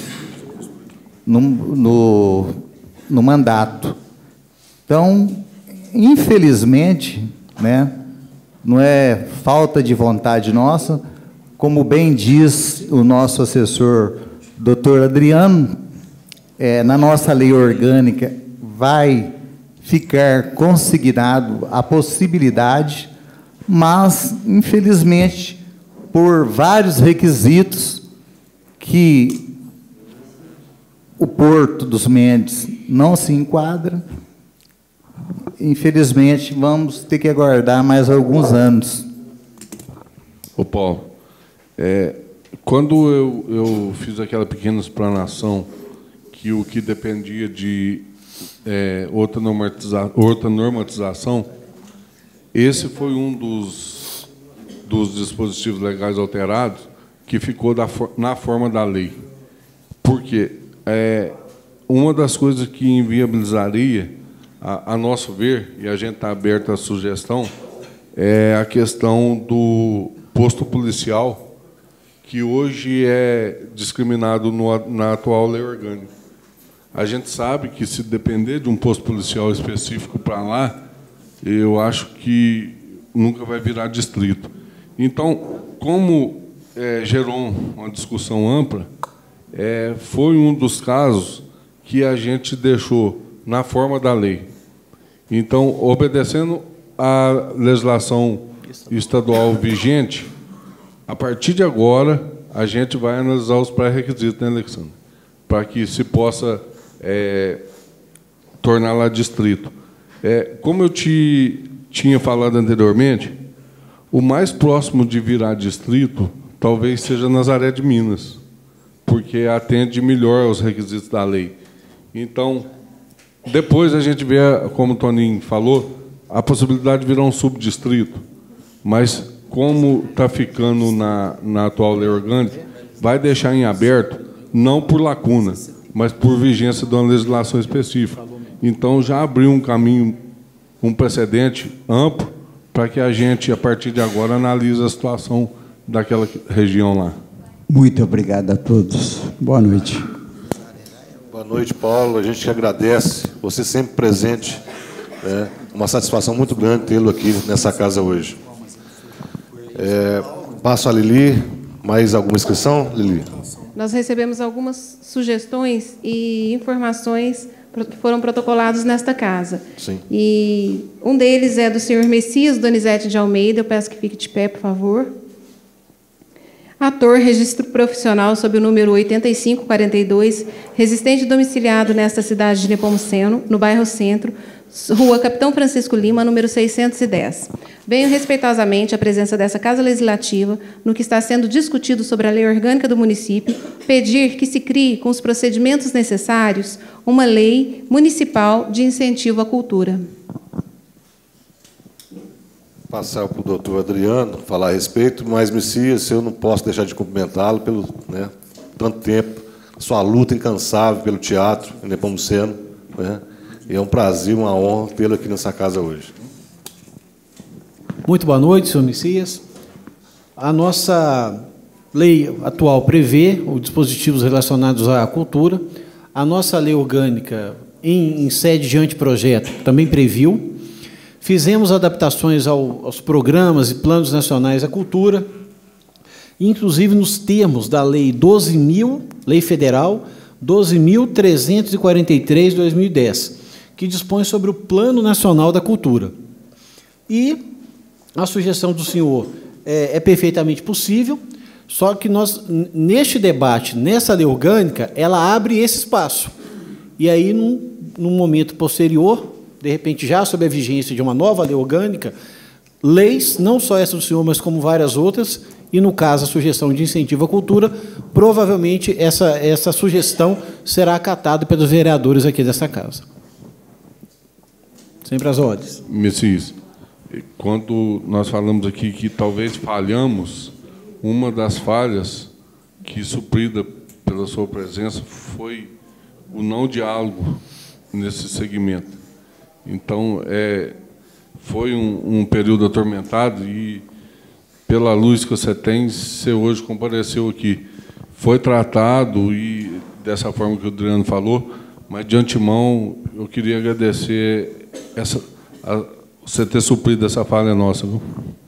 no mandato. Então, infelizmente, né, não é falta de vontade nossa, como bem diz o nosso assessor, doutor Adriano, na nossa lei orgânica vai ficar consignado a possibilidade, mas, infelizmente, por vários requisitos que o Porto dos Mendes não se enquadra, infelizmente, vamos ter que aguardar mais alguns anos. Ô, Paulo, quando eu fiz aquela pequena explanação que o que dependia de outra normatização, esse foi um dos dispositivos legais alterados que ficou na forma da lei. Porque uma das coisas que inviabilizaria, a nosso ver, e a gente está aberto à sugestão, é a questão do posto policial, que hoje é discriminado na atual lei orgânica. A gente sabe que, se depender de um posto policial específico para lá, eu acho que nunca vai virar distrito. Então, como gerou uma discussão ampla, foi um dos casos que a gente deixou na forma da lei. Então, obedecendo à legislação estadual vigente, a partir de agora, a gente vai analisar os pré-requisitos, né, Alexandre? Para que se possa tornar lá distrito. Como eu tinha falado anteriormente, o mais próximo de virar distrito talvez seja Nazaré de Minas, porque atende melhor aos requisitos da lei. Então, depois a gente vê, como o Toninho falou, a possibilidade de virar um subdistrito, mas como está ficando na atual lei orgânica, vai deixar em aberto, não por lacuna, mas por vigência de uma legislação específica. Então, já abriu um caminho, um precedente amplo, para que a gente, a partir de agora, analise a situação daquela região lá. Muito obrigado a todos. Boa noite. Boa noite, Paulo. A gente agradece, você sempre presente. Uma satisfação muito grande tê-lo aqui nessa casa hoje. Passo a Lili. Mais alguma inscrição, Lili? Nós recebemos algumas sugestões e informações que foram protocolados nesta casa. Sim. E um deles é do senhor Messias Donizete de Almeida. Eu peço que fique de pé, por favor. Ator, registro profissional sob o número 8542, resistente domiciliado nesta cidade de Nepomuceno, no bairro Centro, Rua Capitão Francisco Lima, número 610. Venho respeitosamente à presença dessa Casa Legislativa, no que está sendo discutido sobre a lei orgânica do município, pedir que se crie, com os procedimentos necessários, uma lei municipal de incentivo à cultura. Passar para o doutor Adriano falar a respeito, mas, Messias, eu não posso deixar de cumprimentá-lo pelo tanto tempo, sua luta incansável pelo teatro em Nepomuceno. E é um prazer, uma honra tê-lo aqui nessa casa hoje. Muito boa noite, senhor Messias. A nossa lei atual prevê os dispositivos relacionados à cultura. A nossa lei orgânica, em sede de anteprojeto, também previu. Fizemos adaptações aos programas e planos nacionais da cultura, inclusive nos termos da Lei 12.000, Lei Federal 12.343, de 2010, que dispõe sobre o Plano Nacional da Cultura. E a sugestão do senhor é perfeitamente possível, só que nós, neste debate, nessa lei orgânica, ela abre esse espaço. E aí, num momento posterior, de repente, já sob a vigência de uma nova lei orgânica, leis, não só essa do senhor, mas como várias outras, e, no caso, a sugestão de incentivo à cultura, provavelmente essa sugestão será acatada pelos vereadores aqui dessa casa. Sempre às ordens. Messias, quando nós falamos aqui que talvez falhamos, uma das falhas que, suprida pela sua presença, foi o não diálogo nesse segmento. Então, foi um período atormentado e, pela luz que você tem, você hoje compareceu aqui. Foi tratado e dessa forma que o Adriano falou, mas, de antemão, eu queria agradecer você ter suprido essa falha nossa. Viu?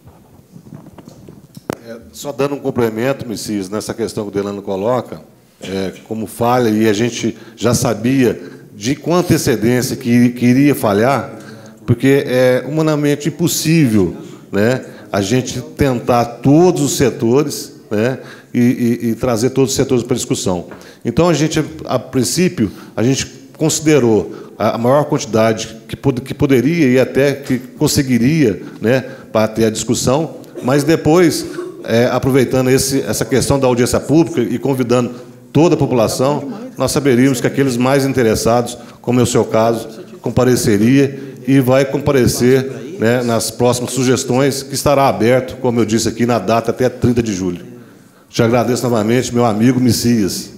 Só dando um complemento, Messias, nessa questão que o Delano coloca, como falha, e a gente já sabia de com antecedência que iria falhar, porque é humanamente impossível, a gente tentar todos os setores, e trazer todos os setores para discussão. Então, a princípio, a gente considerou a maior quantidade que poderia e até que conseguiria, para ter a discussão, mas depois, aproveitando essa questão da audiência pública e convidando toda a população, nós saberíamos que aqueles mais interessados, como é o seu caso, compareceria e vai comparecer nas próximas sugestões, que estará aberto, como eu disse aqui, na data até 30 de julho. Te agradeço novamente, meu amigo Messias.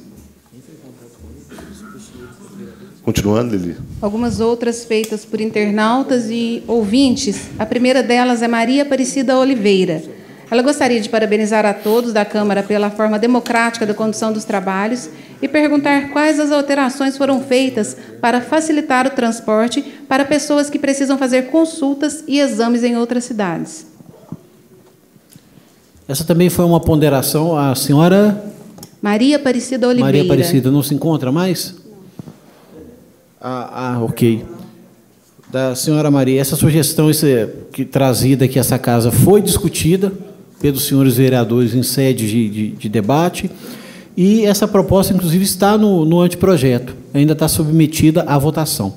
Continuando, Lili. Algumas outras feitas por internautas e ouvintes. A primeira delas é Maria Aparecida Oliveira. Ela gostaria de parabenizar a todos da Câmara pela forma democrática da condução dos trabalhos e perguntar quais as alterações foram feitas para facilitar o transporte para pessoas que precisam fazer consultas e exames em outras cidades. Essa também foi uma ponderação. A senhora... Maria Aparecida Oliveira. Maria Aparecida não se encontra mais? Ok. Da senhora Maria, essa sugestão que trazida aqui essa casa foi discutida pelos senhores vereadores em sede de debate, e essa proposta, inclusive, está no anteprojeto, ainda está submetida à votação.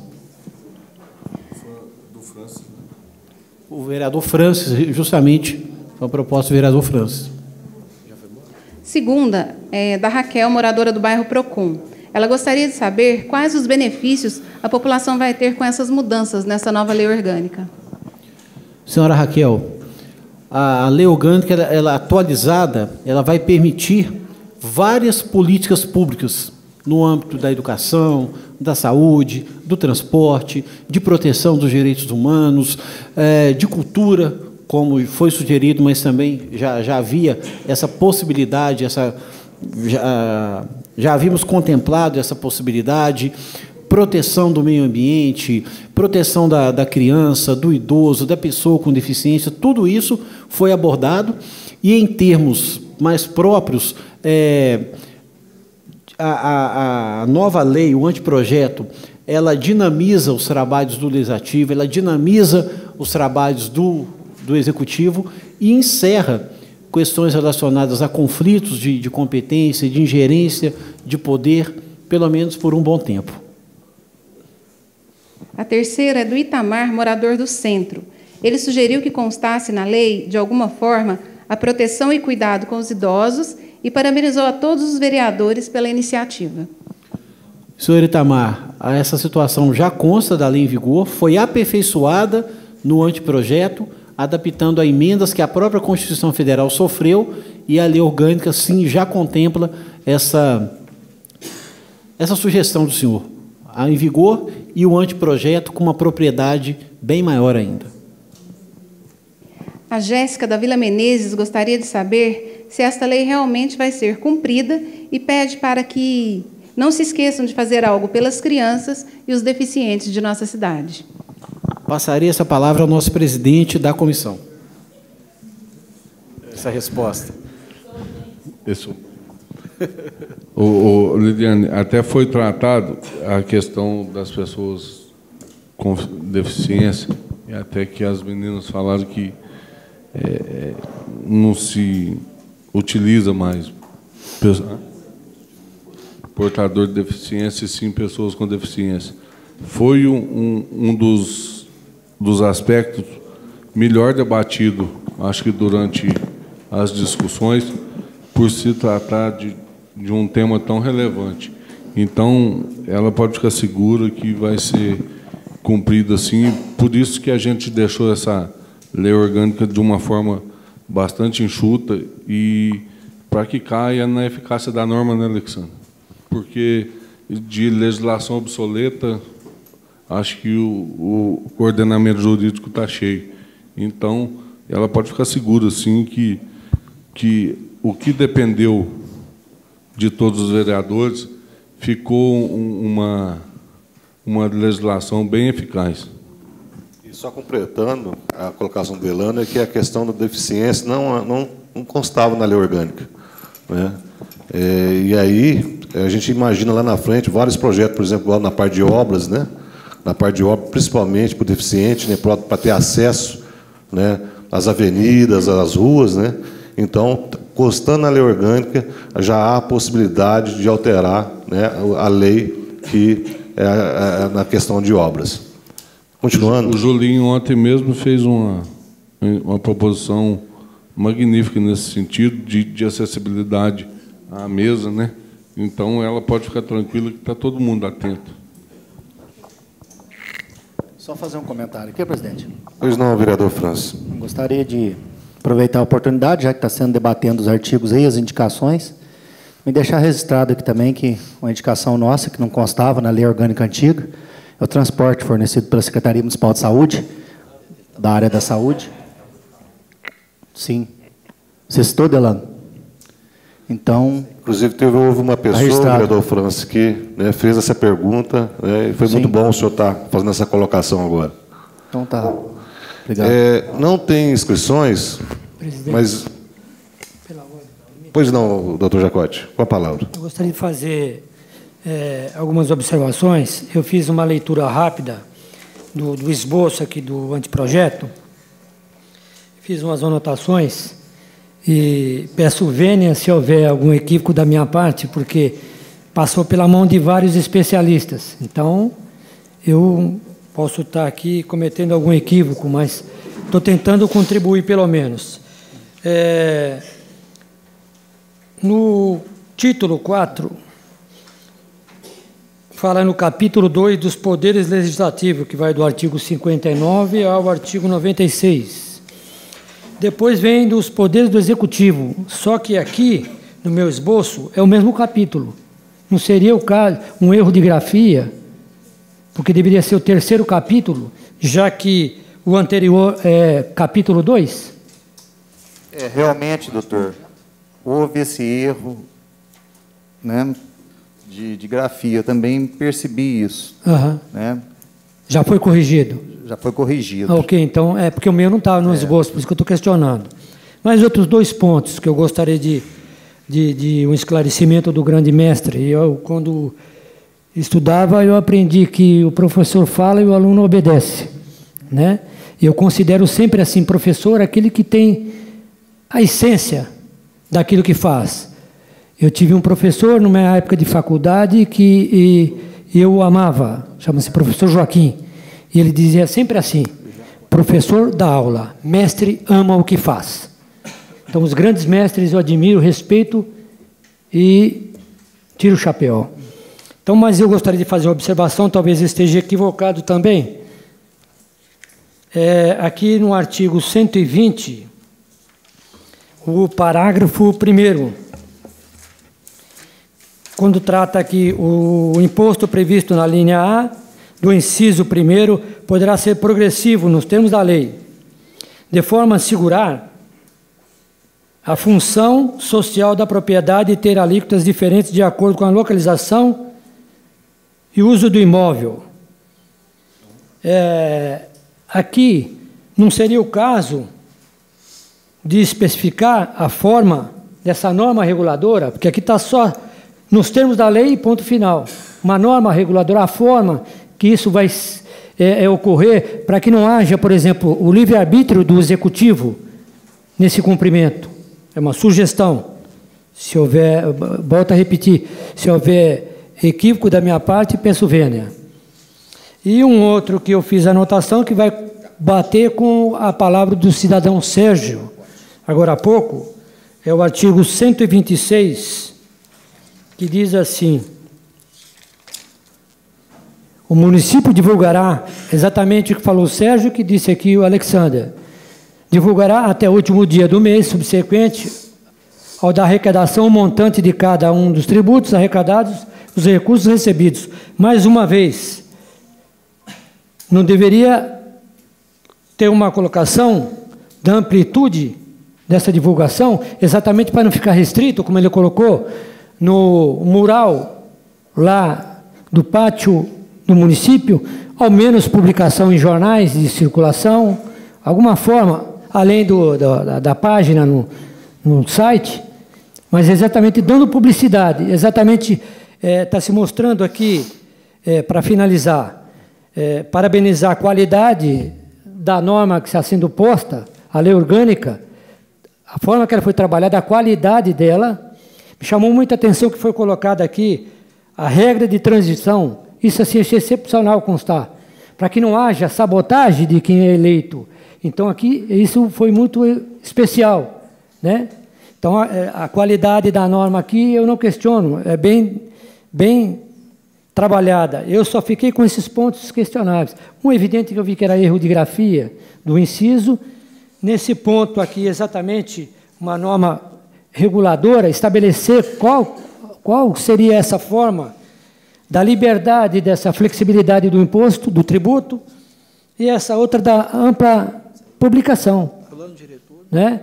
O vereador Francis, justamente, foi a proposta do vereador Francis. Segunda, da Raquel, moradora do bairro Procon. Ela gostaria de saber quais os benefícios a população vai ter com essas mudanças nessa nova lei orgânica. Senhora Raquel, a lei orgânica, ela atualizada, ela vai permitir várias políticas públicas no âmbito da educação, da saúde, do transporte, de proteção dos direitos humanos, de cultura, como foi sugerido, mas também já havia essa possibilidade, já havíamos contemplado essa possibilidade, proteção do meio ambiente, proteção da criança, do idoso, da pessoa com deficiência, tudo isso foi abordado, e em termos mais próprios, a nova lei, o anteprojeto, ela dinamiza os trabalhos do Legislativo, ela dinamiza os trabalhos do Executivo e encerra questões relacionadas a conflitos de competência, de ingerência, de poder, pelo menos por um bom tempo. A terceira é do Itamar, morador do centro. Ele sugeriu que constasse na lei, de alguma forma, a proteção e cuidado com os idosos e parabenizou a todos os vereadores pela iniciativa. Senhor Itamar, essa situação já consta da lei em vigor, foi aperfeiçoada no anteprojeto, adaptando a emendas que a própria Constituição Federal sofreu, e a lei orgânica, sim, já contempla essa sugestão do senhor. A em vigor e o anteprojeto com uma propriedade bem maior ainda. A Jéssica, da Vila Menezes, gostaria de saber se esta lei realmente vai ser cumprida e pede para que não se esqueçam de fazer algo pelas crianças e os deficientes de nossa cidade. Passaria essa palavra ao nosso presidente da comissão. Essa resposta. Isso. Lidiane, até foi tratado a questão das pessoas com deficiência, e até que as meninas falaram que não se utiliza mais portador de deficiência, e sim pessoas com deficiência. Foi um dos aspectos melhor debatido, acho que durante as discussões, por se tratar de um tema tão relevante. Então, ela pode ficar segura que vai ser cumprida assim, por isso que a gente deixou essa lei orgânica de uma forma bastante enxuta e para que caia na eficácia da norma, né, Alexandre? Porque de legislação obsoleta, acho que o ordenamento jurídico está cheio. Então, ela pode ficar segura, sim, que o que dependeu de todos os vereadores ficou uma legislação bem eficaz. E só completando a colocação do Elano, é que a questão da deficiência não constava na lei orgânica, né? E aí, a gente imagina lá na frente vários projetos, por exemplo, na parte de obras, né? Na parte de obras, principalmente para o deficiente, né? Para ter acesso, né? Às avenidas, às ruas, né? Então, constando na lei orgânica, já há a possibilidade de alterar, né, a lei que na questão de obras. Continuando. O Julinho ontem mesmo fez uma proposição magnífica nesse sentido de acessibilidade à mesa, né? Então ela pode ficar tranquila que está todo mundo atento. Só fazer um comentário aqui, presidente. Pois não, vereador Francis. Gostaria de aproveitar a oportunidade, já que está sendo debatendo os artigos aí, as indicações, me deixar registrado aqui também que uma indicação nossa, que não constava na lei orgânica antiga, é o transporte fornecido pela Secretaria Municipal de Saúde, da área da saúde. Sim. Você citou, Delano? Então... Inclusive, houve uma pessoa, o vereador Francis, que, né, fez essa pergunta, né, e foi muito bom o senhor estar fazendo essa colocação agora. Então tá. Obrigado. Não tem inscrições, Presidente. mas... Pois não, doutor Jacote, com a palavra. Eu gostaria de fazer algumas observações. Eu fiz uma leitura rápida do esboço aqui do anteprojeto, fiz umas anotações e peço vênia se houver algum equívoco da minha parte, porque passou pela mão de vários especialistas. Então, eu posso estar aqui cometendo algum equívoco, mas estou tentando contribuir pelo menos. No título 4, fala no capítulo 2 dos poderes legislativos, que vai do artigo 59 ao artigo 96. Depois vem dos poderes do executivo, só que aqui, no meu esboço, é o mesmo capítulo. Não seria o caso um erro de grafia, porque deveria ser o terceiro capítulo, já que o anterior é capítulo 2? Realmente, doutor, houve esse erro, né, de grafia. Eu também percebi isso. Aham. Né? Já foi corrigido? Já foi corrigido. Ok, então, porque o meu não estava no esboço, por isso que eu estou questionando. Mas outros dois pontos que eu gostaria de um esclarecimento do grande mestre. Eu, quando estudava, eu aprendi que o professor fala e o aluno obedece, né? Eu considero sempre assim, professor, aquele que tem a essência daquilo que faz. Eu tive um professor, numa época de faculdade, que eu amava, chama-se professor Joaquim, e ele dizia sempre assim, professor dá aula, mestre ama o que faz. Então, os grandes mestres eu admiro, respeito e tiro o chapéu. Então, mas eu gostaria de fazer uma observação, talvez esteja equivocado também. Aqui no artigo 120, o parágrafo 1º, quando trata aqui o imposto previsto na linha A, do inciso 1º, poderá ser progressivo nos termos da lei, de forma a assegurar a função social da propriedade e ter alíquotas diferentes de acordo com a localização e uso do imóvel. Aqui não seria o caso de especificar a forma dessa norma reguladora, porque aqui está só nos termos da lei, ponto final. Uma norma reguladora, a forma que isso vai ocorrer, para que não haja, por exemplo, o livre-arbítrio do executivo nesse cumprimento. É uma sugestão. Se houver, volto a repetir, se houver equívoco da minha parte, peço vênia. E um outro que eu fiz anotação, que vai bater com a palavra do cidadão Sérgio, agora há pouco, é o artigo 126, que diz assim: o município divulgará, exatamente o que falou o Sérgio, que disse aqui o Alexander, divulgará até o último dia do mês subsequente ao da arrecadação o montante de cada um dos tributos arrecadados, os recursos recebidos. Mais uma vez, não deveria ter uma colocação da amplitude dessa divulgação, exatamente para não ficar restrito, como ele colocou, no mural lá do pátio do município, ao menos publicação em jornais de circulação, alguma forma, além da página no site, mas exatamente dando publicidade, exatamente está se mostrando aqui, para finalizar, parabenizar a qualidade da norma que está sendo posta, a lei orgânica, a forma que ela foi trabalhada, a qualidade dela. Me chamou muita atenção que foi colocada aqui a regra de transição. Isso assim, é excepcional constar, para que não haja sabotagem de quem é eleito. Então, aqui, isso foi muito especial, né? Então, a qualidade da norma aqui, eu não questiono, é bem trabalhada. Eu só fiquei com esses pontos questionáveis. Um evidente que eu vi que era erro de grafia do inciso. Nesse ponto aqui, exatamente, uma norma reguladora, estabelecer qual seria essa forma da liberdade, dessa flexibilidade do imposto, do tributo, e essa outra da ampla publicação. Né?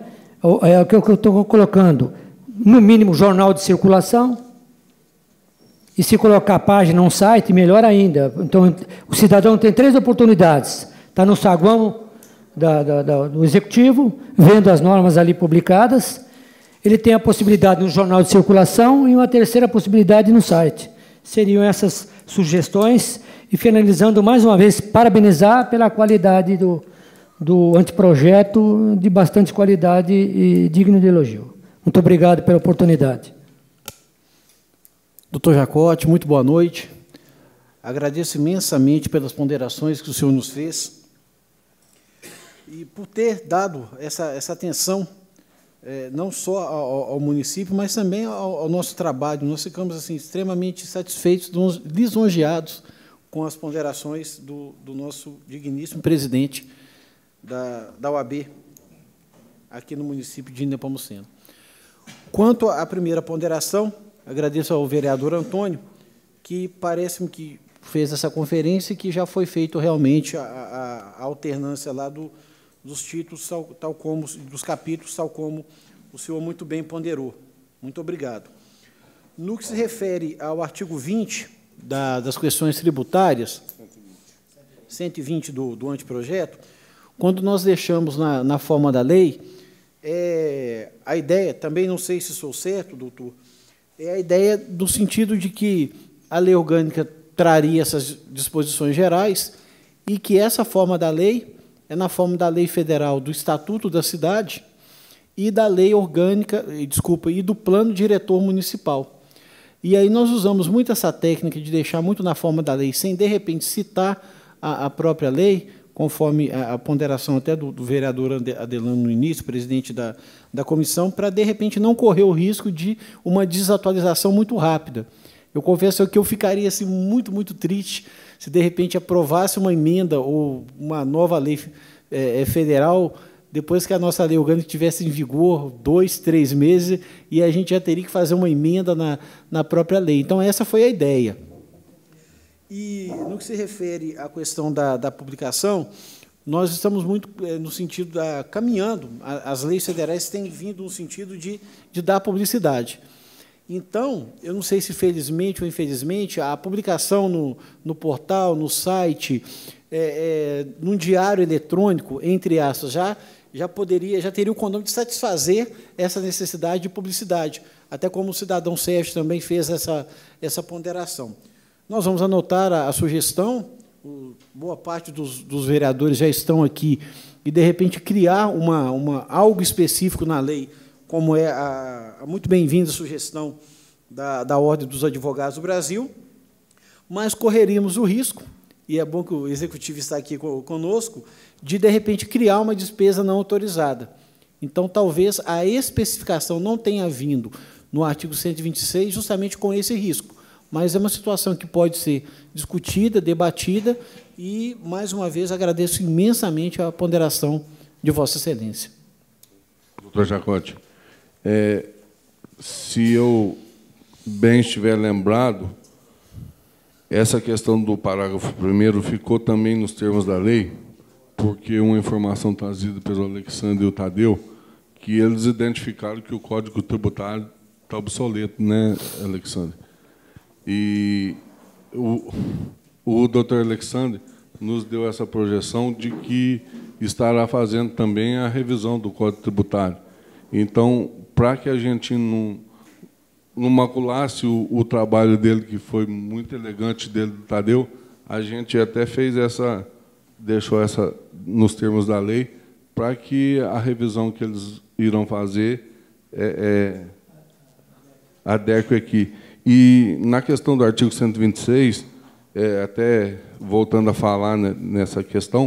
é o que eu estou colocando, no mínimo, jornal de circulação, e se colocar a página, um site, melhor ainda. Então, o cidadão tem 3 oportunidades. Está no saguão do Executivo, vendo as normas ali publicadas, ele tem a possibilidade no jornal de circulação e uma terceira possibilidade no site. Seriam essas sugestões, e finalizando mais uma vez, parabenizar pela qualidade do anteprojeto, de bastante qualidade e digno de elogio. Muito obrigado pela oportunidade. Doutor Jacote, muito boa noite. Agradeço imensamente pelas ponderações que o senhor nos fez e por ter dado essa atenção, não só ao município, mas também ao nosso trabalho. Nós ficamos assim, extremamente satisfeitos, lisonjeados com as ponderações do nosso digníssimo presidente da OAB, aqui no município de Nepomuceno. Quanto à primeira ponderação, agradeço ao vereador Antônio, que parece-me que fez essa conferência e que já foi feito realmente a alternância lá dos títulos, tal como, dos capítulos, tal como o senhor muito bem ponderou. Muito obrigado. No que se refere ao artigo 20 das questões tributárias, 120 do anteprojeto, quando nós deixamos na forma da lei, a ideia, também não sei se sou certo, doutor, é a ideia do sentido de que a lei orgânica traria essas disposições gerais e que essa forma da lei é na forma da lei federal do Estatuto da Cidade e da lei orgânica, e do plano diretor municipal. E aí nós usamos muito essa técnica de deixar muito na forma da lei, sem, de repente, citar a própria lei, conforme a ponderação até do vereador Adelano no início, presidente da comissão, para, de repente, não correr o risco de uma desatualização muito rápida. Eu confesso que eu ficaria assim, muito, muito triste se, de repente, aprovasse uma emenda ou uma nova lei federal, depois que a nossa lei orgânica estivesse em vigor 2, 3 meses, e a gente já teria que fazer uma emenda na própria lei. Então, essa foi a ideia. E, no que se refere à questão da publicação, nós estamos muito no sentido caminhando. As leis federais têm vindo no sentido de dar publicidade. Então, eu não sei se felizmente ou infelizmente, a publicação no portal, no site, num diário eletrônico, entre aspas, já teria o condão de satisfazer essa necessidade de publicidade, até como o cidadão Sérgio também fez essa ponderação. Nós vamos anotar a sugestão, boa parte dos vereadores já estão aqui, e, de repente, criar algo específico na lei, como é a muito bem-vinda sugestão da Ordem dos Advogados do Brasil, mas correríamos o risco, e é bom que o Executivo está aqui conosco, de repente, criar uma despesa não autorizada. Então, talvez a especificação não tenha vindo no artigo 126, justamente com esse risco, mas é uma situação que pode ser discutida, debatida, e, mais uma vez, agradeço imensamente a ponderação de Vossa Excelência. Doutor Jacote, se eu bem estiver lembrado, essa questão do parágrafo 1º ficou também nos termos da lei, porque uma informação trazida pelo Alexandre e o Tadeu, que eles identificaram que o Código Tributário está obsoleto, né, Alexandre? E o doutor Alexandre nos deu essa projeção de que estará fazendo também a revisão do Código Tributário. Então, para que a gente não maculasse o trabalho dele, que foi muito elegante dele, do Tadeu, a gente até deixou essa nos termos da lei, para que a revisão que eles irão fazer adeque aqui. E, na questão do artigo 126, até voltando a falar nessa questão,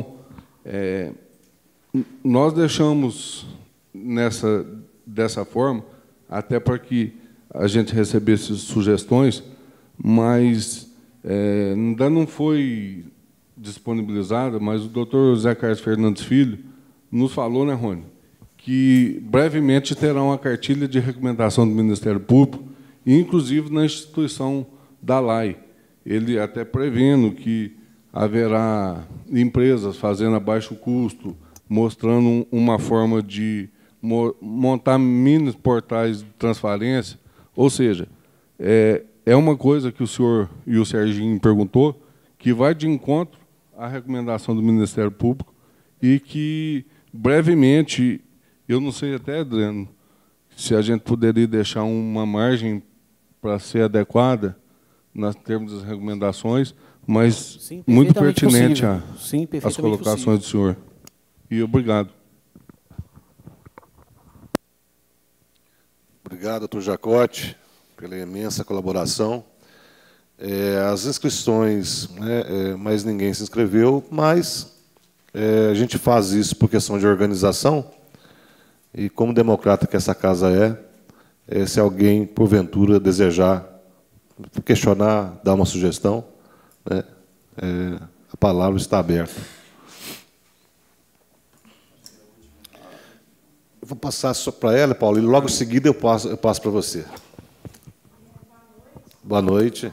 nós deixamos dessa forma, até para que a gente recebesse sugestões, mas ainda não foi disponibilizada, mas o doutor Zé Carlos Fernandes Filho nos falou, né, Rony, que brevemente terá uma cartilha de recomendação do Ministério Público, inclusive na instituição da LAI. Ele até prevendo que haverá empresas fazendo a baixo custo, mostrando uma forma de montar mini portais de transparência, ou seja, é uma coisa que o senhor e o Serginho perguntou, que vai de encontro à recomendação do Ministério Público e que, brevemente, eu não sei até, Adriano, se a gente poderia deixar uma margem para ser adequada, nos termos das recomendações, mas sim, muito pertinente às colocações do senhor. E obrigado. Obrigado, doutor Jacote, pela imensa colaboração. As inscrições, né, mais ninguém se inscreveu, mas a gente faz isso por questão de organização, e como democrata que essa casa se alguém, porventura, desejar questionar, dar uma sugestão, né, a palavra está aberta. Eu vou passar só para ela, Paulo, e logo em seguida eu passo para você. Boa noite.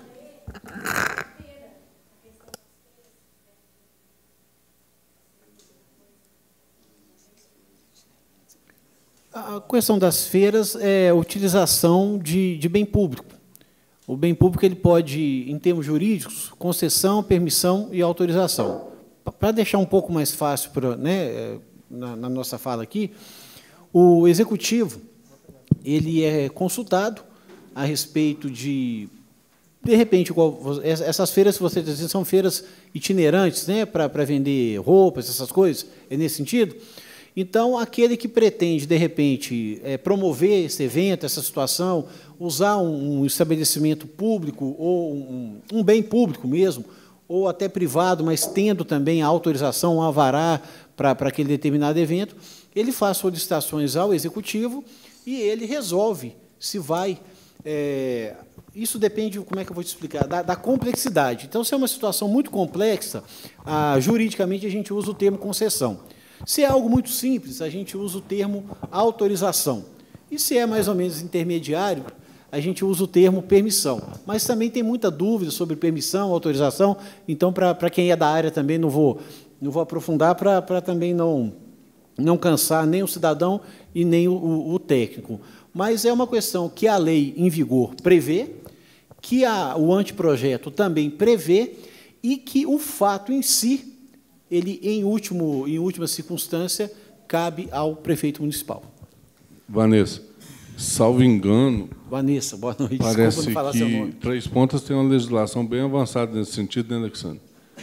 A questão das feiras é a utilização de bem público. O bem público ele pode, em termos jurídicos, concessão, permissão e autorização. Para deixar um pouco mais fácil na nossa fala aqui, o executivo ele é consultado a respeito de repente, essas feiras que você diz são feiras itinerantes, né, para vender roupas, essas coisas, é nesse sentido. Então, aquele que pretende, de repente, promover esse evento, essa situação, usar um estabelecimento público ou um bem público mesmo, ou até privado, mas tendo também a autorização, um alvará para aquele determinado evento, ele faz solicitações ao executivo e ele resolve se vai... isso depende, como é que eu vou te explicar, da complexidade. Então, se é uma situação muito complexa, juridicamente a gente usa o termo concessão. Se é algo muito simples, a gente usa o termo autorização. E se é mais ou menos intermediário, a gente usa o termo permissão. Mas também tem muita dúvida sobre permissão, autorização, então, para quem é da área também, não vou aprofundar, para também não cansar nem o cidadão e nem o técnico. Mas é uma questão que a lei em vigor prevê, que o anteprojeto também prevê, e que o fato em si, ele, em última circunstância, cabe ao prefeito municipal. Vanessa, salvo engano... Vanessa, boa noite. Parece que Três Pontas tem uma legislação bem avançada nesse sentido, né, Alexandre?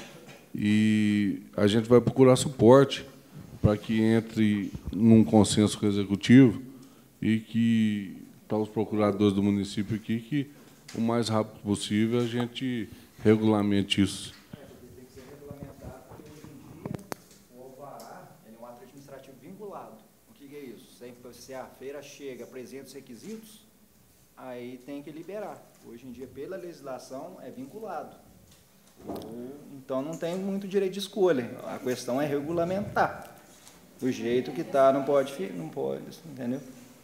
E a gente vai procurar suporte para que entre num consenso com o executivo e que os procuradores do município aqui, que o mais rápido possível a gente regulamente isso. Tem que ser regulamentado, porque hoje em dia o alvará é um ato administrativo vinculado. O que é isso? Se a feira chega, apresenta os requisitos, aí tem que liberar. Hoje em dia, pela legislação, é vinculado. Então, não tem muito direito de escolha. A questão é regulamentar. Do jeito que está, não pode, entendeu?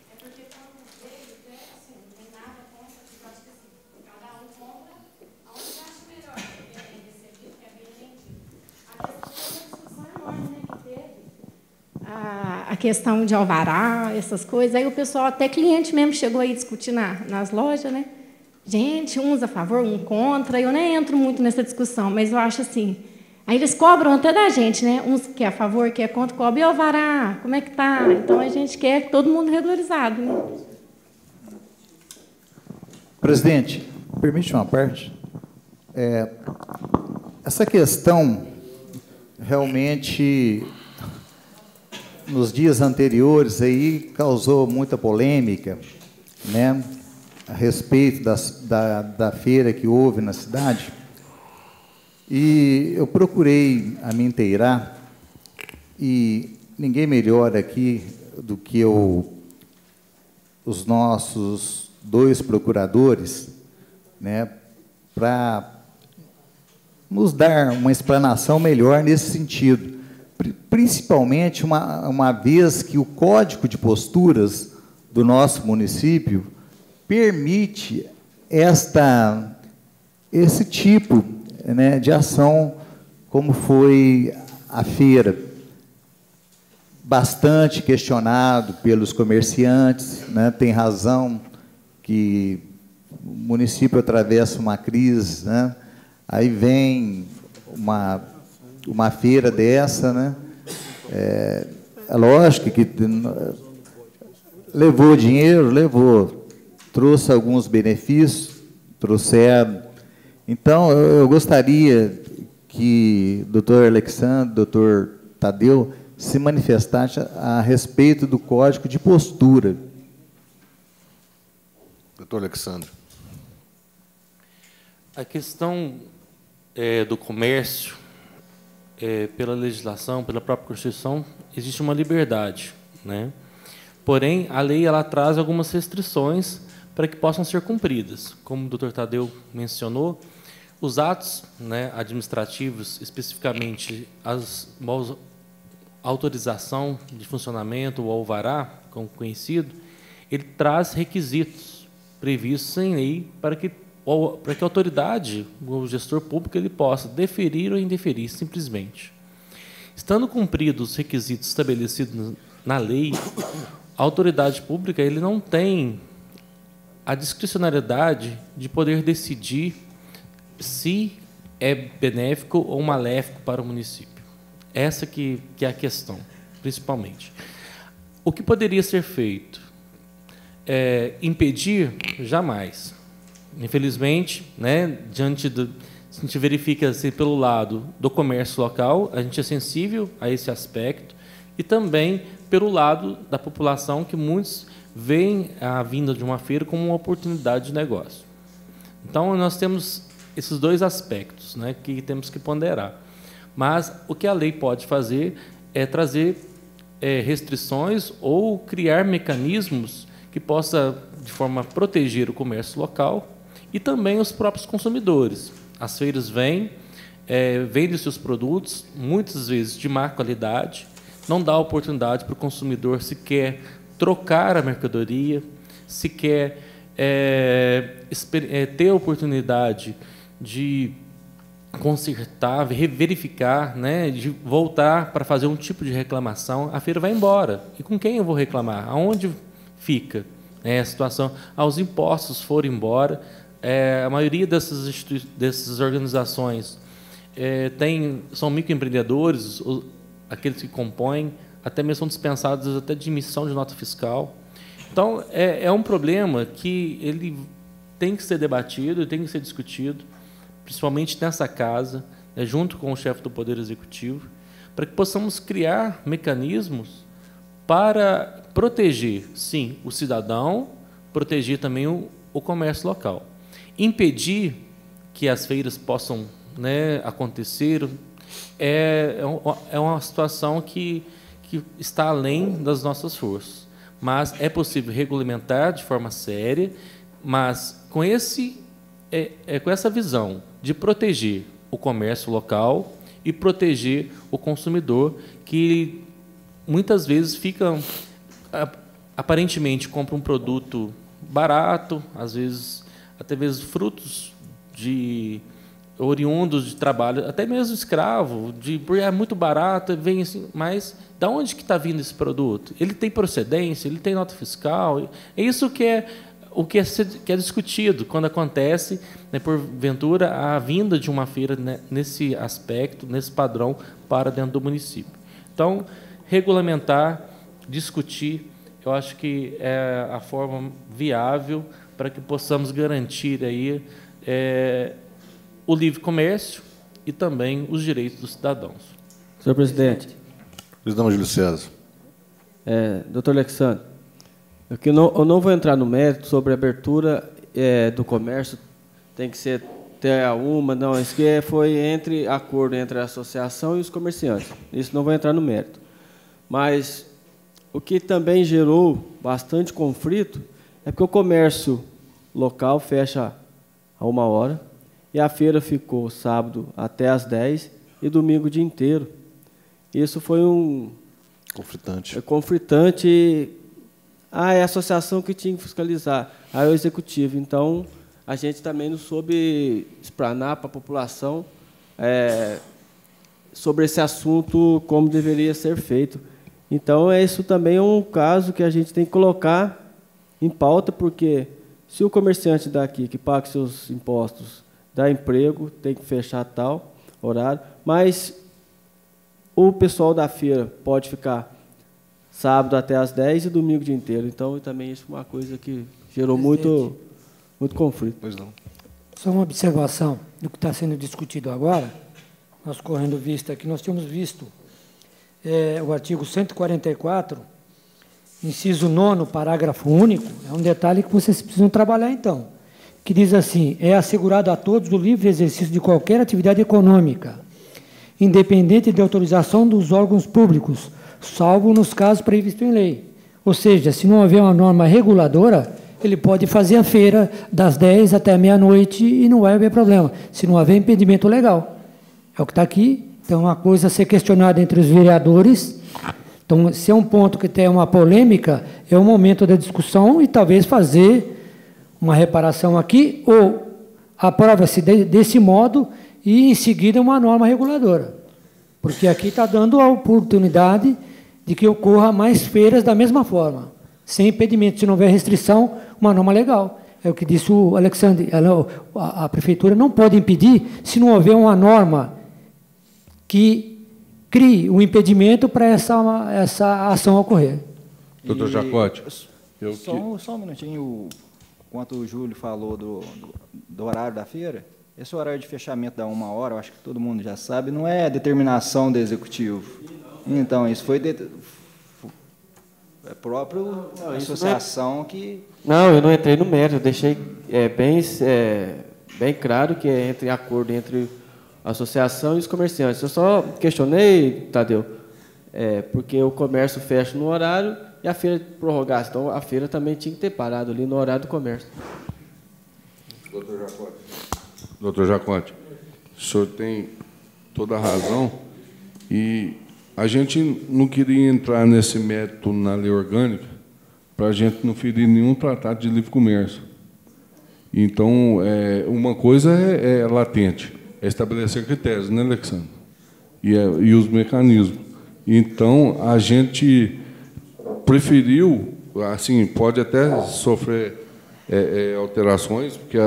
A questão de alvará, essas coisas, aí o pessoal, até cliente mesmo, chegou aí a discutir nas lojas, né? Gente, uns a favor, um contra, eu nem entro muito nessa discussão, mas eu acho assim, aí eles cobram até da gente, né? Uns que é a favor, que é contra, cobram, e alvará, como é que tá? Então, a gente quer todo mundo regularizado, né? Presidente, permite uma parte? Essa questão, realmente... nos dias anteriores aí causou muita polêmica, né, a respeito da feira que houve na cidade, e eu procurei me inteirar, e ninguém melhor aqui do que os nossos dois procuradores, né, para nos dar uma explanação melhor nesse sentido. Principalmente uma vez que o Código de Posturas do nosso município permite esse tipo, né, de ação, como foi a feira. bastante questionado pelos comerciantes, né? Tem razão que o município atravessa uma crise, né? Aí vem uma feira dessa, né? É lógico que levou dinheiro, trouxe alguns benefícios, trouxeram. Então, eu gostaria que o doutor Alexandre, doutor Tadeu, se manifestasse a respeito do código de postura. Doutor Alexandre. A questão do comércio, pela legislação, pela própria Constituição, existe uma liberdade, né? Porém, a lei ela traz algumas restrições para que possam ser cumpridas. Como o doutor Tadeu mencionou, os atos, né, administrativos, especificamente a autorização de funcionamento, o alvará, como conhecido, ele traz requisitos previstos em lei para que a autoridade, o gestor público, ele possa deferir ou indeferir, simplesmente. Estando cumpridos os requisitos estabelecidos na lei, a autoridade pública ele não tem a discricionariedade de poder decidir se é benéfico ou maléfico para o município. Essa que é a questão, principalmente. O que poderia ser feito? Impedir? Jamais. Infelizmente, né, se a gente verifica assim, pelo lado do comércio local, a gente é sensível a esse aspecto, e também pelo lado da população, que muitos veem a vinda de uma feira como uma oportunidade de negócio. Então, nós temos esses dois aspectos, né, que temos que ponderar. Mas o que a lei pode fazer é trazer restrições ou criar mecanismos que possa, de forma a proteger o comércio local e também os próprios consumidores. As feiras vendem seus produtos, muitas vezes de má qualidade, não dá oportunidade para o consumidor sequer trocar a mercadoria, sequer ter a oportunidade de consertar, verificar, né, de voltar para fazer um tipo de reclamação. A feira vai embora. E com quem eu vou reclamar? Aonde fica a situação? Os impostos foram embora. A maioria dessas organizações são microempreendedores, aqueles que compõem, até mesmo são dispensados até de emissão de nota fiscal. Então, é um problema que ele tem que ser debatido, tem que ser discutido, principalmente nessa casa, né, junto com o chefe do Poder Executivo, para que possamos criar mecanismos para proteger, sim, o cidadão, proteger também o comércio local. Impedir que as feiras possam, né, acontecer é uma situação que está além das nossas forças. Mas é possível regulamentar de forma séria, mas com essa visão de proteger o comércio local e proteger o consumidor, que muitas vezes fica, aparentemente, compra um produto barato, às vezes, até mesmo frutos oriundos de trabalho, até mesmo escravo, é muito barato, vem assim, mas da onde que está vindo esse produto? Ele tem procedência, ele tem nota fiscal? É isso que é discutido quando acontece, né, porventura, a vinda de uma feira, né, nesse aspecto, nesse padrão, para dentro do município. Então, regulamentar, discutir, eu acho que é a forma viável para que possamos garantir aí, o livre comércio e também os direitos dos cidadãos. Senhor presidente. Presidente Júlio César. Doutor Alexandre, eu não vou entrar no mérito sobre a abertura do comércio, tem que ser não, isso que foi acordo entre a associação e os comerciantes. Isso não vou entrar no mérito. Mas o que também gerou bastante conflito é porque o comércio local fecha a 1h, e a feira ficou sábado até às 10 e domingo o dia inteiro. Isso foi conflitante. É a associação que tinha que fiscalizar, é o executivo. Então, a gente também não soube explanar para a população sobre esse assunto como deveria ser feito. Então, isso também é um caso que a gente tem que colocar em pauta, porque se o comerciante daqui, que paga seus impostos, dá emprego, tem que fechar tal horário, mas o pessoal da feira pode ficar sábado até às 10 e domingo o dia inteiro. Então, também isso é uma coisa que gerou muito conflito. Pois não. Só uma observação do que está sendo discutido agora. Nós correndo vista aqui, nós tínhamos visto o artigo 144, inciso 9º, parágrafo único, é um detalhe que vocês precisam trabalhar, então, que diz assim: é assegurado a todos o livre exercício de qualquer atividade econômica, independente de autorização dos órgãos públicos, salvo nos casos previstos em lei. Ou seja, se não houver uma norma reguladora, ele pode fazer a feira das 10 até meia-noite e não vai haver problema, se não houver impedimento legal. É o que está aqui. Então, uma coisa a ser questionada entre os vereadores. Então, se é um ponto que tem uma polêmica, é o momento da discussão e talvez fazer uma reparação aqui, ou aprova-se desse modo e, em seguida, uma norma reguladora. Porque aqui está dando a oportunidade de que ocorra mais feiras da mesma forma, sem impedimento. Se não houver restrição, uma norma legal. É o que disse o Alexandre. A prefeitura não pode impedir se não houver uma norma que crie um impedimento para essa ação ocorrer. Doutor Jacote. Só um minutinho, enquanto o Júlio falou do horário da feira, esse horário de fechamento da 1h, eu acho que todo mundo já sabe, não é determinação do Executivo. Então, isso foi próprio associação que... Não, eu não entrei no mérito, eu deixei bem claro que é entre acordo entre a associação e os comerciantes. Eu só questionei, Tadeu, porque o comércio fecha no horário e a feira prorrogasse. Então, a feira também tinha que ter parado ali no horário do comércio. Doutor Jacote, o senhor tem toda a razão e a gente não queria entrar nesse mérito na lei orgânica para a gente não ferir nenhum tratado de livre comércio. Então, uma coisa é latente, é estabelecer critérios, né, Alexandre? E os mecanismos. Então, a gente preferiu, assim, pode até sofrer alterações, porque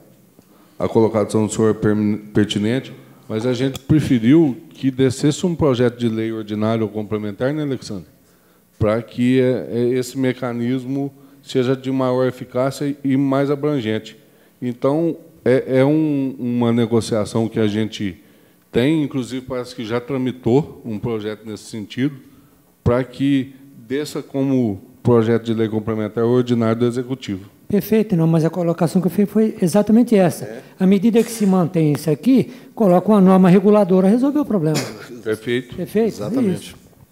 a colocação do senhor é pertinente, mas a gente preferiu que descesse um projeto de lei ordinário ou complementar, né, Alexandre? Para que esse mecanismo seja de maior eficácia e mais abrangente. Então, uma negociação que a gente tem, inclusive parece que já tramitou um projeto nesse sentido, para que desça como projeto de lei complementar ordinário do Executivo. Perfeito, não, mas a colocação que eu fiz foi exatamente essa. À medida que se mantém isso aqui, coloca uma norma reguladora, resolveu o problema. Perfeito. Perfeito. Exatamente.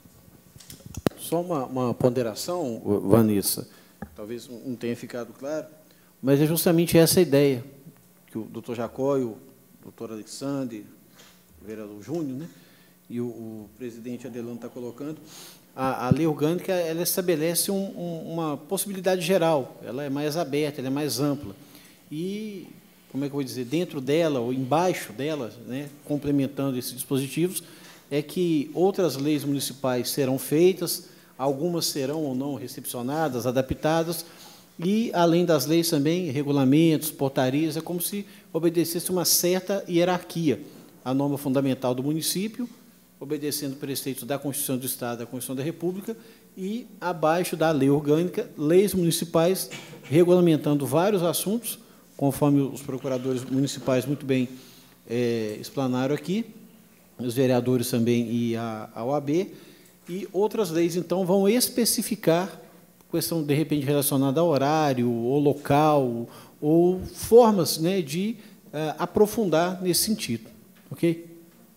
Só uma ponderação, Vanessa, talvez não tenha ficado claro, mas é justamente essa ideia que o doutor Jacó e o doutor Alexandre, o vereador Júnior, né, e o presidente Adelano está colocando. A lei orgânica ela estabelece uma possibilidade geral, ela é mais aberta, ela é mais ampla. E, como é que eu vou dizer, dentro dela ou embaixo dela, né, complementando esses dispositivos, é que outras leis municipais serão feitas, algumas serão ou não recepcionadas, adaptadas, e, além das leis também, regulamentos, portarias, é como se obedecesse uma certa hierarquia. A norma fundamental do município, obedecendo preceitos da Constituição do Estado, da Constituição da República, e, abaixo da lei orgânica, leis municipais regulamentando vários assuntos, conforme os procuradores municipais muito bem explanaram aqui, os vereadores também e a OAB, e outras leis, então, vão especificar questão, de repente, relacionada a horário, ou local, ou formas, né, de aprofundar nesse sentido. Ok?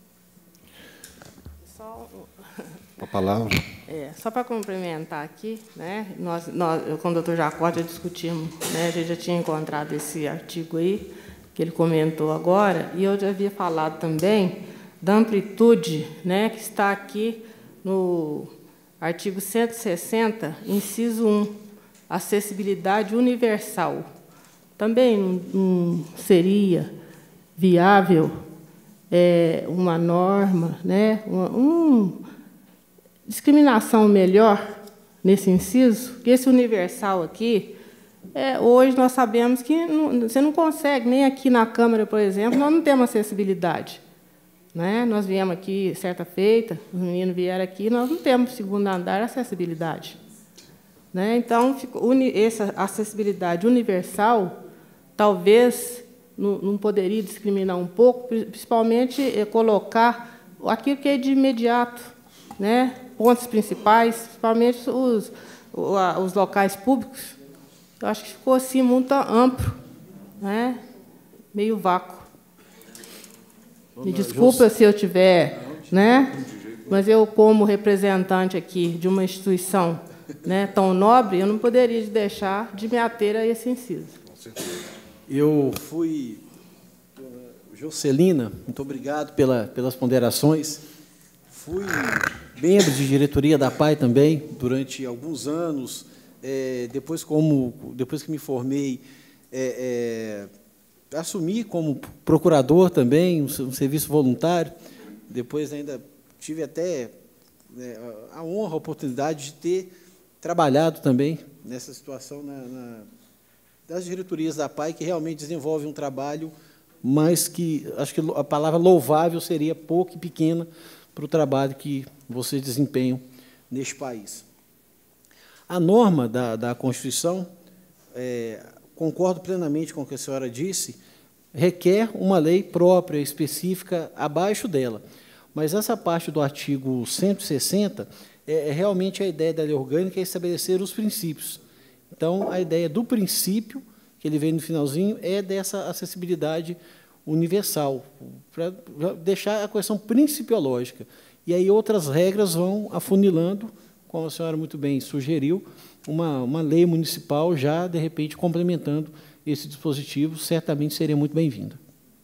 A palavra. Só para complementar aqui, né, nós, com o doutor Jacó já discutimos, né, a gente já tinha encontrado esse artigo aí, que ele comentou agora, e eu já havia falado também da amplitude, né, que está aqui no artigo 160, inciso 1, acessibilidade universal. Também não seria viável uma norma, né, discriminação melhor nesse inciso, que esse universal aqui, hoje nós sabemos que você não consegue, nem aqui na Câmara, por exemplo, nós não temos acessibilidade. Né? Nós viemos aqui certa feita, os meninos vieram aqui, nós não temos segundo andar acessibilidade. Né? Então, essa acessibilidade universal, talvez não poderia discriminar um pouco, principalmente colocar aquilo que é de imediato, né? Pontos principais, principalmente os locais públicos. Eu acho que ficou assim muito amplo, né? Meio vácuo. Me desculpa se eu tiver, né? Mas eu, como representante aqui de uma instituição, né, tão nobre, eu não poderia deixar de me ater a esse inciso. Eu fui... Jocelina, muito obrigado pelas ponderações. Fui membro de diretoria da PAI também, durante alguns anos. Depois que me formei, assumi como procurador também, um serviço voluntário. Depois ainda tive até a honra, a oportunidade de ter trabalhado também nessa situação das diretorias da PAI, que realmente desenvolve um trabalho, mas que acho que a palavra louvável seria pouco e pequena para o trabalho que vocês desempenham neste país. A norma da Constituição, concordo plenamente com o que a senhora disse, requer uma lei própria, específica, abaixo dela. Mas essa parte do artigo 160 realmente a ideia da lei orgânica é estabelecer os princípios. Então, a ideia do princípio, que ele vem no finalzinho, é dessa acessibilidade universal, para deixar a questão principiológica. E aí outras regras vão afunilando, como a senhora muito bem sugeriu, uma lei municipal já, de repente, complementando esse dispositivo, certamente seria muito bem-vinda.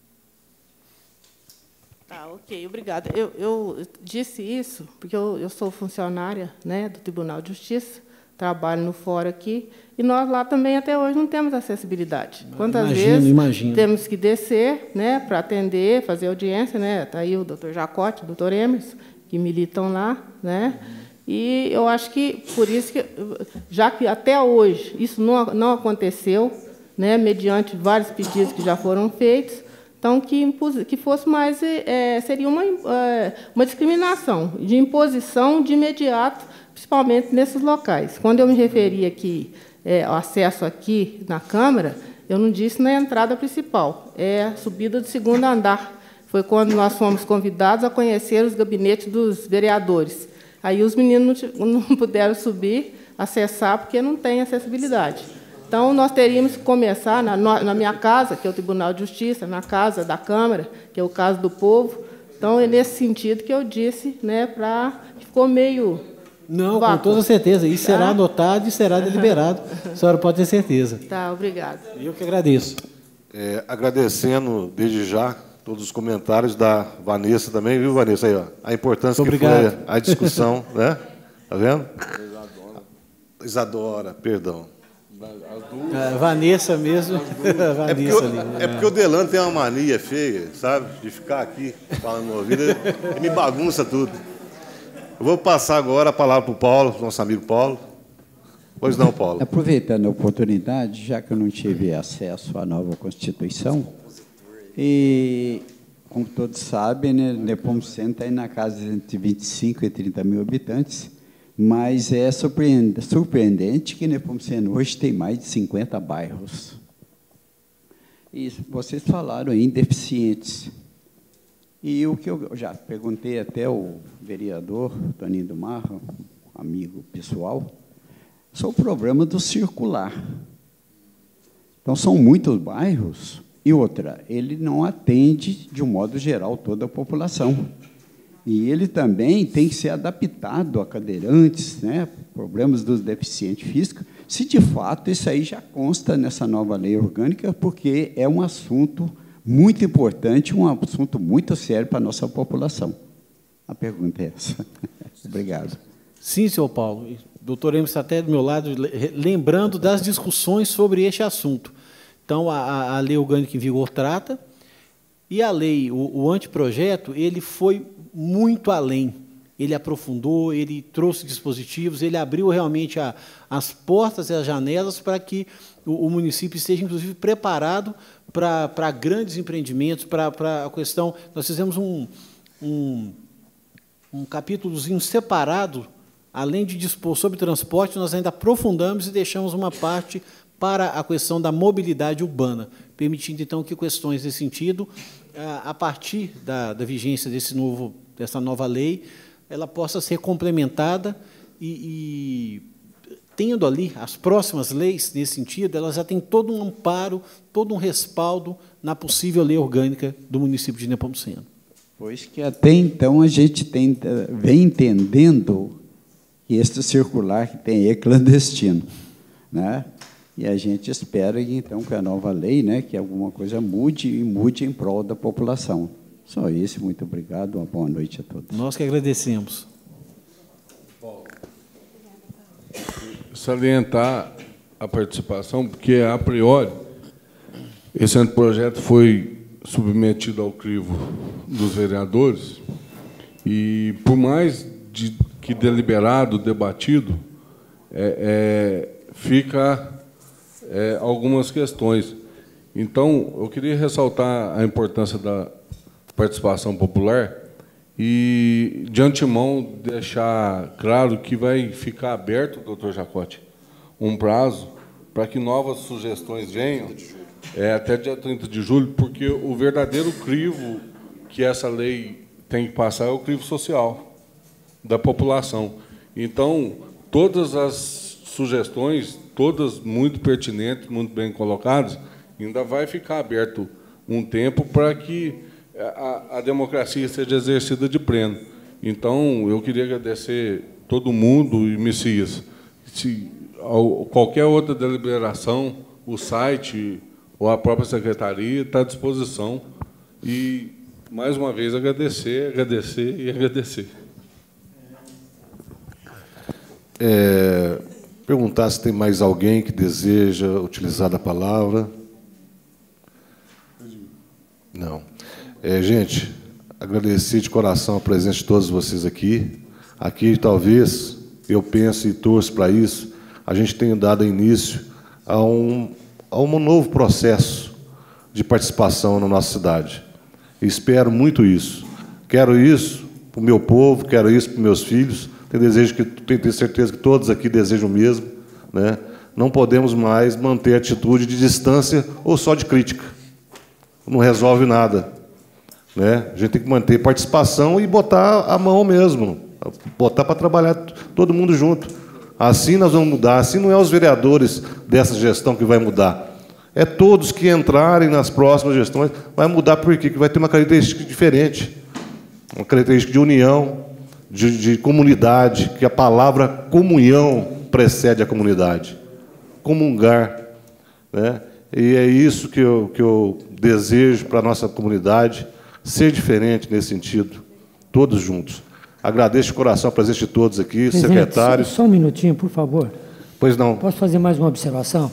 Tá, ok, obrigada. Eu disse isso porque eu sou funcionária, né, do Tribunal de Justiça, trabalho no fórum aqui, e nós lá também, até hoje, não temos acessibilidade. Quantas vezes temos que descer, né, para atender, fazer audiência, né? Está aí o doutor Jacote, o doutor Emerson, que militam lá, né? E eu acho que, por isso, já que até hoje isso não aconteceu, né, mediante vários pedidos que já foram feitos, então, que fosse mais, seria uma discriminação, de imposição de imediato, principalmente nesses locais. Quando eu me referi aqui ao acesso aqui na Câmara, eu não disse na entrada principal, é a subida do segundo andar. Foi quando nós fomos convidados a conhecer os gabinetes dos vereadores. Aí os meninos não puderam subir, acessar, porque não tem acessibilidade. Então, nós teríamos que começar na minha casa, que é o Tribunal de Justiça, na casa da Câmara, que é o Caso do Povo. Então, é nesse sentido que eu disse, né, ficou meio... Não, com toda certeza. Isso será anotado e será deliberado. A senhora pode ter certeza. Tá, obrigada. Eu que agradeço. Agradecendo, desde já, todos os comentários da Vanessa também, viu, Vanessa? Aí, ó, a importância que foi a discussão, né? Tá vendo? Isadora, perdão. Vanessa mesmo. Porque o Delano tem uma mania feia, sabe? De ficar aqui falando no ouvido e me bagunça tudo. Eu vou passar agora a palavra para o Paulo, nosso amigo Paulo. Pois não, Paulo. Aproveitando a oportunidade, já que eu não tive acesso à nova Constituição, e, como todos sabem, né, Nepomuceno está na casa de entre 25 e 30 mil habitantes, mas é surpreendente que Nepomuceno hoje tem mais de 50 bairros. E vocês falaram em deficientes. E o que eu já perguntei até ao vereador Toninho do Marra, amigo pessoal, sobre o problema do circular. Então, são muitos bairros, e outra, ele não atende, de um modo geral, toda a população. E ele também tem que ser adaptado a cadeirantes, né, problemas dos deficientes físicos, se de fato isso aí já consta nessa nova lei orgânica, porque é um assunto muito importante, um assunto muito sério para a nossa população. A pergunta é essa. Obrigado. Sim, senhor Paulo. O doutor Emerson está até do meu lado, lembrando das discussões sobre este assunto. Então, a lei orgânica em vigor trata, e a lei, o anteprojeto, ele foi muito além. ele aprofundou, ele trouxe dispositivos, ele abriu realmente as portas e as janelas para que o município esteja, inclusive, preparado para grandes empreendimentos, para a questão... Nós fizemos um capítulozinho separado, além de dispor sobre transporte, nós ainda aprofundamos e deixamos uma parte para a questão da mobilidade urbana, permitindo, então, que questões desse sentido, a partir da vigência dessa nova lei, ela possa ser complementada e tendo ali as próximas leis, nesse sentido, elas já têm todo um amparo, todo um respaldo na possível lei orgânica do município de Nepomuceno. Pois que até então a gente vem entendendo que este circular que tem é clandestino, né? E a gente espera que, então, que a nova lei, né, que alguma coisa mude e mude em prol da população. Só isso, muito obrigado, uma boa noite a todos. Nós que agradecemos. Salientar a participação, porque, a priori, esse anteprojeto foi submetido ao crivo dos vereadores e, por mais que deliberado, debatido, fica algumas questões. Então, eu queria ressaltar a importância da participação popular e, de antemão, deixar claro que vai ficar aberto, doutor Jacote, um prazo para que novas sugestões venham, até dia 30 de julho, porque o verdadeiro crivo que essa lei tem que passar é o crivo social da população. Então, todas as sugestões, todas muito pertinentes, muito bem colocadas, ainda vai ficar aberto um tempo para que a democracia seja exercida de pleno. Então, eu queria agradecer todo mundo e Messias. Se qualquer outra deliberação, o site ou a própria secretaria está à disposição. E, mais uma vez, agradecer e agradecer. Perguntar se tem mais alguém que deseja utilizar a palavra. Não. Gente, agradecer de coração a presença de todos vocês aqui. Aqui, talvez, eu penso e torço para isso, a gente tenha dado início a um novo processo de participação na nossa cidade. E espero muito isso. Quero isso para o meu povo, quero isso para os meus filhos. Tenho certeza que todos aqui desejam o mesmo, né? Não podemos mais manter atitude de distância ou só de crítica. Não resolve nada, né? A gente tem que manter participação e botar a mão mesmo, botar para trabalhar todo mundo junto. Assim nós vamos mudar. Assim não é os vereadores dessa gestão que vai mudar. É todos que entrarem nas próximas gestões. Vai mudar por quê? Porque vai ter uma característica diferente, uma característica de união, de comunidade, que a palavra comunhão precede a comunidade. Comungar, né? E é isso que eu desejo para a nossa comunidade, ser diferente nesse sentido, todos juntos. Agradeço de coração a presença de todos aqui, Presidente, secretários. Só um minutinho, por favor. Pois não. Posso fazer mais uma observação?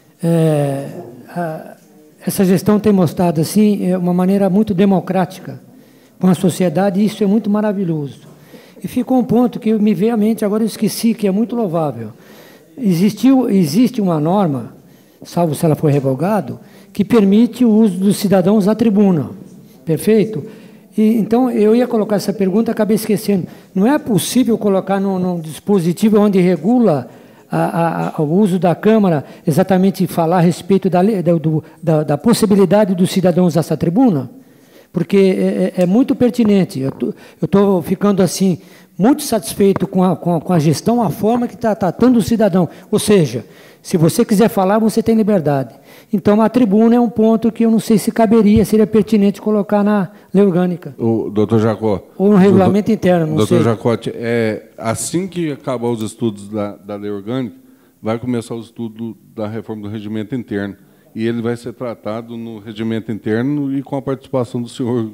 Essa gestão tem mostrado assim uma maneira muito democrática com a sociedade, e isso é muito maravilhoso. E ficou um ponto que me veio à mente, agora eu esqueci, que é muito louvável. Existe uma norma, salvo se ela for revogada, que permite o uso dos cidadãos à tribuna. Perfeito? E, então, eu ia colocar essa pergunta, acabei esquecendo. Não é possível colocar num dispositivo onde regula o uso da Câmara, exatamente falar a respeito da possibilidade dos cidadãos usar essa tribuna? Porque é muito pertinente. Eu estou ficando assim muito satisfeito com a gestão, a forma que está tratando o cidadão. Ou seja, se você quiser falar, você tem liberdade. Então, a tribuna é um ponto que eu não sei se seria pertinente colocar na lei orgânica. O doutor Jacó. Ou no regulamento interno, não sei. Doutor Jacote, assim que acabar os estudos da lei orgânica, vai começar o estudo da reforma do regimento interno. E ele vai ser tratado no regimento interno e com a participação do senhor.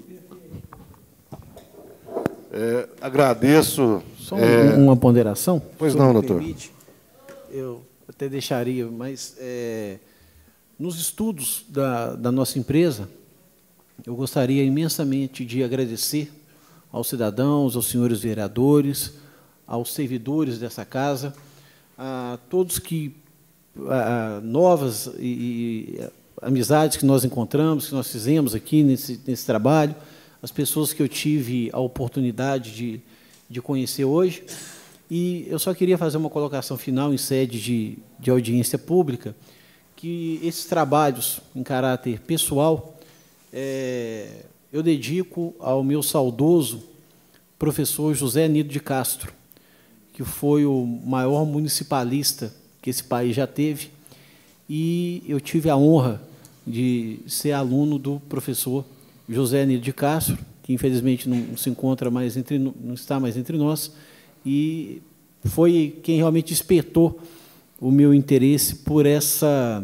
Agradeço. Só uma ponderação? Pois não, doutor. Permite, eu até deixaria, mas nos estudos da nossa empresa, eu gostaria imensamente de agradecer aos cidadãos, aos senhores vereadores, aos servidores dessa casa, a todos que novas amizades que nós encontramos, que nós fizemos aqui nesse trabalho, as pessoas que eu tive a oportunidade de conhecer hoje. E eu só queria fazer uma colocação final em sede de audiência pública, que esses trabalhos em caráter pessoal eu dedico ao meu saudoso professor José Nido de Castro, que foi o maior municipalista que esse país já teve, e eu tive a honra de ser aluno do professor José Nido de Castro, que infelizmente não se encontra mais não está mais entre nós, e foi quem realmente despertou o meu interesse por essa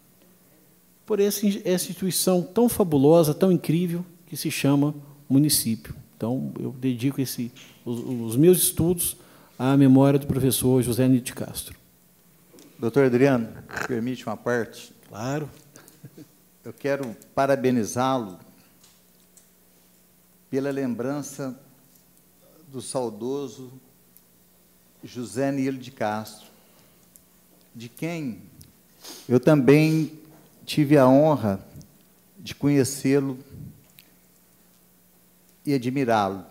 instituição tão fabulosa, tão incrível, que se chama município. Então, eu dedico os meus estudos à memória do professor José Nido de Castro. Doutor Adriano, permite uma parte? Claro. Eu quero parabenizá-lo pela lembrança do saudoso José Nido de Castro, de quem eu também tive a honra de conhecê-lo e admirá-lo.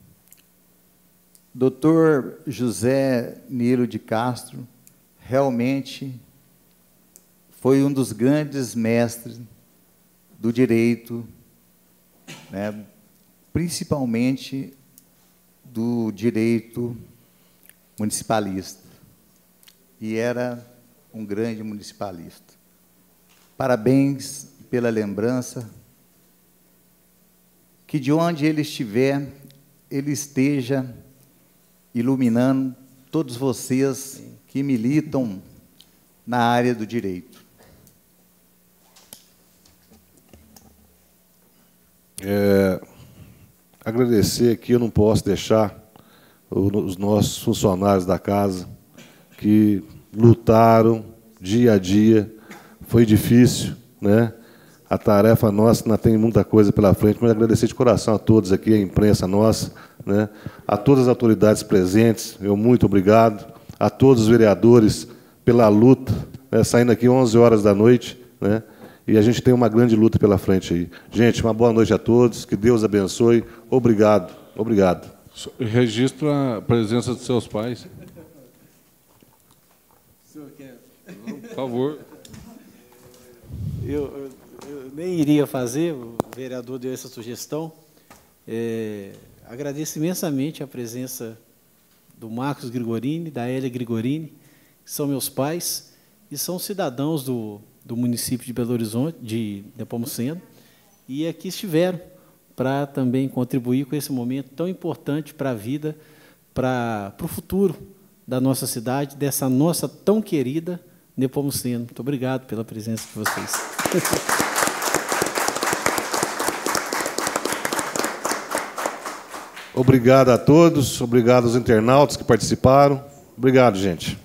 Doutor José Nido de Castro realmente foi um dos grandes mestres do direito, né, principalmente do direito municipalista, e era um grande municipalista. Parabéns pela lembrança, que de onde ele estiver, ele esteja iluminando todos vocês que militam na área do direito. Agradecer aqui, eu não posso deixar os nossos funcionários da casa que lutaram dia a dia. Foi difícil, né? A tarefa nossa ainda tem muita coisa pela frente, mas agradecer de coração a todos aqui, a imprensa nossa, né? A todas as autoridades presentes, muito obrigado. A todos os vereadores pela luta, né? Saindo aqui 11 horas da noite, né? E a gente tem uma grande luta pela frente aí. Gente, uma boa noite a todos, que Deus abençoe. Obrigado, obrigado. Registra a presença dos seus pais. O senhor quer? Por favor. Eu nem iria fazer, o vereador deu essa sugestão. Agradeço imensamente a presença do Marcos Grigorini, da Hélia Grigorini, que são meus pais e são cidadãos do município de Belo Horizonte, de Nepomuceno, e aqui estiveram para também contribuir com esse momento tão importante para a vida, para o futuro da nossa cidade, dessa nossa tão querida Nepomuceno. Muito obrigado pela presença de vocês. Obrigado a todos, obrigado aos internautas que participaram. Obrigado, gente.